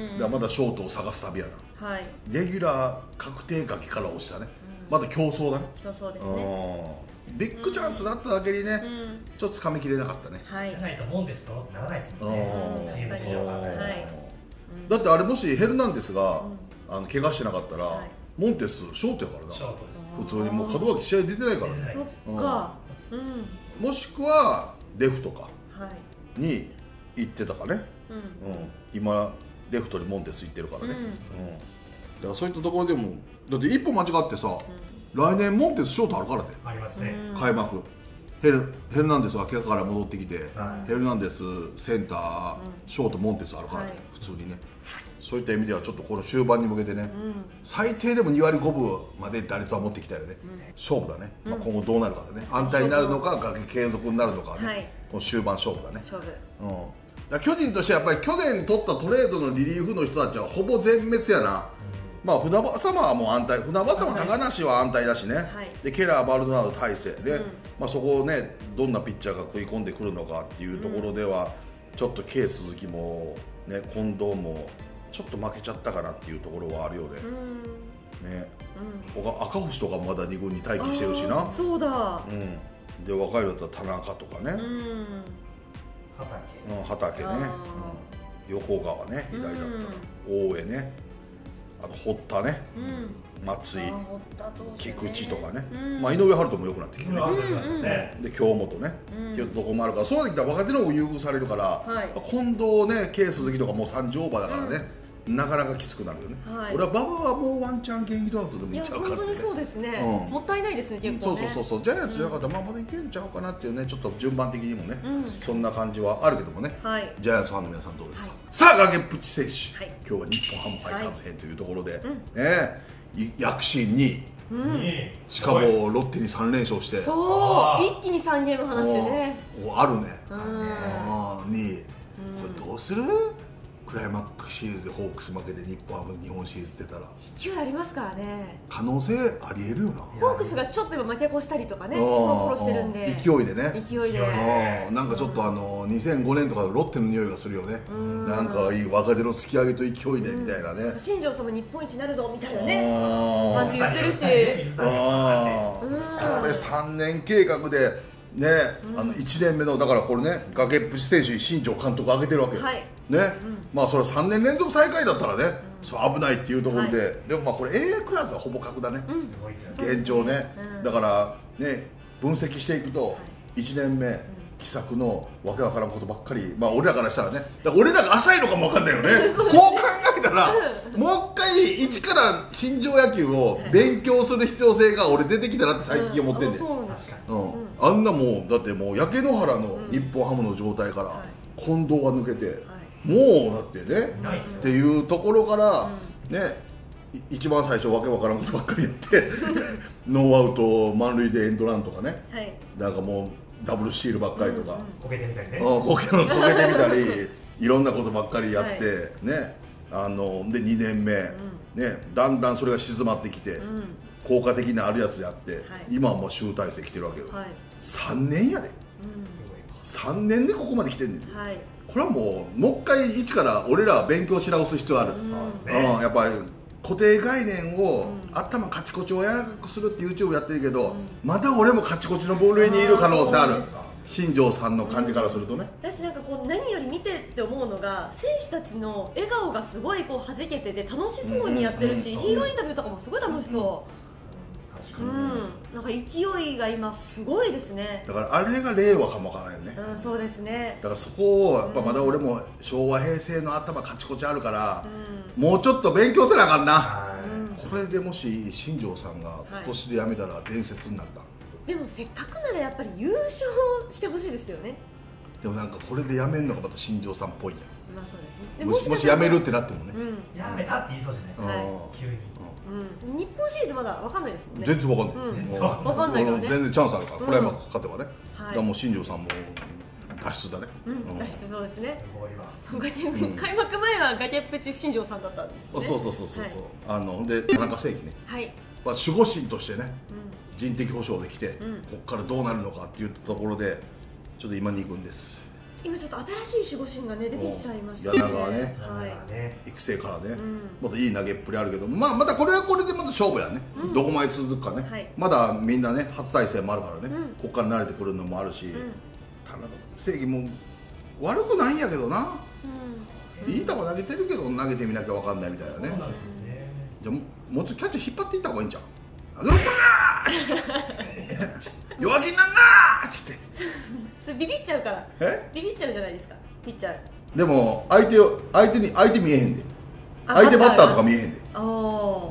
だからまだショートを探す旅やな、はい、レギュラー確定崖から落ちたね、うん、まだ競争だね、 競争ですね、 ビッグチャンスだっただけにね、うん、ちょっと掴みきれなかったね。 はい。じゃないともんですとならないですもんね。確かに。はい。 だってあれもしヘルナンデスが、うん、あの怪我してなかったら、はい、モンテスショートやからな。ショートです。普通にもう門脇試合出てないからね。 そっか。うん。 もしくはレフトかに行ってたかね。うん。うん、今レフトにモンテス行ってるからね。うん。うん、だからそういったところでもだって一歩間違ってさ。うん来年モンテスショートあるからね。 ありますね。 開幕。ヘルヘルナンデスが怪我から戻ってきて、はい、ヘルナンデスセンター、うん、ショートモンテスあるからね、はい、普通にね。そういった意味ではちょっとこの終盤に向けてね、うん、最低でもにわりごぶまで打率は持ってきたよね。うん、勝負だね。うん、まあ今後どうなるかでね。安泰になるのか継続になるのかね。はい、この終盤勝負だね。 勝負。 うん。だ巨人としてはやっぱり去年取ったトレードのリリーフの人たちはほぼ全滅やな。まあ船場様はもう安泰、船場様高梨は安泰だしね、はい、でケラー、バルドナード、大勢で、うん、まあそこをねどんなピッチャーが食い込んでくるのかっていうところでは、うん、ちょっと K 鈴木も、ね、近藤もちょっと負けちゃったかなっていうところはあるよね。うん、ね、うん、赤星とかまだに軍に待機してるしな。 そうだ、 うん、で若いだったら田中とかね、うん、 畑、 うん、畑ね、うん、横川ね左だったら、うん、大江ね。あと堀田ね、うん、松井、菊池とかね、うん、まあ井上温人も良くなってきてね、うん、で京本ね、うん、っていうところもあるから、そうなってきたら若手の方が優遇されるから、はい、近藤ね、K鈴木とかもうさんじゅうオーバーだからね、うん、なかなかきつくなるよね。はい、俺は馬場はもうワンチャン現役ドラフトでもいっちゃうから、ね、 いや本当にそうですね、うん、もったいないですね結構ね。 そうそうそう、ジャイアンツ強かったらまあまだいけるんちゃうかなっていうね、ちょっと順番的にもね、うん、そんな感じはあるけどもね、はい、ジャイアンツファンの皆さんどうですか。はい、さあ崖っぷち選手、はい、今日は日本ハムファイターズ編というところで、はい、ね、躍進に、うん、しかもロッテにさんれんしょうして、 そう一気にさんゲーム離してね、 あるね、あにこれどうする。クライマックスシリーズでホークス負けて日本ハム日本シリーズ出たら勢いありますからね。 可能性ありえるよな。 ホークスがちょっと今負け越したりとかね、コロコロしてるんで勢いでね、 勢いでなんかちょっとあのにせんごねんとかのロッテの匂いがするよね。なんかいい若手の突き上げと勢いでみたいなね、 新庄さんも日本一になるぞみたいなねまず言ってるし、 あこれさんねん計画でね、あのいちねんめのだからこれね崖っぷち選手に新庄監督を挙げてるわけよ、はい、ね、うん、まあそれさんねん連続最下位だったらね、うん、そう危ないっていうところで、はい、でもまあこれ エーエー クラスはほぼ格だね、うん、現状ね、うん、だからね分析していくと、はい、いちねんめ、うん、奇策のわけわからんことばっかり、まあ俺らからしたらね、だから俺らが浅いのかもわかんないよねこう考えたらもう一回一から新庄野球を勉強する必要性が俺出てきたなって最近思ってんで、うん、あんなもうだってもう焼け野原の日本ハムの状態から近藤が抜けて、もうだってねっていうところからね一番最初わけわからんことばっかりやってノーアウト満塁でエンドランとかね、なんかもうダブルスチールばっかりとかこけてみたりね、 こけてみたりいろんなことばっかりやってね、あのでにねんめねだんだんそれが静まってきて効果的なあるやつやって今はもう集大成来てるわけよ。さんねんやで、さんねんでここまで来てんねん。これはもうもう一回一から俺らは勉強し直す必要ある。やっぱり固定概念を、うん、頭カチコチを柔らかくするって YouTube やってるけど、うん、また俺もカチコチのボールにいる可能性ある。新庄さんの感じからするとね、 うん、私なんかこう何より見てって思うのが選手たちの笑顔がすごいこう弾けてて楽しそうにやってるし、うんうんうん、ヒーローインタビューとかもすごい楽しそう、うんうん、なんか勢いが今すごいですね。 だからあれが令和かもわからないよね、 うん、そうですね。 だからそこをやっぱまだ俺も昭和平成の頭カチコチあるから、うん、もうちょっと勉強せなあかんな、うん、これでもし新庄さんが今年で辞めたら伝説になった、はい、 でもせっかくならやっぱり優勝してほしいですよね。 でもなんかこれで辞めるのがまた新庄さんっぽいやん。 まあそうですね。 でもしもし辞めるってなってもね、 うん、辞めたって言いそうじゃないですか、はい、急に、 うん、日本シリーズまだ分かんないですもんね。 全然分かんない、 うん、全然分かんないからね。 全然チャンスあるから、これは勝てばね、はい、だからもう新庄さんも脱出だね。 脱出、そうですね。そう開幕前は崖っぷち新庄さんだったんですね。 そうそうそうそうそう。あので田中正義ね。はい。まあ守護神としてね、人的保障できて、ここからどうなるのかっていったところで、ちょっと今に軍です。 今ちょっと新しい守護神がね出てきちゃいましたね。柳川ね。育成からね。またいい投げっぷりあるけど、まあまたこれはこれでまた勝負やね。どこまで続くかね。まだみんなね初対戦もあるからね。ここから慣れてくるのもあるし。田中正義も悪くないんやけどな、うん、いい球投げてるけど投げてみなきゃ分かんないみたいなね。じゃあもうちょっとキャッチャー引っ張っていった方がいいんちゃう。投げろこらーっつって弱気になんなーっつってそれビビっちゃうから。えビビっちゃうじゃないですかピッチャー。 でも相手を相手に相手見えへんで、相手バッターとか見えへんで、うん、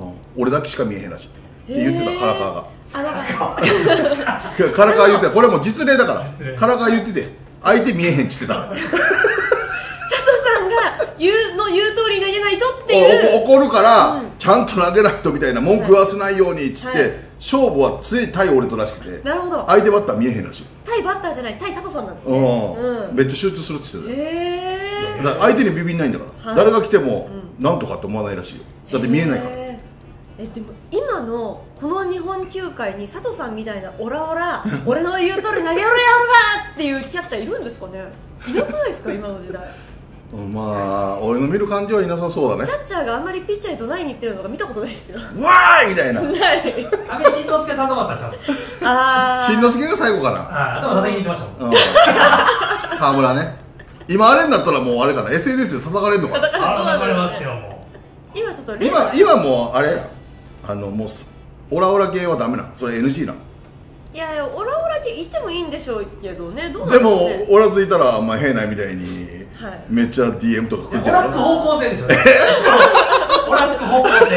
俺だけしか見えへんらしいって言ってた唐川が。あ、だから唐川言ってた。これも実例だから唐川言ってて相手見えへんっつってた。佐藤さんが言うの言う通り投げないとっていう怒るから、うん、ちゃんと投げないとみたいな文句言わせないようにっつって、はい、勝負は常に対俺とらしくて。 なるほど。 相手バッター見えへんらしい。 対バッターじゃない対佐藤さんなんですね、 うん、めっちゃ集中するっつってた。へえ。だから相手にビビんないんだから、はい、誰が来てもなんとかって思わないらしいよ。だって見えないから。 えでも今のこの日本球界に佐藤さんみたいなオラオラ俺の言う通り投げろやろがっていうキャッチャーいるんですかね。いなくないですか今の時代。 まあ俺の見る感じはいなさそうだね。 キャッチャーがあんまりピッチャーに怒鳴りに行ってるのが見たことないですよ。 わーいみたいな。 阿部慎之介さんのバッターちゃうんですか。 ああ。 慎之介が最後かな。 ああ、頭叩きに行ってましたもん。 沢村ね。今あれになったらもうあれかな エスエヌエス で叩かれるのかな。 叩かれますよもう。今ちょっと今今もうあれや。あのもうオラオラ系はダメなの。それ エヌジー なの。 いやいやオラオラ系言ってもいいんでしょうけどね。どうなんですかね。でもオラついたらまあ変なみたいに、はい、めっちゃ ディーエム とか来てる。オラつく方向性でしょ。オラつく方向性。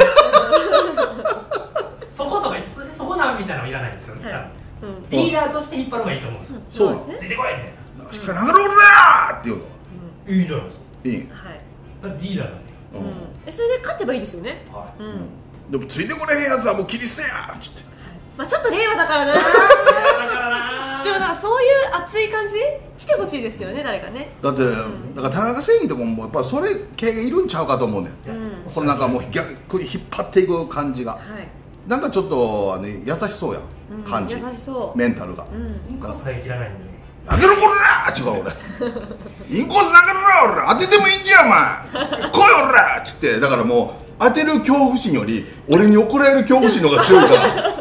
そことかそこなんみたいなのいらないんですよね。はい、うん、リーダーとして引っ張るのがいいと思うんですよ。 そうですね。 ついてこいみたいな。しっかり投げろオラーっていうの。 うん、いいじゃないですか。 いい。 はい。 リーダーなんで。 うん。えそれで勝てばいいですよね。はい。うん。 でもついてこれへんやつはもう切り捨てやっつって、 まあちょっと令和だからな。でもなんかそういう熱い感じ来てほしいですよね誰かね。 だって、うん、だから田中正義とかもやっぱそれ系がいるんちゃうかと思うねん、うん、このなんかもう逆に引っ張っていく感じが、はい、なんかちょっとあの優しそうやん、うん、感じ優しそうメンタルが、 インコース投げ切らないんでね。 投げろこらー違う俺インコース投げろ俺当ててもいいんじゃんお前来い俺っつって。だからもう当てる恐怖心より俺に怒られる恐怖心の方が強いからしっか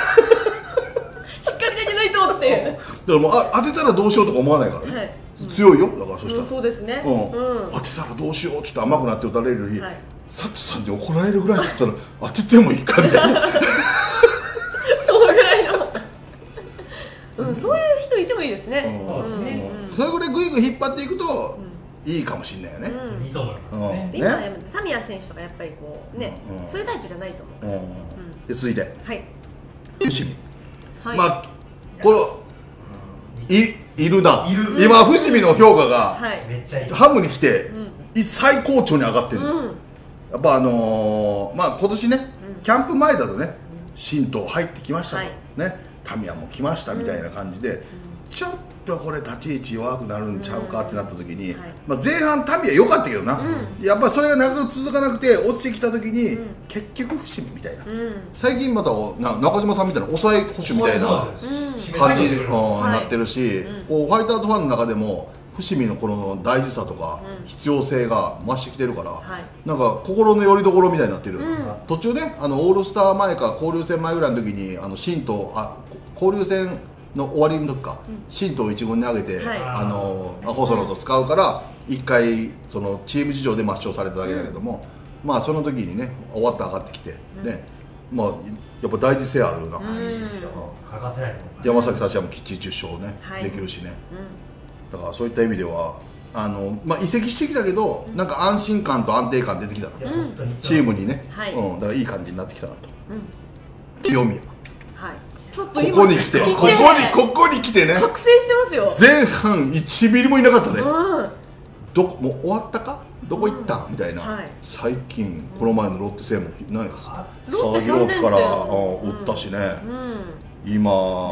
り投げないとっていう。 だからもうあ当てたらどうしようとか思わないから、ね、はい、強いよ。だからそしたら、うん、 そうですね、 うんうん、当てたらどうしようちょっと甘くなって打たれるより、はい、佐藤さんに怒られるぐらいだったら当ててもいいかみたいなそのぐらいのうん、そういう人いてもいいですね。 それぐらいグイグイ引っ張っていくと、うん、いいかもしれないよね。 うん、いいと思いますね。 今はタミヤ選手とかやっぱりこうね、うん、そういうタイプじゃないと思う。うん、 で続いて、 はい。 伏見。はい、まあこのいいるな。いる今伏見の評価が、はい、めっちゃいい。ハムに来て、うん、最高潮に上がってるの。うん、やっぱあのー、まあ今年ね、うん、キャンプ前だとね、新党入ってきましたと、はい、ね。タミヤも来ましたみたいな感じで、うん、ちょっとこれ立ち位置弱くなるんちゃうかってなった時に、うんはい、まあ前半タミヤ良かったけどな、うん、やっぱりそれが長く続かなくて落ちてきた時に、うん、結局伏見みたいな、うん、最近またな中島さんみたいな抑え捕手みたいな感じになってるし、はい、こうファイターズファンの中でも伏見のこの大事さとか必要性が増してきてるから、はい、なんか心の拠り所みたいになってる、うん、途中ねあのオールスター前か交流戦前ぐらいの時にあの新党あ交流戦の終わりの時か、うん、新党一軍に上げて、はい、あの細野と使うから一回そのチーム事情で抹消されただけだけども、うん、まあその時にね終わって上がってきて、うん、ねまあやっぱ大事性あるような、うん、 欠かせないと思います。 山崎幸也もきっちりじゅっ勝ね、はい、できるしね、うん、だからそういった意味ではあの、まあ、移籍してきたけど、うん、なんか安心感と安定感出てきたな、うん、チームにね、はいうん、だからいい感じになってきたなと、うん、清宮、はい、ちょっと今ここに来てここにここに来てね覚醒してますよ。 前半いちミリもいなかったね、うん、どこもう終わったかどこ行った、うん、みたいな、はい、最近この前のロッテ戦も何や佐々木朗希から、うん、打ったしね、うん、今同点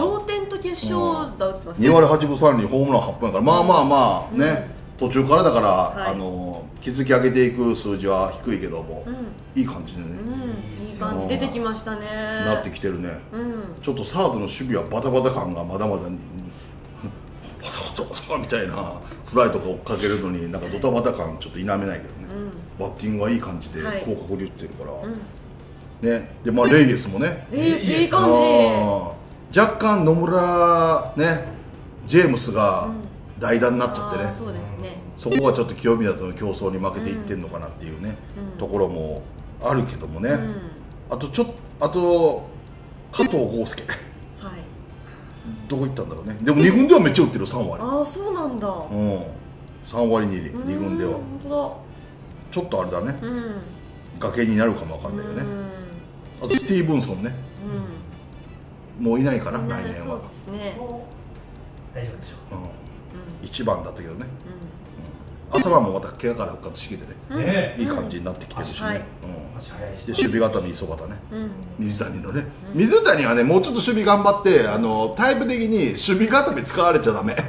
ント決勝だってましたにわりはちぶさんりホームランはっぽんやから、まあまあまあね、途中からだから、あの築き上げていく数字は低いけども、いい感じでね、 いい感じ出てきましたね。 なってきてるね。ちょっとサードの守備はバタバタ感がまだまだにバタバタバタみたいなフライとか追っかけるのになんかドタバタ感ちょっと否めないけどね、バッティングはいい感じで広角で打ってるからね。でまあレイエスもね、 レイエスいい感じ、若干野村ねジェームスが代打になっちゃってね、 そうですね、 そこがちょっと清宮との競争に負けていってんのかなっていうねところもあるけどもね。あとちょっとあと加藤豪介どこ行ったんだろうね。でもに軍ではめっちゃ打ってるさんわり。 ああそうなんだ。 うんさんわりにりに軍では。 本当だ。 ちょっとあれだね、崖になるかもわかんないよね。あとスティーブンソンね、もういないかな来年は。 そうですね、 大丈夫でしょう。 いちばんだったけどね。朝晩もまた怪我から復活してきてね、いい感じになってきてるしね。で守備固め磯端ね、水谷のね、水谷はねもうちょっと守備頑張って、あのタイプ的に守備固め使われちゃダメ、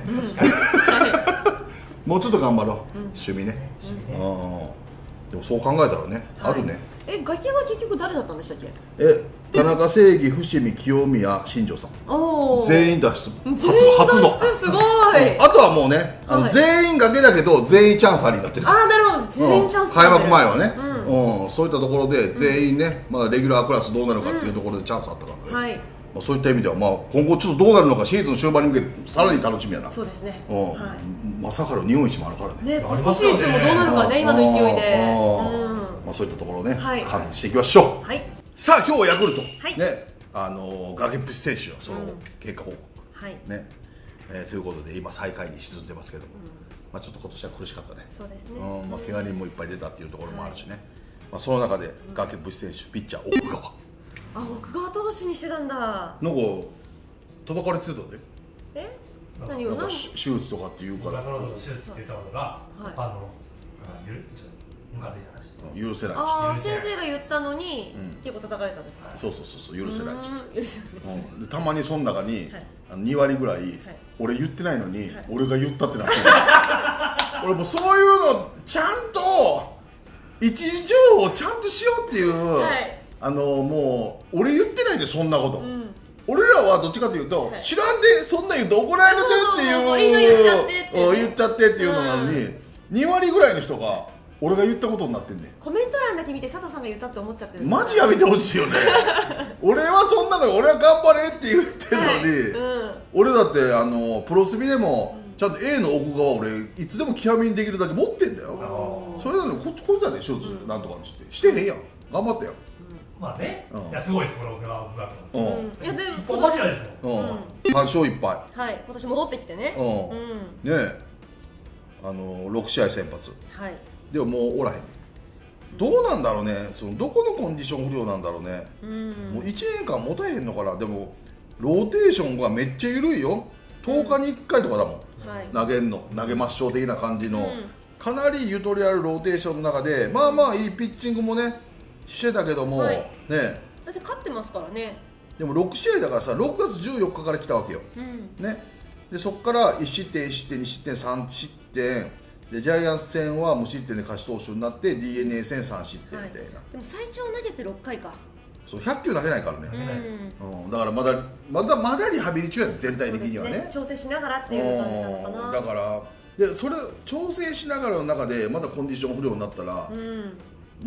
もうちょっと頑張ろう守備ね。でもそう考えたらね、あるね。 え崖は結局誰だったんでしたっけ？ え田中正義、伏見、清宮、新庄さん、全員脱出、初初の。 すごい。 あとはもうね、あの全員崖だけど全員チャンスありになってる。 ああなるほど、全員チャンス。 開幕前はね、うんそういったところで全員ね、まだレギュラークラスどうなるかっていうところでチャンスあったからね。そういった意味ではまあ今後ちょっとどうなるのか、シーズン終盤に向けてさらに楽しみやな。そうですね。まさかの日本一もあるからね。 ね、ポストシーズンもどうなるかね、今の勢いで。 まあそういったところをね観察していきましょう。さあ今日はヤクルトね、あの崖っぷち選手のその経過報告ね、ということで今最下位に沈んでますけども、まあちょっと今年は苦しかったね。そうですね。まあ怪我人もいっぱい出たっていうところもあるしね。まあその中で崖っぷち選手ピッチャー奥川。 あ、奥川投手にしてたんだ。なんか叩かれてたで。 え？ 何を？なんか手術とかって言うから。 その手術って言ったことがあのゆるムカついた話。 許せない。 ああ、先生が言ったのに結構叩かれたんですか？ そうそうそう、許せない。 許せない。 たまにその中ににわりぐらい俺言ってないのに俺が言ったってなってる。俺もうそういうのちゃんと一時情報をちゃんとしようっていう、あのもう俺言ってないでそんなこと。俺らはどっちかというと知らんでそんな言うと怒られるっていう言っちゃってっていうのなのに、にわりぐらいの人が俺が言ったことになってんねん。 コメント欄だけ見て佐藤さんが言ったって思っちゃってる。 マジやめてほしいよね。俺はそんなの俺は頑張れって言ってるのに、俺だってあのプロスビでもちゃんと A の奥側俺いつでも極みにできるだけ持ってんだよ。それなのにこっちこいつだね、手術なんとかってしてへんやん。頑張ったよ。 まあね、いやすごいですこれ奥川奥川君。 いやでも小柱ですよ。 さんしょういっぱい。はい、今年戻ってきてね。ねえ、あのろくしあい先発。はい。でももうおらへんね。どうなんだろうね、そのどこのコンディション不良なんだろうね。もういちねんかん持たへんのかな。でもローテーションがめっちゃ緩いよ。とおかにいっかいとかだもん、投げんの。投げまっしょう的な感じの、かなりゆとりあるローテーションの中でまあまあいいピッチングもねしてたけども、ねだって勝ってますからね。 でもろくしあいだからさ、ろくがつじゅうよっかから来たわけよ、ね。でそこからいち失点いち失点に失点さん失点で、ジャイアンツ戦は無失点で勝ち投手になって ディーエヌエー 戦さん失点みたいな、はい、 でも最長投げてろっかいか。 そうひゃっきゅう投げないからね、うん、だからまだまだまだリハビリ中やね、全体的には ね, ね調整しながらっていう感じなのかな。 だからでそれ調整しながらの中でまだコンディション不良になったら、うん、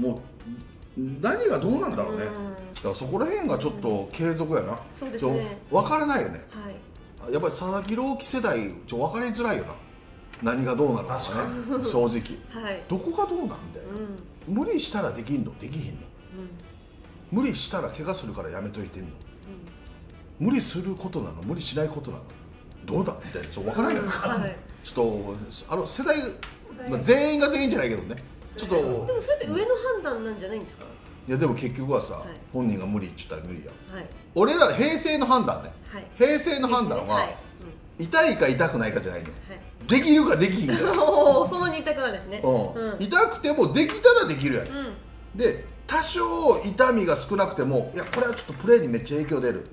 もう何がどうなんだろうね、うん、だからそこら辺がちょっと継続やな、うん、そうですね、分からないよね、はい、やっぱり佐々木朗希世代ちょ分かりづらいよな、何がどうなるのかね正直、はい、どこがどうなんだよ、うん、無理したらできんのできひんの、うん、無理したら怪我するからやめといてんの、うん、無理することなの無理しないことなのどうだみたいな、ちょっと分からないよね、はい、ちょっとあの世代、まあ、全員が全員じゃないけどね、ちょっとでもそれって上の判断なんじゃないんですか。 いやでも結局はさ、はい、本人が無理って言ったら無理やん、はい、俺ら平成の判断ね、はい、平成の判断は、はいうん、痛いか痛くないかじゃないね、はい、できるかできひんかその二択なんですね、 うんうん、痛くてもできたらできるやん、うん、で多少痛みが少なくてもいやこれはちょっとプレーにめっちゃ影響出る、うん、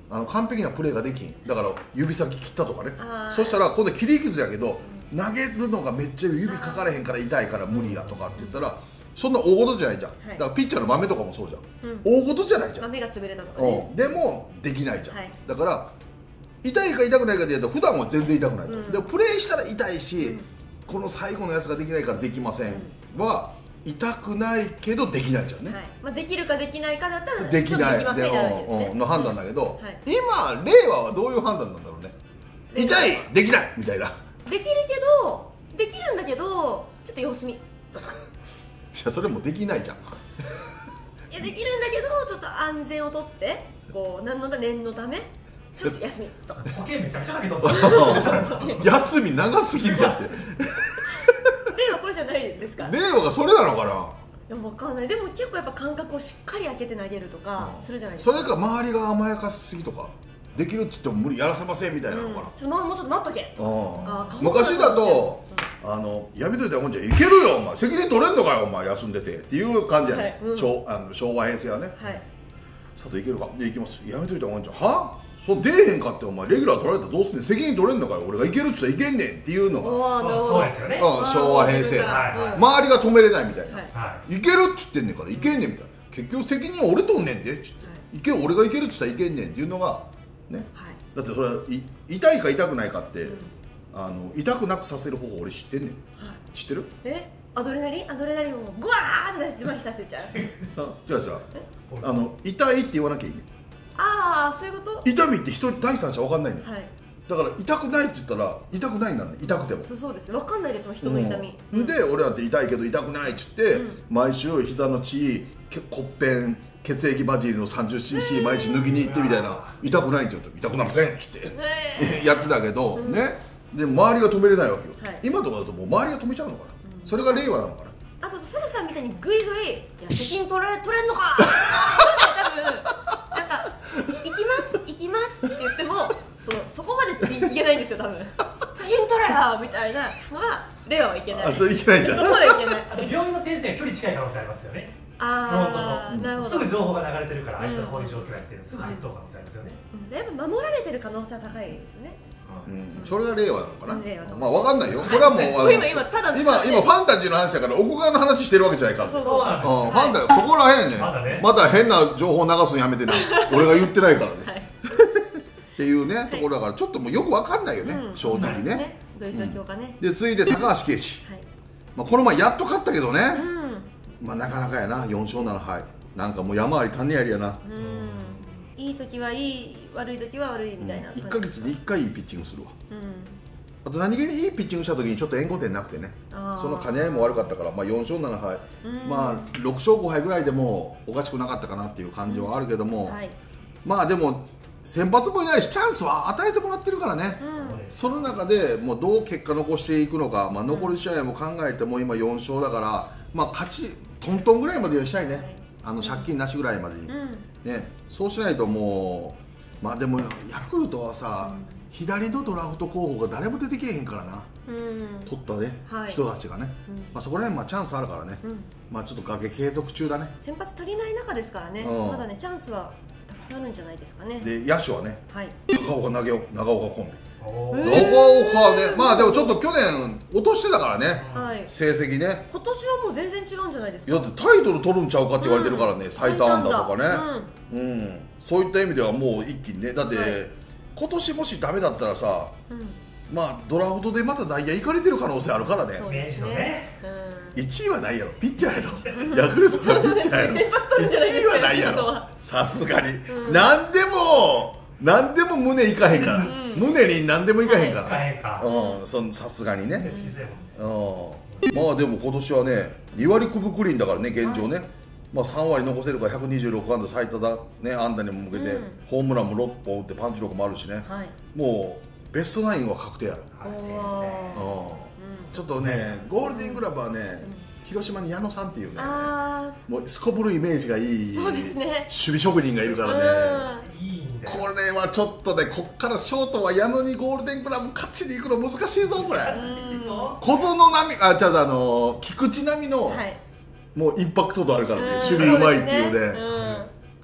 あの完璧なプレーができん。だから指先切ったとかね。そしたら今度切り傷やけど投げるのがめっちゃ指かかれへんから痛いから無理やとかって言ったら、そんな大事じゃないじゃん、はい、だからピッチャーの豆とかもそうじゃん、うん、大事じゃないじゃん。 豆が潰れたとかね、 うん、でもできないじゃん、はい、だから痛いか痛くないかで言うと普段は全然痛くないと、うん、でもプレーしたら痛いし、うん、この最後のやつができないからできません、うん、は痛くないけどできないじゃんね、はい、 まあ、できるかできないかだったらできないで、ね、の判断だけど、うんはい、今令和はどういう判断なんだろうね。痛いできないみたいな。 できるけどできるんだけどちょっと様子見とか。 いやそれもできないじゃん。 いやできるんだけどちょっと安全をとってこう何の念のためちょっと休みとか。 保険めちゃめちゃかけとった休み長すぎんだって。 令和これじゃないですか。 令和がそれなのかな。 いや分かんない。でも結構やっぱ感覚をしっかり開けて投げるとかするじゃないですか。 それか周りが甘やかしすぎとか。できるって言っても無理やらせませんみたいなのかな、うん、 ちょっともうちょっと待っとけあ昔だと、うん、あのやめといたもんじゃいけるよお前責任取れんのかよお前休んでてっていう感じやね、はい、うん、昭, あの昭和編成はね、はい、さていけるかでいきますやめといたもんじゃはそう出えへんかってお前レギュラー取られたらどうすんねん責任取れんのかよ俺がいけるって言ったらいけんねんっていうのがそうですよね、 うん、昭和編成、はい、周りが止めれないみたいな、はい、いけるっつってんねんからいけんねんみたいな結局責任は俺とんねんでって、はい、いけ俺がいけるって言ったらいけんねんっていうのがね、はい、だってそれはい痛いか痛くないかって、うん、あの痛くなくさせる方法俺知ってんねん、はい、知ってる？ えアドレナリンアドレナリンをグワーって出して麻痺させちゃうあじゃあじゃああの痛いって言わなきゃいいねん。 ああそういうこと？ 痛みって人第三者分かんないねん、はい、だから痛くないって言ったら痛くないんだね痛くてもそうそうです分かんないですもん人の痛み、 うん、で俺なんて痛いけど痛くないって言って、うん、毎週膝の血骨片血液混じりの さんじゅっシーシー 毎日抜きに行ってみたいな痛くないって言うと痛くなりませんって言ってやってたけど、うん、ねで周りが止めれないわけよ、はい、今とかだともう周りが止めちゃうのかな、うん、それが令和なのかな。 あと佐藤さんみたいにグイグイいや責任取れ取れんのか多分なんか行きます行きますって言ってもそのそこまでっていけないんですよ多分責任取れよみたいなのが令和はいけない。 あそれいけないんだ。 そこまでいけない。 病院の先生が距離近い可能性ありますよね。 ああ、なるほど。 すぐ情報が流れてるから、あいつはこういう状況やってる、すぐ入っとう可能性ありますよね。 やっぱ守られてる可能性は高いですよね。 うん、それが令和なのかな。 令和とまあわかんないよ。これはもう今今ただ今今ファンタジーの話だからおこがの話してるわけじゃないから。 そうそうなんです。 ファンタジーそこらへんね。また変な情報流すのやめてな。俺が言ってないからね。っていうねところだからちょっともうよくわかんないよね正直ね。 どういう状況かね。 で続いて高橋奎二。まあこの前やっと勝ったけどね。まあなかなかやなよん勝なな敗なんかもう山あり谷ありやな。 うんいい時はいい悪い時は悪いみたいな、うん、 いっかげつにいっかいいいピッチングするわ、うん、あと何気にいいピッチングした時にちょっと援護点なくてねその兼ね合いも悪かったから、まあ、よん勝なな敗、うん、まあろく勝ご敗ぐらいでもおかしくなかったかなっていう感じはあるけども、うんはい、まあでも先発もいないしチャンスは与えてもらってるからね、うん、その中でもうどう結果残していくのか、まあ、残り試合も考えても今よん勝だから、まあ、勝ちトントンぐらいまでにしたいね、はい、あの借金なしぐらいまでに、うんね、そうしないともうまあでもヤクルトはさ、うん、左のドラフト候補が誰も出てけえへんからな、うん、取ったね、はい、人たちがね、うんまあ、そこら辺まあチャンスあるからね、うん、まあちょっと崖継続中だね先発足りない中ですからね、うん、まだねチャンスはたくさんあるんじゃないですかねで野手はね、はい、長岡投げ長岡コンビ長岡ねまあでもちょっと去年落としてたからね、はい、成績ね今年はもう全然違うんじゃないですかだってタイトル取るんちゃうかって言われてるからね、うん、最多安打とかね、うん、うん、そういった意味ではもう一気にねだって、はい、今年もしダメだったらさ、うん、まあドラフトでまた内野行かれてる可能性あるからねそうですね、 うん、いちいはないやろピッチャーやろヤクルトがピッチャーやろいちいはないやろさすがに、うん、何でも何でも胸いかへんから、うん、胸に何でもいかへんから、うん、さすがにね、うん、まあでも今年はねに割くぶクリーンだからね現状ね、はい、まあさん割残せるからひゃくにじゅうろく安打最多だね安打にも向けて、うん、ホームランもろっぽん打ってパンチ力もあるしね、はい、もうベストナインは確定やろ確定ですね、うん、ちょっとねゴールデングラブはね、うん広島に矢野さんっていうねもうすこぶるイメージがいいそうですね守備職人がいるからねこれはちょっとねこっからショートは矢野にゴールデングラブ勝ちに行くの難しいぞこれ小園並みあじゃああの菊池並みの、はい、もうインパクト度あるからね守備うまいっていうね、うん、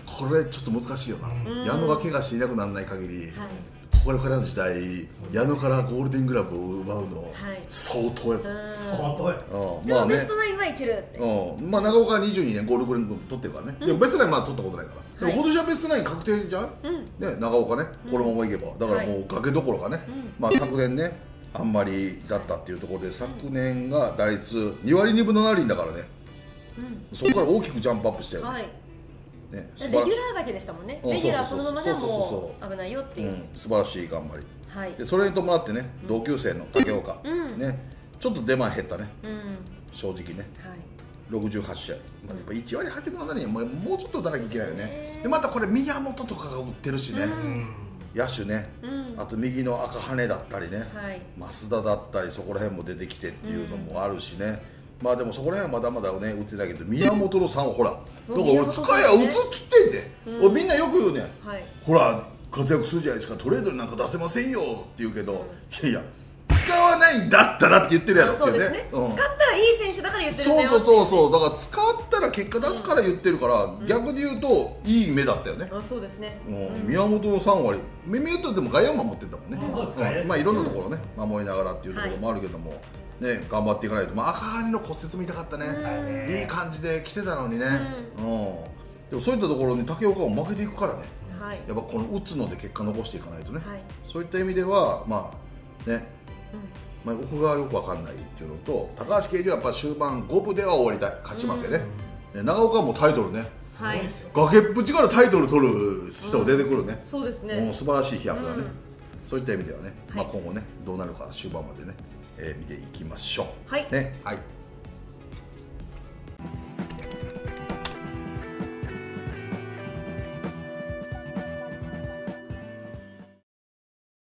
これちょっと難しいよな、矢野が怪我していなくならない限り、これからの時代、矢野からゴールデングラブを奪うの、相当やつ、 相当や、 でもベストナインはいけるって、 まあ長岡はにじゅうにねんゴールデングラブ取ってるからね、でもベストナインまだ取ったことないから、でも今年はベストナイン確定じゃん、ね、長岡ね、このままいけば、だからもう崖どころかね、まあ昨年ね、あんまりだったっていうところで、昨年が打率にわりにぶななりんだからね、そこから大きくジャンプアップしてるね、レギュラーだけでしたもんね。レギュラーこのままじゃもう危ないよっていう、 素晴らしい頑張り、はい、でそれに伴ってね、同級生の竹岡、ね、ちょっと出前減ったね、正直ね、ろくじゅうはちしあい、やっぱいちわりはちぶななりん、もうちょっと打たなきゃいけないよね。でまたこれ宮本とかが打ってるしね、野手ね、あと右の赤羽だったりね、増田だったり、そこら辺も出てきてっていうのもあるしね。まあでもそこら辺はまだまだね打ってないけど、宮本のさんはほら、だから俺使えや打つっつってんで、俺みんなよく言うね、ほら活躍するじゃないですか、トレードになんか出せませんよって言うけど、いやいや使わないんだったらって言ってるやろってね、 使ったらいい選手だから言ってるんだよ。 そうそうそうそう、だから使ったら結果出すから言ってるから、逆に言うといい目だったよね。 あ、そうですね。 宮本のさんわり、耳打ったでも外野守ってたもんね。まあいろんなところね守りながらっていうところもあるけども。ね、頑張っていかないと、まあ、赤羽の骨折も痛かったね、いい感じで来てたのにね、うん、でもそういったところに竹岡も負けていくからね、はい、やっぱこの打つので結果残していかないとね、はい、そういった意味では、まあね、うん、まあ、奥がよく分かんないっていうのと、高橋奎二はやっぱ終盤ごぶでは終わりたい、勝ち負けね、うん、長岡はもうタイトルね、はい、崖っぷちからタイトル取る人出てくるね、 うん、そうですね、 もう素晴らしい飛躍だね、うん、そういった意味ではね、はい、まあ今後ねどうなるか終盤までね、えー、見ていきましょう。はい、ね、はい。